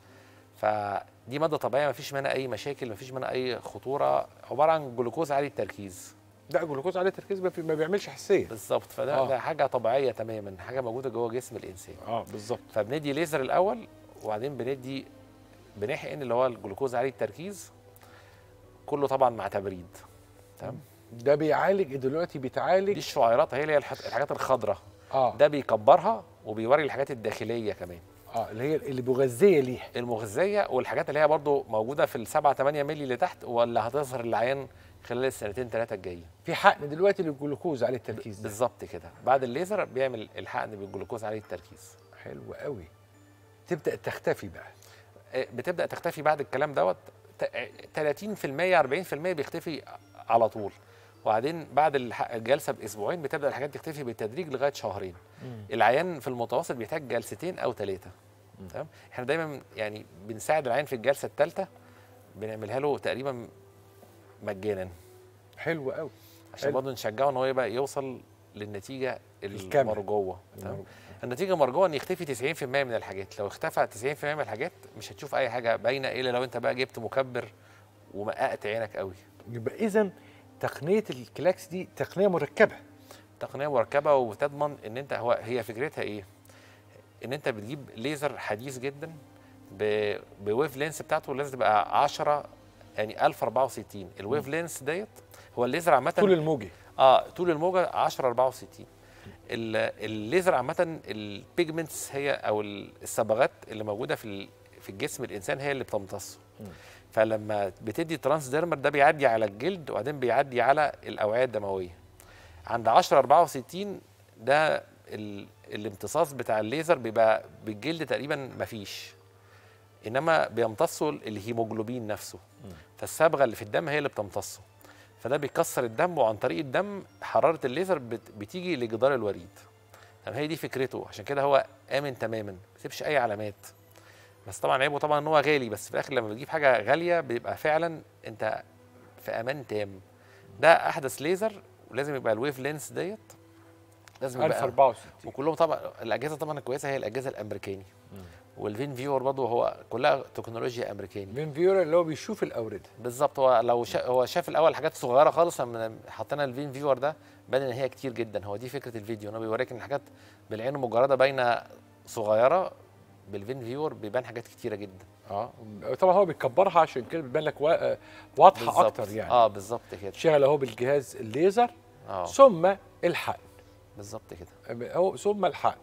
Speaker 10: فدي ماده طبيعيه مفيش منها اي مشاكل، مفيش منها اي خطوره، عباره عن جلوكوز عالي التركيز.
Speaker 1: لا جلوكوز عالي التركيز ما بيعملش حساسيه
Speaker 10: بالظبط. فده ده حاجه طبيعيه تماما، حاجه موجوده جوه جسم الانسان.
Speaker 1: بالظبط.
Speaker 10: فبندي ليزر الاول وبعدين بنحقن اللي هو الجلوكوز عالي التركيز، كله طبعا مع تبريد. تمام.
Speaker 1: ده بيعالج دلوقتي بيتعالج
Speaker 10: دي الشعيرات هي اللي هي الحاجات الخضراء. ده بيكبرها وبيوري الحاجات الداخليه كمان.
Speaker 1: اللي هي اللي مغذيه ليها،
Speaker 10: المغذيه والحاجات اللي هي برضو موجوده في ال7-8 مللي اللي تحت ولا هتظهر للعيان خلال السنتين 3 الجايين.
Speaker 1: في حقن دلوقتي للجلوكوز عالي التركيز
Speaker 10: بالظبط كده. بعد الليزر بيعمل الحقن بالجلوكوز عالي التركيز.
Speaker 1: حلو قوي. تبدا تختفي بقى.
Speaker 10: بتبدا تختفي بعد الكلام دوت 30% 40% بيختفي على طول، وبعدين بعد الجلسه باسبوعين بتبدا الحاجات تختفي بالتدريج لغايه شهرين. العيان في المتوسط بيحتاج جلستين او 3. تمام. احنا دايما يعني بنساعد العيان في الجلسه الثالثه، بنعملها له تقريبا مجانا.
Speaker 1: حلو قوي.
Speaker 10: عشان برضه نشجعه ان هو يبقى يوصل للنتيجه المرجوه. تمام. النتيجه المرجوه ان يختفي 90% من الحاجات. لو اختفى 90% من الحاجات مش هتشوف اي حاجه باينه الا لو انت بقى جبت مكبر ومققت عينك قوي.
Speaker 1: يبقى اذا تقنيه الكلاكس دي تقنيه مركبه.
Speaker 10: تقنيه مركبه وتضمن ان انت هي فكرتها ايه؟ ان انت بتجيب ليزر حديث جدا بويف لينس بتاعته لازم تبقى 10 يعني 1064. الويف لينس ديت هو الليزر عامه
Speaker 1: طول الموجه.
Speaker 10: طول الموجه 1064. الليزر عامه البيجمنتس هي او الصبغات اللي موجوده في الجسم الانسان هي اللي بتمتصه. فلما بتدي ترانسديرمر ده بيعدي على الجلد وبعدين بيعدي على الاوعيه الدمويه. عند 1064 ده الامتصاص بتاع الليزر بيبقى بالجلد تقريبا مفيش، انما بيمتصوا الهيموجلوبين نفسه. فالصبغه اللي في الدم هي اللي بتمتصه، فده بيكسر الدم، وعن طريق الدم حراره الليزر بتيجي لجدار الوريد. طب هي دي فكرته، عشان كده هو امن تماما ما بيسيبش اي علامات. بس طبعا عيبه طبعا ان هو غالي، بس في الاخر لما بتجيب حاجه غاليه بيبقى فعلا انت في امان تام. ده احدث ليزر ولازم يبقى الويف لينس ديت لازم يبقى
Speaker 1: 1064.
Speaker 10: وكلهم طبعا الاجهزه طبعا الكويسه هي الاجهزه الامريكاني. والفين فيور برضه هو كلها تكنولوجيا امريكاني.
Speaker 1: فين فيور اللي هو بيشوف الاورده
Speaker 10: بالظبط. هو لو هو شاف الاول حاجات صغيره خالص، لما حطينا الفين فيور ده بان ان هي كتير جدا. هو دي فكره الفيديو، انه بيوريك ان الحاجات بالعين المجرده باينه صغيره، بالفين فيور بيبان حاجات كتيره جدا.
Speaker 1: طبعا هو بيكبرها عشان كده بيبان لك واضحه
Speaker 10: بالزبط.
Speaker 1: اكتر يعني.
Speaker 10: بالظبط كده.
Speaker 1: شغل اهو بالجهاز الليزر ثم الحقن.
Speaker 10: بالظبط كده.
Speaker 1: اهو ثم الحقن.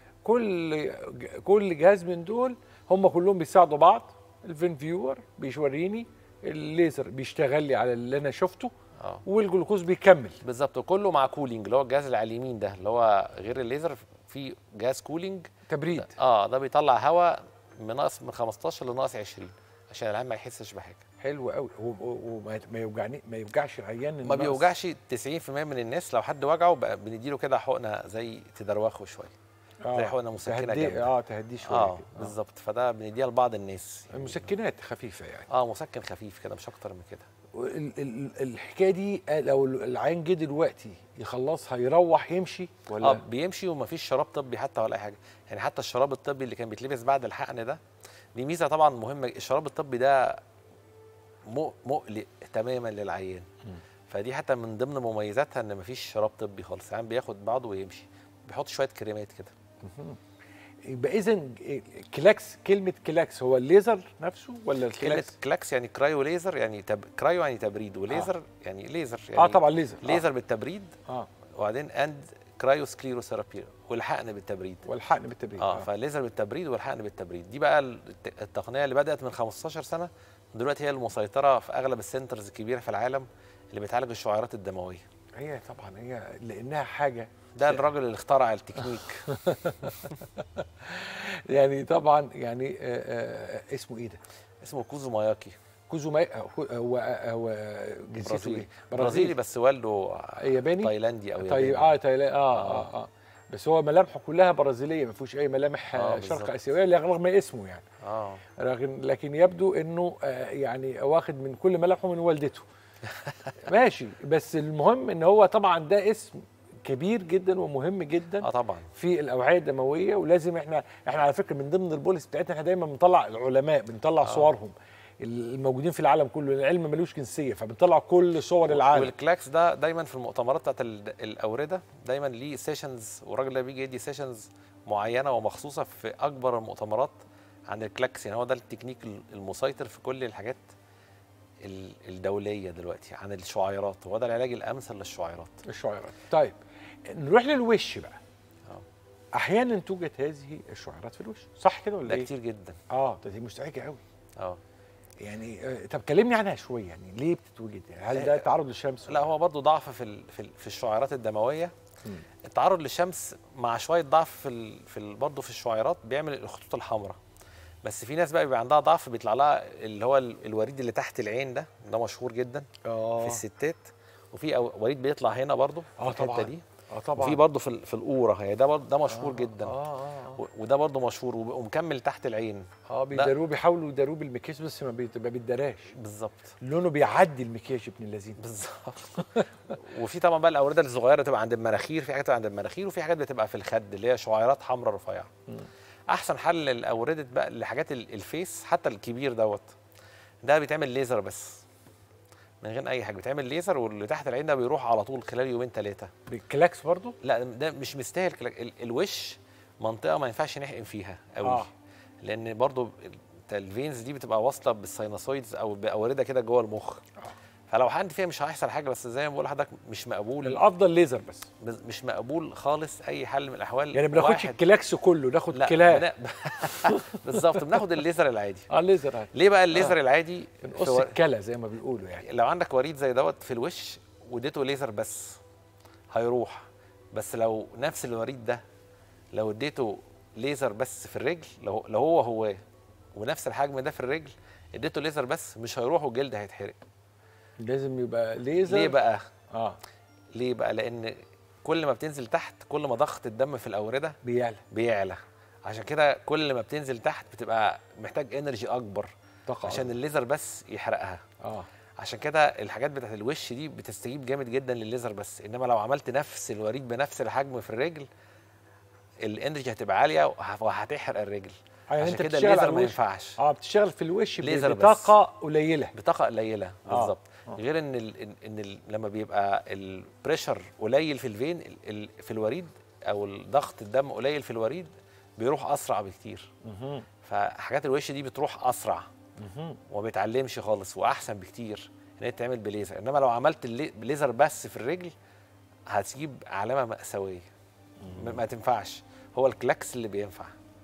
Speaker 1: كل جهاز من دول هم كلهم بيساعدوا بعض. الفين فيور بيوريني، الليزر بيشتغل لي على اللي انا شفته، والجلوكوز بيكمل.
Speaker 10: بالظبط. وكله مع كولينج، اللي هو الجهاز اللي على اليمين ده اللي هو غير الليزر، في جهاز كولينج
Speaker 1: تبريد.
Speaker 10: ده بيطلع هواء من 15 لناقص 20 عشان العيان ما يحسش بحاجه.
Speaker 1: حلو قوي. ما يوجعش العيان.
Speaker 10: ما بيوجعش 90% من الناس. لو حد وجعه بنديله كده حقنه زي تدروخه شويه، زي حقنه مسكنه جامده.
Speaker 1: تهديه شويه.
Speaker 10: بالظبط. فده بنديها لبعض الناس
Speaker 1: يعني. المسكنات خفيفه يعني.
Speaker 10: مسكن خفيف كده مش اكتر من كده.
Speaker 1: الحكايه دي لو العيان جه دلوقتي يخلصها يروح يمشي ولا؟
Speaker 10: بيمشي ومفيش شراب طبي حتى ولا اي حاجه. يعني حتى الشراب الطبي اللي كان بيتلبس بعد الحقن ده، دي ميزه طبعا مهمه. الشراب الطبي ده مقلق تماما للعيان. فدي حتى من ضمن مميزاتها ان مفيش شراب طبي خالص. العيان بياخد بعضه ويمشي، بيحط شويه كريمات كده.
Speaker 1: يبقى اذا كلاكس، كلمه كلاكس هو الليزر نفسه ولا
Speaker 10: كلمه
Speaker 1: الكلاكس؟
Speaker 10: كلاكس يعني كرايو ليزر، يعني كرايو يعني تبريد، وليزر يعني ليزر يعني
Speaker 1: طبعا ليزر.
Speaker 10: ليزر بالتبريد.
Speaker 1: اه
Speaker 10: وبعدين كرايو سكليروثيرابي والحقن بالتبريد.
Speaker 1: والحقن بالتبريد.
Speaker 10: فالليزر بالتبريد والحقن بالتبريد دي بقى التقنيه اللي بدات من 15 سنه، ودلوقتي هي المسيطره في اغلب السنترز الكبيره في العالم اللي بتعالج الشعيرات الدمويه.
Speaker 1: هي طبعا هي لانها حاجه،
Speaker 10: ده الراجل اللي اخترع التكنيك.
Speaker 1: يعني طبعا يعني اسمه ايه ده؟
Speaker 10: اسمه كوزو ماياكي.
Speaker 1: كوزو هو جنسيته ايه؟
Speaker 10: برازيلي بس والده
Speaker 1: ياباني؟
Speaker 10: تايلاندي او
Speaker 1: طيب
Speaker 10: ياباني.
Speaker 1: تايلاندي. بس هو ملامحه كلها برازيليه، ما فيهوش اي ملامح شرق اسيويه رغم اسمه يعني. لكن يبدو انه يعني واخد من كل ملامحه من والدته. ماشي، بس المهم ان هو طبعا ده اسم كبير جدا ومهم جدا
Speaker 10: طبعا
Speaker 1: في الاوعيه الدمويه، ولازم احنا على فكره من ضمن البوليس بتاعتنا احنا دايما بنطلع العلماء، بنطلع صورهم الموجودين في العالم كله، العلم ملوش جنسيه فبنطلع كل صور العالم.
Speaker 10: والكلاكس ده دايما في المؤتمرات بتاعت الاورده دايما ليه سيشنز، والراجل ده بيجي يدي سيشنز معينه ومخصوصه في اكبر المؤتمرات عن الكلاكس. يعني هو ده التكنيك المسيطر في كل الحاجات الدوليه دلوقتي عن الشعيرات، وهو ده العلاج الامثل للشعيرات.
Speaker 1: طيب نروح للوش بقى. احيانا توجد هذه الشعيرات في الوش، صح كده ولا
Speaker 10: ده
Speaker 1: ايه؟
Speaker 10: كتير جدا.
Speaker 1: ده دي مزعجه قوي. يعني طب كلمني عنها شويه، يعني ليه بتتوجد؟ هل ده تعرض للشمس؟
Speaker 10: لا، هو برضه ضعف في الشعيرات الدمويه. التعرض للشمس مع شويه ضعف برضه في الشعيرات بيعمل الخطوط الحمراء. بس في ناس بقى بيبقى عندها ضعف بيطلع لها اللي هو الوريد اللي تحت العين ده مشهور جدا في الستات. وفي وريد بيطلع هنا برضه في الحته دي.
Speaker 1: طبعا.
Speaker 10: وفي برضه في القوره، هي ده مشهور جدا. وده برضه مشهور ومكمل تحت العين.
Speaker 1: بيداروه، بيحاولوا يداروه بالمكياج بس ما بيتدراش.
Speaker 10: بالظبط.
Speaker 1: لونه بيعدي المكياج ابن اللذين.
Speaker 10: بالظبط. وفي طبعا بقى الاورده الصغيره تبقى عند المناخير، في حاجات بتبقى عند المناخير، وفي حاجات بتبقى في الخد اللي هي شعيرات حمراء رفيعه. احسن حل للاورده بقى لحاجات الفيس، حتى الكبير ده بيتعمل ليزر بس من غير اي حاجه، بيتعمل ليزر، واللي تحت العين ده بيروح على طول خلال يومين 3.
Speaker 1: بالكلاكس برضو؟
Speaker 10: لا، ده مش مستاهل الوش منطقه ما ينفعش نحقن فيها قوي. لان برضو الفينز دي بتبقى واصله بالساينوسويدز او باورده كده جوه المخ. فلو حقنت فيها مش هيحصل حاجه، بس زي ما بقول لحضرتك مش مقبول.
Speaker 1: الافضل ليزر بس
Speaker 10: مش مقبول خالص اي حل من الاحوال.
Speaker 1: يعني ما بناخدش الكلاكس كله، ناخد كلاه.
Speaker 10: بالظبط، بناخد الليزر العادي.
Speaker 1: الليزر عادي.
Speaker 10: ليه بقى الليزر العادي؟
Speaker 1: بنقص الكلى زي ما بيقولوا. يعني
Speaker 10: لو عندك وريد زي في الوش واديته ليزر بس هيروح. بس لو نفس الوريد ده لو اديته ليزر بس في الرجل، لو هو ونفس الحجم ده في الرجل اديته ليزر بس مش هيروح، والجلد هيتحرق.
Speaker 1: لازم يبقى ليزر.
Speaker 10: ليه بقى؟ ليه بقى؟ لان كل ما بتنزل تحت كل ما ضغط الدم في الاورده بيعلى. عشان كده كل ما بتنزل تحت بتبقى محتاج انرجي اكبر عشان الليزر بس يحرقها. عشان كده الحاجات بتاعت الوش دي بتستجيب جامد جدا للليزر بس. انما لو عملت نفس الوريد بنفس الحجم في الرجل الانرجي هتبقى عاليه وهتحرق الرجل. عشان كده الليزر ما ينفعش.
Speaker 1: بتشتغل في الوش بطاقه قليله.
Speaker 10: بالظبط. غير ان لما بيبقى البريشر قليل في الفين في الوريد او الضغط الدم قليل في الوريد بيروح اسرع بكتير. فحاجات الوش دي بتروح اسرع وما بيتعلمش خالص، واحسن بكتير ان هي تتعمل بليزر. انما لو عملت ليزر بس في الرجل هتجيب علامه مأساويه. ما تنفعش. هو الكلاكس اللي بينفع.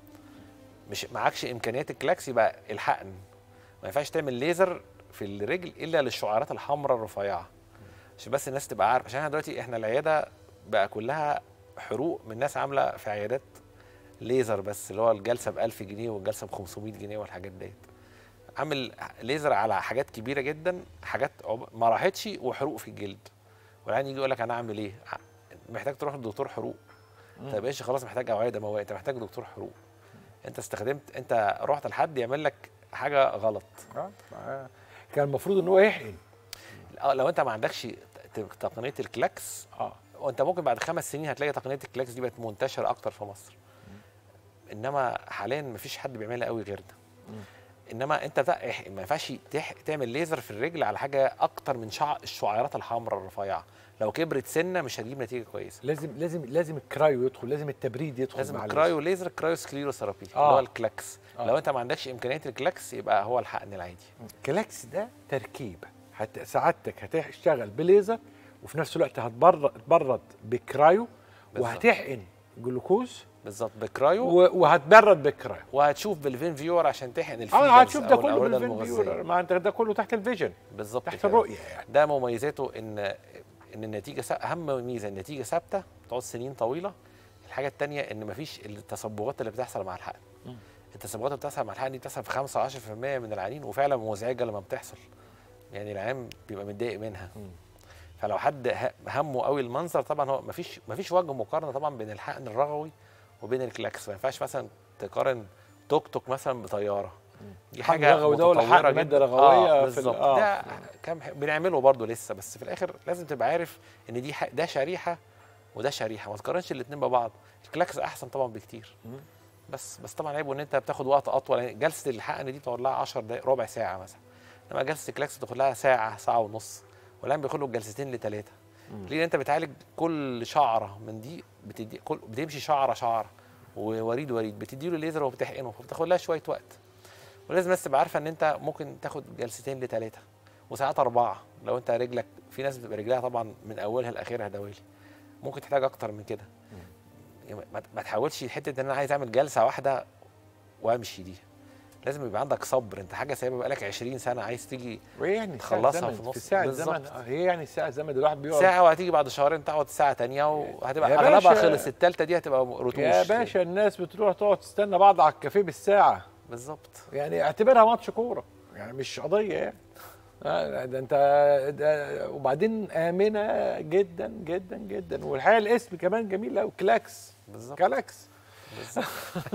Speaker 10: مش معكش امكانيات الكلاكس يبقى الحقن. ما ينفعش تعمل ليزر في الرجل الا للشعيرات الحمراء الرفيعه. عشان بس الناس تبقى عارفه. عشان احنا دلوقتي العياده بقى كلها حروق من ناس عامله في عيادات ليزر بس، اللي هو الجلسه ب 1000 جنيه والجلسه ب 500 جنيه والحاجات ديت. عامل ليزر على حاجات كبيره جدا، حاجات ما راحتش وحروق في الجلد. والعيان يجي يقول لك انا اعمل ايه؟ محتاج تروح لدكتور حروق. طيب ايش خلاص محتاج اوعيه دمويه، انت محتاج دكتور حروق. انت رحت لحد يعمل لك حاجه غلط.
Speaker 1: كان المفروض ان هو يحقن.
Speaker 10: لو انت ما عندكش تقنيه الكلاكس وانت ممكن بعد 5 سنين هتلاقي تقنيه الكلاكس دي بقت منتشره اكتر في مصر. انما حاليا ما فيش حد بيعملها قوي غيرنا. انما انت ما ينفعش تعمل ليزر في الرجل على حاجه اكتر من الشعيرات الحمراء الرفيعه. لو كبرت سنه مش هتجيب نتيجه كويسه.
Speaker 1: لازم الكرايو يدخل، لازم التبريد يدخل،
Speaker 10: لازم الكرايو ليزر، كرايو سكليروثيرابي اللي هو الكلاكس. لو انت ما عندكش امكانيه الكلاكس يبقى هو الحقن العادي.
Speaker 1: الكلاكس ده تركيبه، سعادتك هتشتغل بليزر وفي نفس الوقت هتبرد بكرايو وهتحقن جلوكوز
Speaker 10: بالظبط بكرايو
Speaker 1: وهتبرد بكرايو
Speaker 10: وهتشوف بالفين فيور عشان تحقن الفيجنز.
Speaker 1: هتشوف ده كله بالفين فيور، ما انت ده كله تحت الفيجن
Speaker 10: بالظبط،
Speaker 1: تحت الرؤيه يعني.
Speaker 10: ده مميزاته ان النتيجه اهم ميزه النتيجه ثابته بتقعد سنين طويله. الحاجه الثانيه ان مفيش التصبغات اللي بتحصل مع الحقن. التصبغات اللي بتحصل مع الحقن دي بتحصل في 5-10% من العيانين، وفعلا مزعجه لما بتحصل، يعني العيان بيبقى متضايق منها. فلو حد همه قوي المنظر، طبعا هو مفيش وجه مقارنه طبعا بين الحقن الرغوي وبين الكلاكس. ما ينفعش مثلا تقارن توك توك مثلا بطياره، دي حاجه
Speaker 1: رغوي ده ولا حقن ماده رغويه
Speaker 10: بالظبط. ده كام بنعمله برضه لسه، بس في الاخر لازم تبقى عارف ان دي ده شريحه وده شريحه، ما تقارنش الاثنين ببعض. الكلاكس احسن طبعا بكتير، بس طبعا عيبه ان انت بتاخد وقت اطول. يعني جلسه الحقن دي بتقعد لها 10 دقائق ربع ساعه مثلا، انما جلسه الكلاكس بتاخد لها ساعه ونص، والان بياخدوا الجلستين ل3. ليه؟ انت بتعالج كل شعره من دي، بتمشي شعره ووريد بتدي له ليزر وبتحقنه، فبتاخد لها شويه وقت. ولازم الناس تبقى عارفه ان انت ممكن تاخد جلستين ل3 وساعات 4. لو انت رجلك، في ناس بتبقى رجلها طبعا من اولها لاخرها دوالي، ممكن تحتاج اكتر من كده. يعني ما تحاولش حته ان انا عايز اعمل جلسه واحده وامشي، دي لازم يبقى عندك صبر. انت حاجه سايبها بقالك 20 سنه عايز تيجي
Speaker 1: يعني
Speaker 10: تخلصها في نص
Speaker 1: ساعه زمن. هي يعني ساعه زمن الواحد بيقعد
Speaker 10: ساعه، وهتيجي بعد شهرين تقعد ساعه ثانيه وهتبقى اغلبها خلص. الثالثه دي هتبقى رتوش
Speaker 1: يا باشا. الناس بتروح تقعد تستنى بعض على الكافيه بالساعه
Speaker 10: بالظبط.
Speaker 1: يعني اعتبرها ماتش كوره، يعني مش قضيه يعني. ده انت وبعدين امنه جدا جدا جدا. والحقيقه الاسم كمان جميل قوي، كلاكس.
Speaker 10: بالظبط
Speaker 1: كلاكس بالظبط.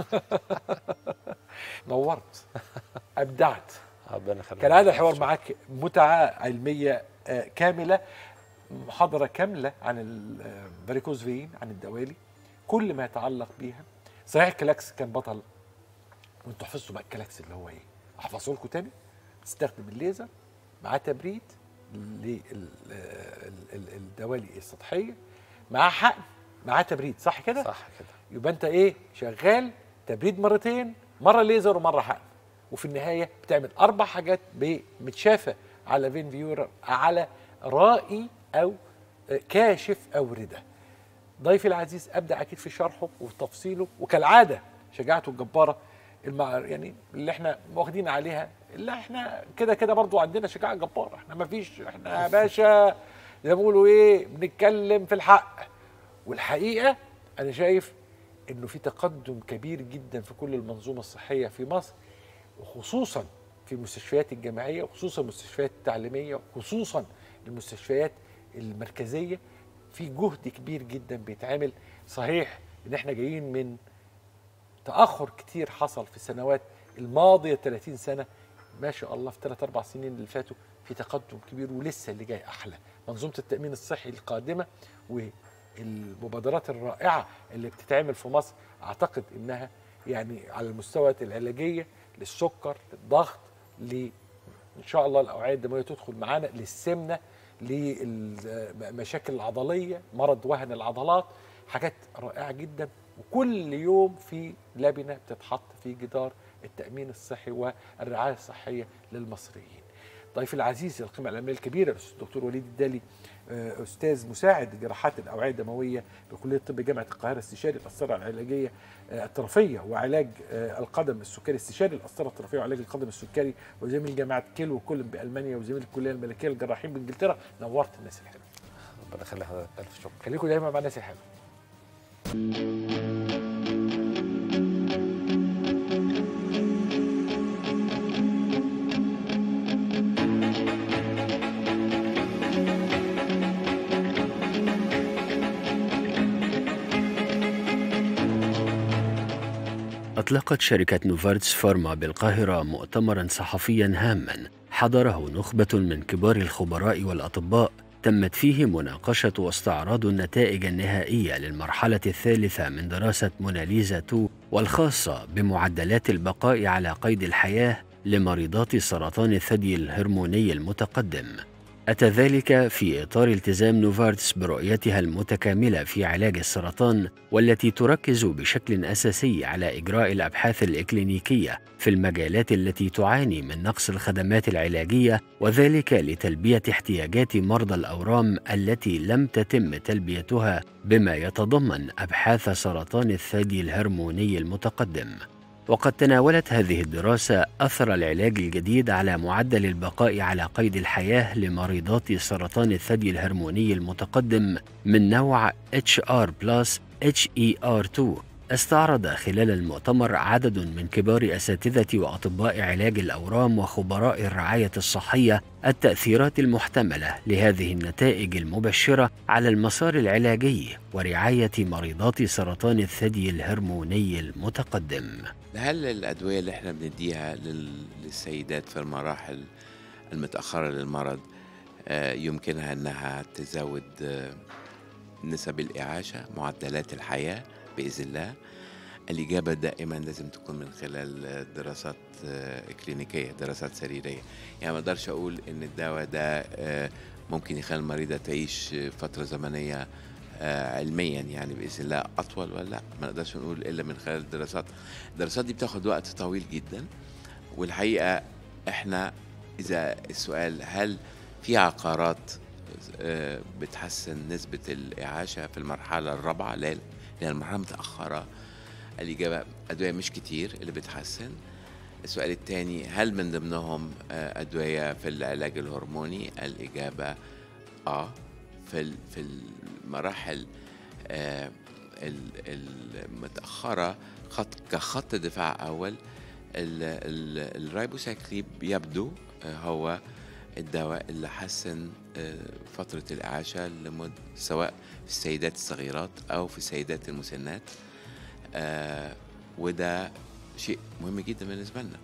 Speaker 1: نورت، ابدعت.
Speaker 10: ربنا يخليك.
Speaker 1: كان هذا الحوار معاك متعه علميه كامله، محاضره كامله عن الفاريكوز فين، عن الدوالي، كل ما يتعلق بيها. صحيح الكلاكس كان بطل، وانتوا حفظتوا بقى الكلاكس اللي هو ايه. احفظه لكم تاني. تستخدم الليزر مع تبريد للدوالي السطحيه، مع حقن مع تبريد، صح كده؟
Speaker 10: صح كده.
Speaker 1: يبقى انت ايه شغال تبريد مرتين، مره ليزر ومره حقن، وفي النهايه بتعمل 4 حاجات متشافه على فين فيور، على رائي او كاشف اورده. ضيفي العزيز ابدع اكيد في شرحه وفي تفصيله، وكالعاده شجاعته الجباره يعني اللي احنا واخدين عليها، اللي احنا كده برضو عندنا شجاعه جباره. احنا ما فيش، احنا يا باشا زي ما بيقولوا ايه، بنتكلم في الحق. والحقيقه انا شايف انه في تقدم كبير جدا في كل المنظومه الصحيه في مصر، وخصوصا في المستشفيات الجامعيه، وخصوصا المستشفيات التعليميه، وخصوصا المستشفيات المركزيه. في جهد كبير جدا بيتعمل. صحيح ان احنا جايين من تاخر كتير حصل في السنوات الماضيه، 30 سنه ما شاء الله. في 3-4 سنين اللي فاتوا في تقدم كبير، ولسه اللي جاي احلى. منظومه التامين الصحي القادمه والمبادرات الرائعه اللي بتتعمل في مصر، اعتقد انها يعني على المستويات العلاجيه للسكر، للضغط، ان شاء الله الاوعيه الدمويه تدخل معانا، للسمنه، للمشاكل العضليه، مرض وهن العضلات، حاجات رائعه جدا. وكل يوم في لبنه بتتحط في جدار التامين الصحي والرعايه الصحيه للمصريين. ضيفي العزيز القيمه العلميه الكبيره الاستاذ الدكتور وليد الدالي، استاذ مساعد جراحات الاوعيه الدمويه بكليه الطب جامعه القاهره، استشاري القسطره العلاجيه الطرفيه وعلاج القدم السكري، استشاري القسطره الطرفيه وعلاج القدم السكري، وزميل جامعه كيلو كولن بالمانيا، وزميل الكليه الملكيه للجراحين بانجلترا. نورت الناس الحلوه.
Speaker 10: ربنا يخلي حضرتك، الف شكر.
Speaker 1: خليكم دايما مع الناس الحلوه.
Speaker 3: أطلقت شركة نوفارتس فارما بالقاهرة مؤتمراً صحفياً هاماً حضره نخبة من كبار الخبراء والأطباء، تمت فيه مناقشة واستعراض النتائج النهائية للمرحلة الثالثة من دراسة موناليزا 2، والخاصة بمعدلات البقاء على قيد الحياة لمريضات سرطان الثدي الهرموني المتقدم. أتى ذلك في إطار التزام نوفارتس برؤيتها المتكاملة في علاج السرطان، والتي تركز بشكل أساسي على إجراء الأبحاث الإكلينيكية في المجالات التي تعاني من نقص الخدمات العلاجية، وذلك لتلبية احتياجات مرضى الأورام التي لم تتم تلبيتها، بما يتضمن أبحاث سرطان الثدي الهرموني المتقدم. وقد تناولت هذه الدراسة أثر العلاج الجديد على معدل البقاء على قيد الحياة لمريضات سرطان الثدي الهرموني المتقدم من نوع HR+HER2. استعرض خلال المؤتمر عدد من كبار أساتذة وأطباء علاج الأورام وخبراء الرعاية الصحية التأثيرات المحتملة لهذه النتائج المبشرة على المسار العلاجي ورعاية مريضات سرطان الثدي الهرموني المتقدم.
Speaker 11: هل الأدوية اللي احنا بنديها للسيدات في المراحل المتأخرة للمرض يمكنها أنها تزود نسب الإعاشة، معدلات الحياة بإذن الله؟ الإجابة دائما لازم تكون من خلال دراسات كلينيكية، دراسات سريرية. يعني ما أقدرش أقول إن الدواء ده ممكن يخلي المريضة تعيش فترة زمنية علميا يعني بإذن الله أطول ولا لا، ما نقدرش نقول إلا من خلال الدراسات. الدراسات دي بتاخد وقت طويل جدا، والحقيقة إحنا إذا السؤال هل في عقارات بتحسن نسبة الإعاشة في المرحلة الرابعة؟ لا، لأن المرحلة متأخرة. الإجابة أدوية مش كتير اللي بتحسن. السؤال الثاني هل من ضمنهم أدوية في العلاج الهرموني؟ الإجابة في المراحل المتأخرة كخط دفاع أول الرايبوسايكليب يبدو هو الدواء اللي حسن فترة الإعاشة سواء في السيدات الصغيرات أو في السيدات المسنات، وده شيء مهم جدا بالنسبة لنا.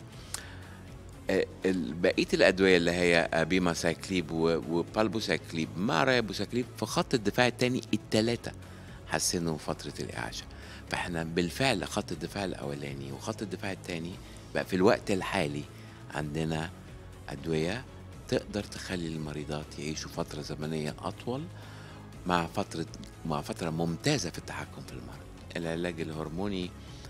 Speaker 11: بقية الأدوية اللي هي أبيماسايكليب وبالبوسايكليب مع رايبوسايكليب في خط الدفاع الثاني الثلاثة حسنوا فترة الإعاشة. فإحنا بالفعل خط الدفاع الأولاني وخط الدفاع الثاني بقى في الوقت الحالي عندنا أدوية تقدر تخلي المريضات يعيشوا فترة زمنية أطول مع فترة ممتازة في التحكم في المرض. العلاج الهرموني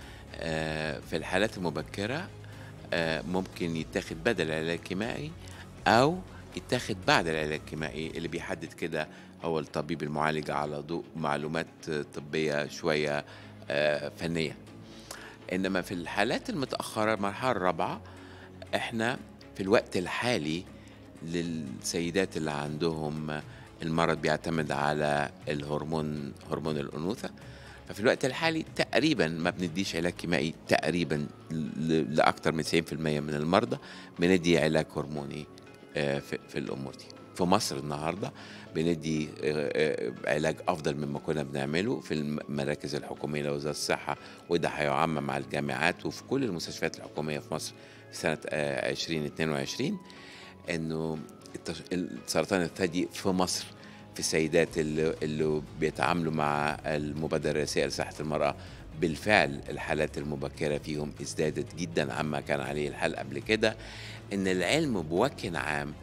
Speaker 11: في الحالات المبكرة ممكن يتاخد بدل العلاج الكيميائي أو يتاخد بعد العلاج الكيميائي. اللي بيحدد كده هو الطبيب المعالج على ضوء معلومات طبية شوية فنية. إنما في الحالات المتأخرة المرحلة الرابعة احنا في الوقت الحالي للسيدات اللي عندهم المرض بيعتمد على هرمون الأنوثة، ففي الوقت الحالي تقريبا ما بنديش علاج كيميائي تقريبا لأكثر من 90% من المرضى، بندي علاج هرموني في الأمور دي. في مصر النهارده بندي علاج أفضل مما كنا بنعمله في المراكز الحكومية لوزارة الصحة، وده هيعمم مع الجامعات وفي كل المستشفيات الحكومية في مصر في سنة 2022، إنه سرطان الثدي في مصر في السيدات اللي بيتعاملوا مع المبادرة الرئاسية لصحة المرأة بالفعل الحالات المبكرة فيهم ازدادت جدا عما كان عليه الحال قبل كده. إن العلم بوجه عام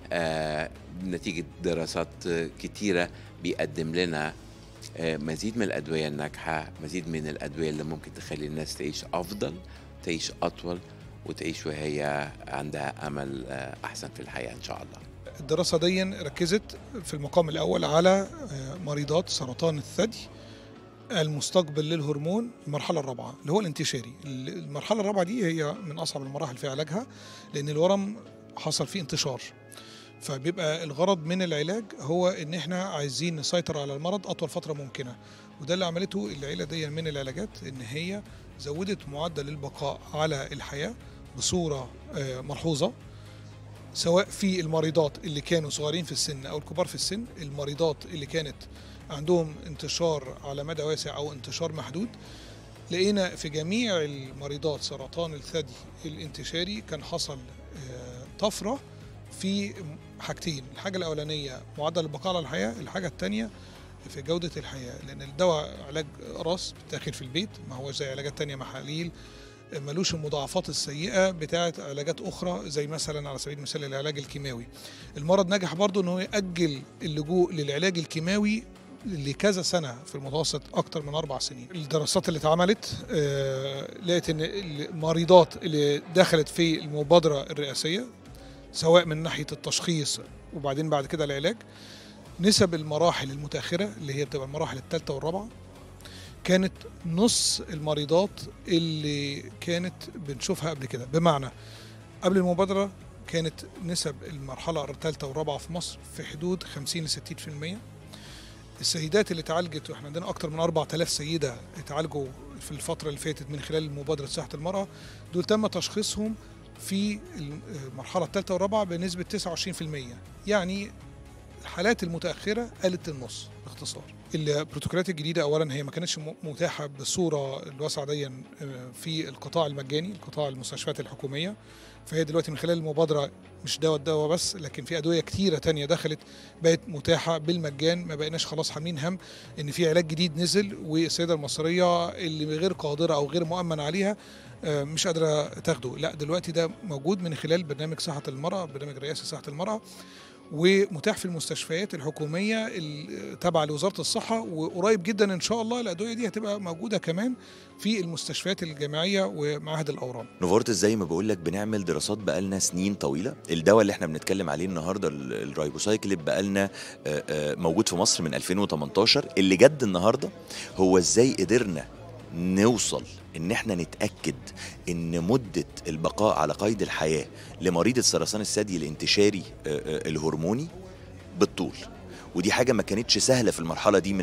Speaker 11: نتيجة دراسات كتيرة بيقدم لنا مزيد من الأدوية الناجحة، مزيد من الأدوية اللي ممكن تخلي الناس تعيش أفضل، تعيش أطول، وتعيش وهي عندها أمل أحسن في الحياة إن شاء الله.
Speaker 12: الدراسة دي ركزت في المقام الأول على مريضات سرطان الثدي المستقبل للهرمون المرحلة الرابعة اللي هو الانتشاري. المرحلة الرابعة دي هي من أصعب المراحل في علاجها، لأن الورم حصل فيه انتشار، فبيبقى الغرض من العلاج هو إن احنا عايزين نسيطر على المرض أطول فترة ممكنة. وده اللي عملته العيلة دي من العلاجات، إن هي زودت معدل البقاء على الحياة بصورة ملحوظة، سواء في المريضات اللي كانوا صغيرين في السن أو الكبار في السن. المريضات اللي كانت عندهم انتشار على مدى واسع أو انتشار محدود، لقينا في جميع المريضات سرطان الثدي الانتشاري كان حصل طفرة في حاجتين. الحاجة الأولانية معدل البقاء على الحياة، الحاجة الثانية في جودة الحياة، لأن الدواء علاج راس بتاخد في البيت، ما هو زي علاجات تانية محاليل ملوش المضاعفات السيئة بتاعة علاجات أخرى زي مثلا على سبيل المثال العلاج الكيماوي. المرض نجح برضو أنه يأجل اللجوء للعلاج الكيماوي لكذا سنة، في المتوسط أكتر من 4 سنين. الدراسات اللي اتعملت لقيت أن المريضات اللي دخلت في المبادرة الرئاسية سواء من ناحية التشخيص وبعدين بعد كده العلاج، نسب المراحل المتأخرة اللي هي بتبقى المراحل الثالثة والرابعة كانت نص المريضات اللي كانت بنشوفها قبل كده. بمعنى قبل المبادرة كانت نسب المرحلة الثالثة والرابعة في مصر في حدود 50 ل 60%. السيدات اللي اتعالجت، واحنا عندنا اكتر من 4000 سيدة اتعالجوا في الفترة اللي فاتت من خلال مبادرة صحة المرأة، دول تم تشخيصهم في المرحلة الثالثة والرابعة بنسبة 29%. يعني الحالات المتأخرة قلت النص باختصار. البروتوكولات الجديدة أولا هي ما كانتش متاحة بالصورة الواسعة دي في القطاع المجاني، القطاع المستشفيات الحكومية، فهي دلوقتي من خلال المبادرة مش دواء بس، لكن في أدوية كتيرة تانية دخلت بقت متاحة بالمجان. ما بقيناش خلاص حاملين هم إن في علاج جديد نزل والسيدة المصرية اللي غير قادرة أو غير مؤمن عليها مش قادرة تاخده. لا، دلوقتي ده موجود من خلال برنامج صحة المرأة، برنامج رئاسي صحة المرأة، ومتاح في المستشفيات الحكومية تابعة لوزارة الصحة. وقريب جدا إن شاء الله الأدوية دي هتبقى موجودة كمان في المستشفيات الجامعية ومعاهد الأورام.
Speaker 13: نوفارتس زي ما بقول لك بنعمل دراسات بقالنا سنين طويلة. الدواء اللي احنا بنتكلم عليه النهارده الرايبوسايكليب بقالنا موجود في مصر من 2018. اللي جد النهارده هو ازاي قدرنا نوصل ان احنا نتأكد ان مدة البقاء على قيد الحياة لمريضة سرطان الثدي الانتشاري الهرموني بالطول. ودي حاجة ما كانتش سهلة في المرحلة دي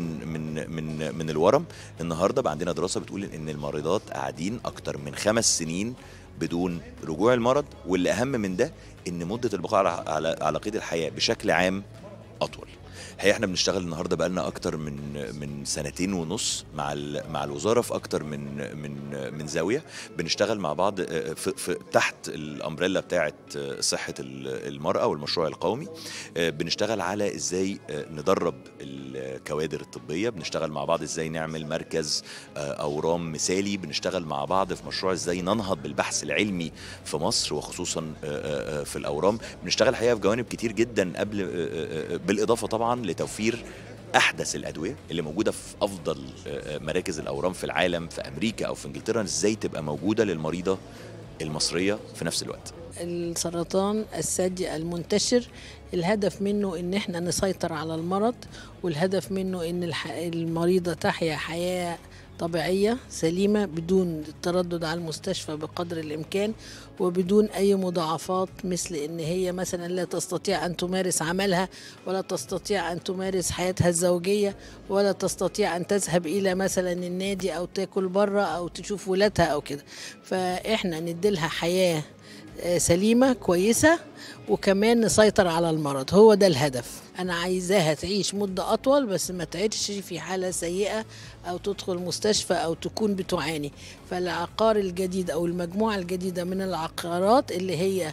Speaker 13: من الورم. النهاردة بقى عندنا دراسة بتقول ان المريضات قاعدين اكتر من 5 سنين بدون رجوع المرض، واللي اهم من ده ان مدة البقاء على قيد الحياة بشكل عام اطول. هي احنا بنشتغل النهارده بقالنا اكتر من 2.5 سنين مع الوزاره في اكتر من زاويه. بنشتغل مع بعض في تحت الامبريلا بتاعه صحه المراه والمشروع القومي. بنشتغل على ازاي ندرب الكوادر الطبيه، بنشتغل مع بعض ازاي نعمل مركز اورام مثالي، بنشتغل مع بعض في مشروع ازاي ننهض بالبحث العلمي في مصر وخصوصا في الاورام. بنشتغل الحقيقه في جوانب كتير جدا قبل، بالاضافه طبعا لتوفير احدث الادويه اللي موجوده في افضل مراكز الاورام في العالم، في امريكا او في انجلترا، ازاي تبقى موجوده للمريضه المصريه في نفس الوقت.
Speaker 14: السرطان الثدي المنتشر الهدف منه ان احنا نسيطر على المرض، والهدف منه ان المريضه تحيا حياه طبيعية سليمة بدون التردد على المستشفى بقدر الإمكان، وبدون أي مضاعفات مثل إن هي مثلا لا تستطيع أن تمارس عملها، ولا تستطيع أن تمارس حياتها الزوجية، ولا تستطيع أن تذهب إلى مثلا النادي أو تاكل بره أو تشوف ولادها أو كده. فإحنا نديلها حياة سليمة كويسة، وكمان نسيطر على المرض. هو ده الهدف. أنا عايزاها تعيش مدة أطول بس ما تعيش في حالة سيئة أو تدخل مستشفى أو تكون بتعاني. فالعقار الجديد أو المجموعة الجديدة من العقارات اللي هي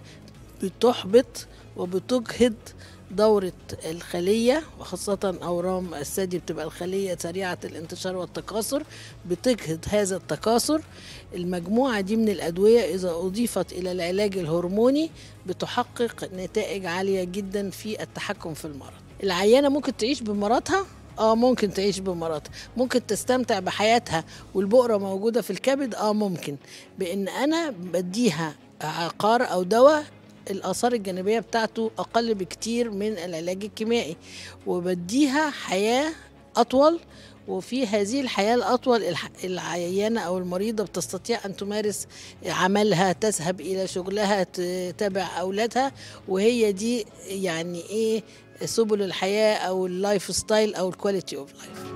Speaker 14: بتحبط وبتجهض دورة الخلية، وخاصة أورام الثدي بتبقى الخلية سريعة الانتشار والتكاثر، بتجهض هذا التكاثر. المجموعة دي من الأدوية إذا أضيفت إلى العلاج الهرموني بتحقق نتائج عالية جدا في التحكم في المرض. العيانة ممكن تعيش بمرضها، ممكن تعيش بمرضها، ممكن تستمتع بحياتها والبقرة موجودة في الكبد، ممكن، بإن أنا بديها عقار أو دواء الآثار الجانبية بتاعته أقل بكتير من العلاج الكيميائي، وبديها حياة أطول. وفي هذه الحياة الأطول العيانة أو المريضة بتستطيع أن تمارس عملها، تذهب إلى شغلها، تتابع أولادها. وهي دي يعني إيه سبل الحياة أو اللايف ستايل أو الكواليتي أوف لايف.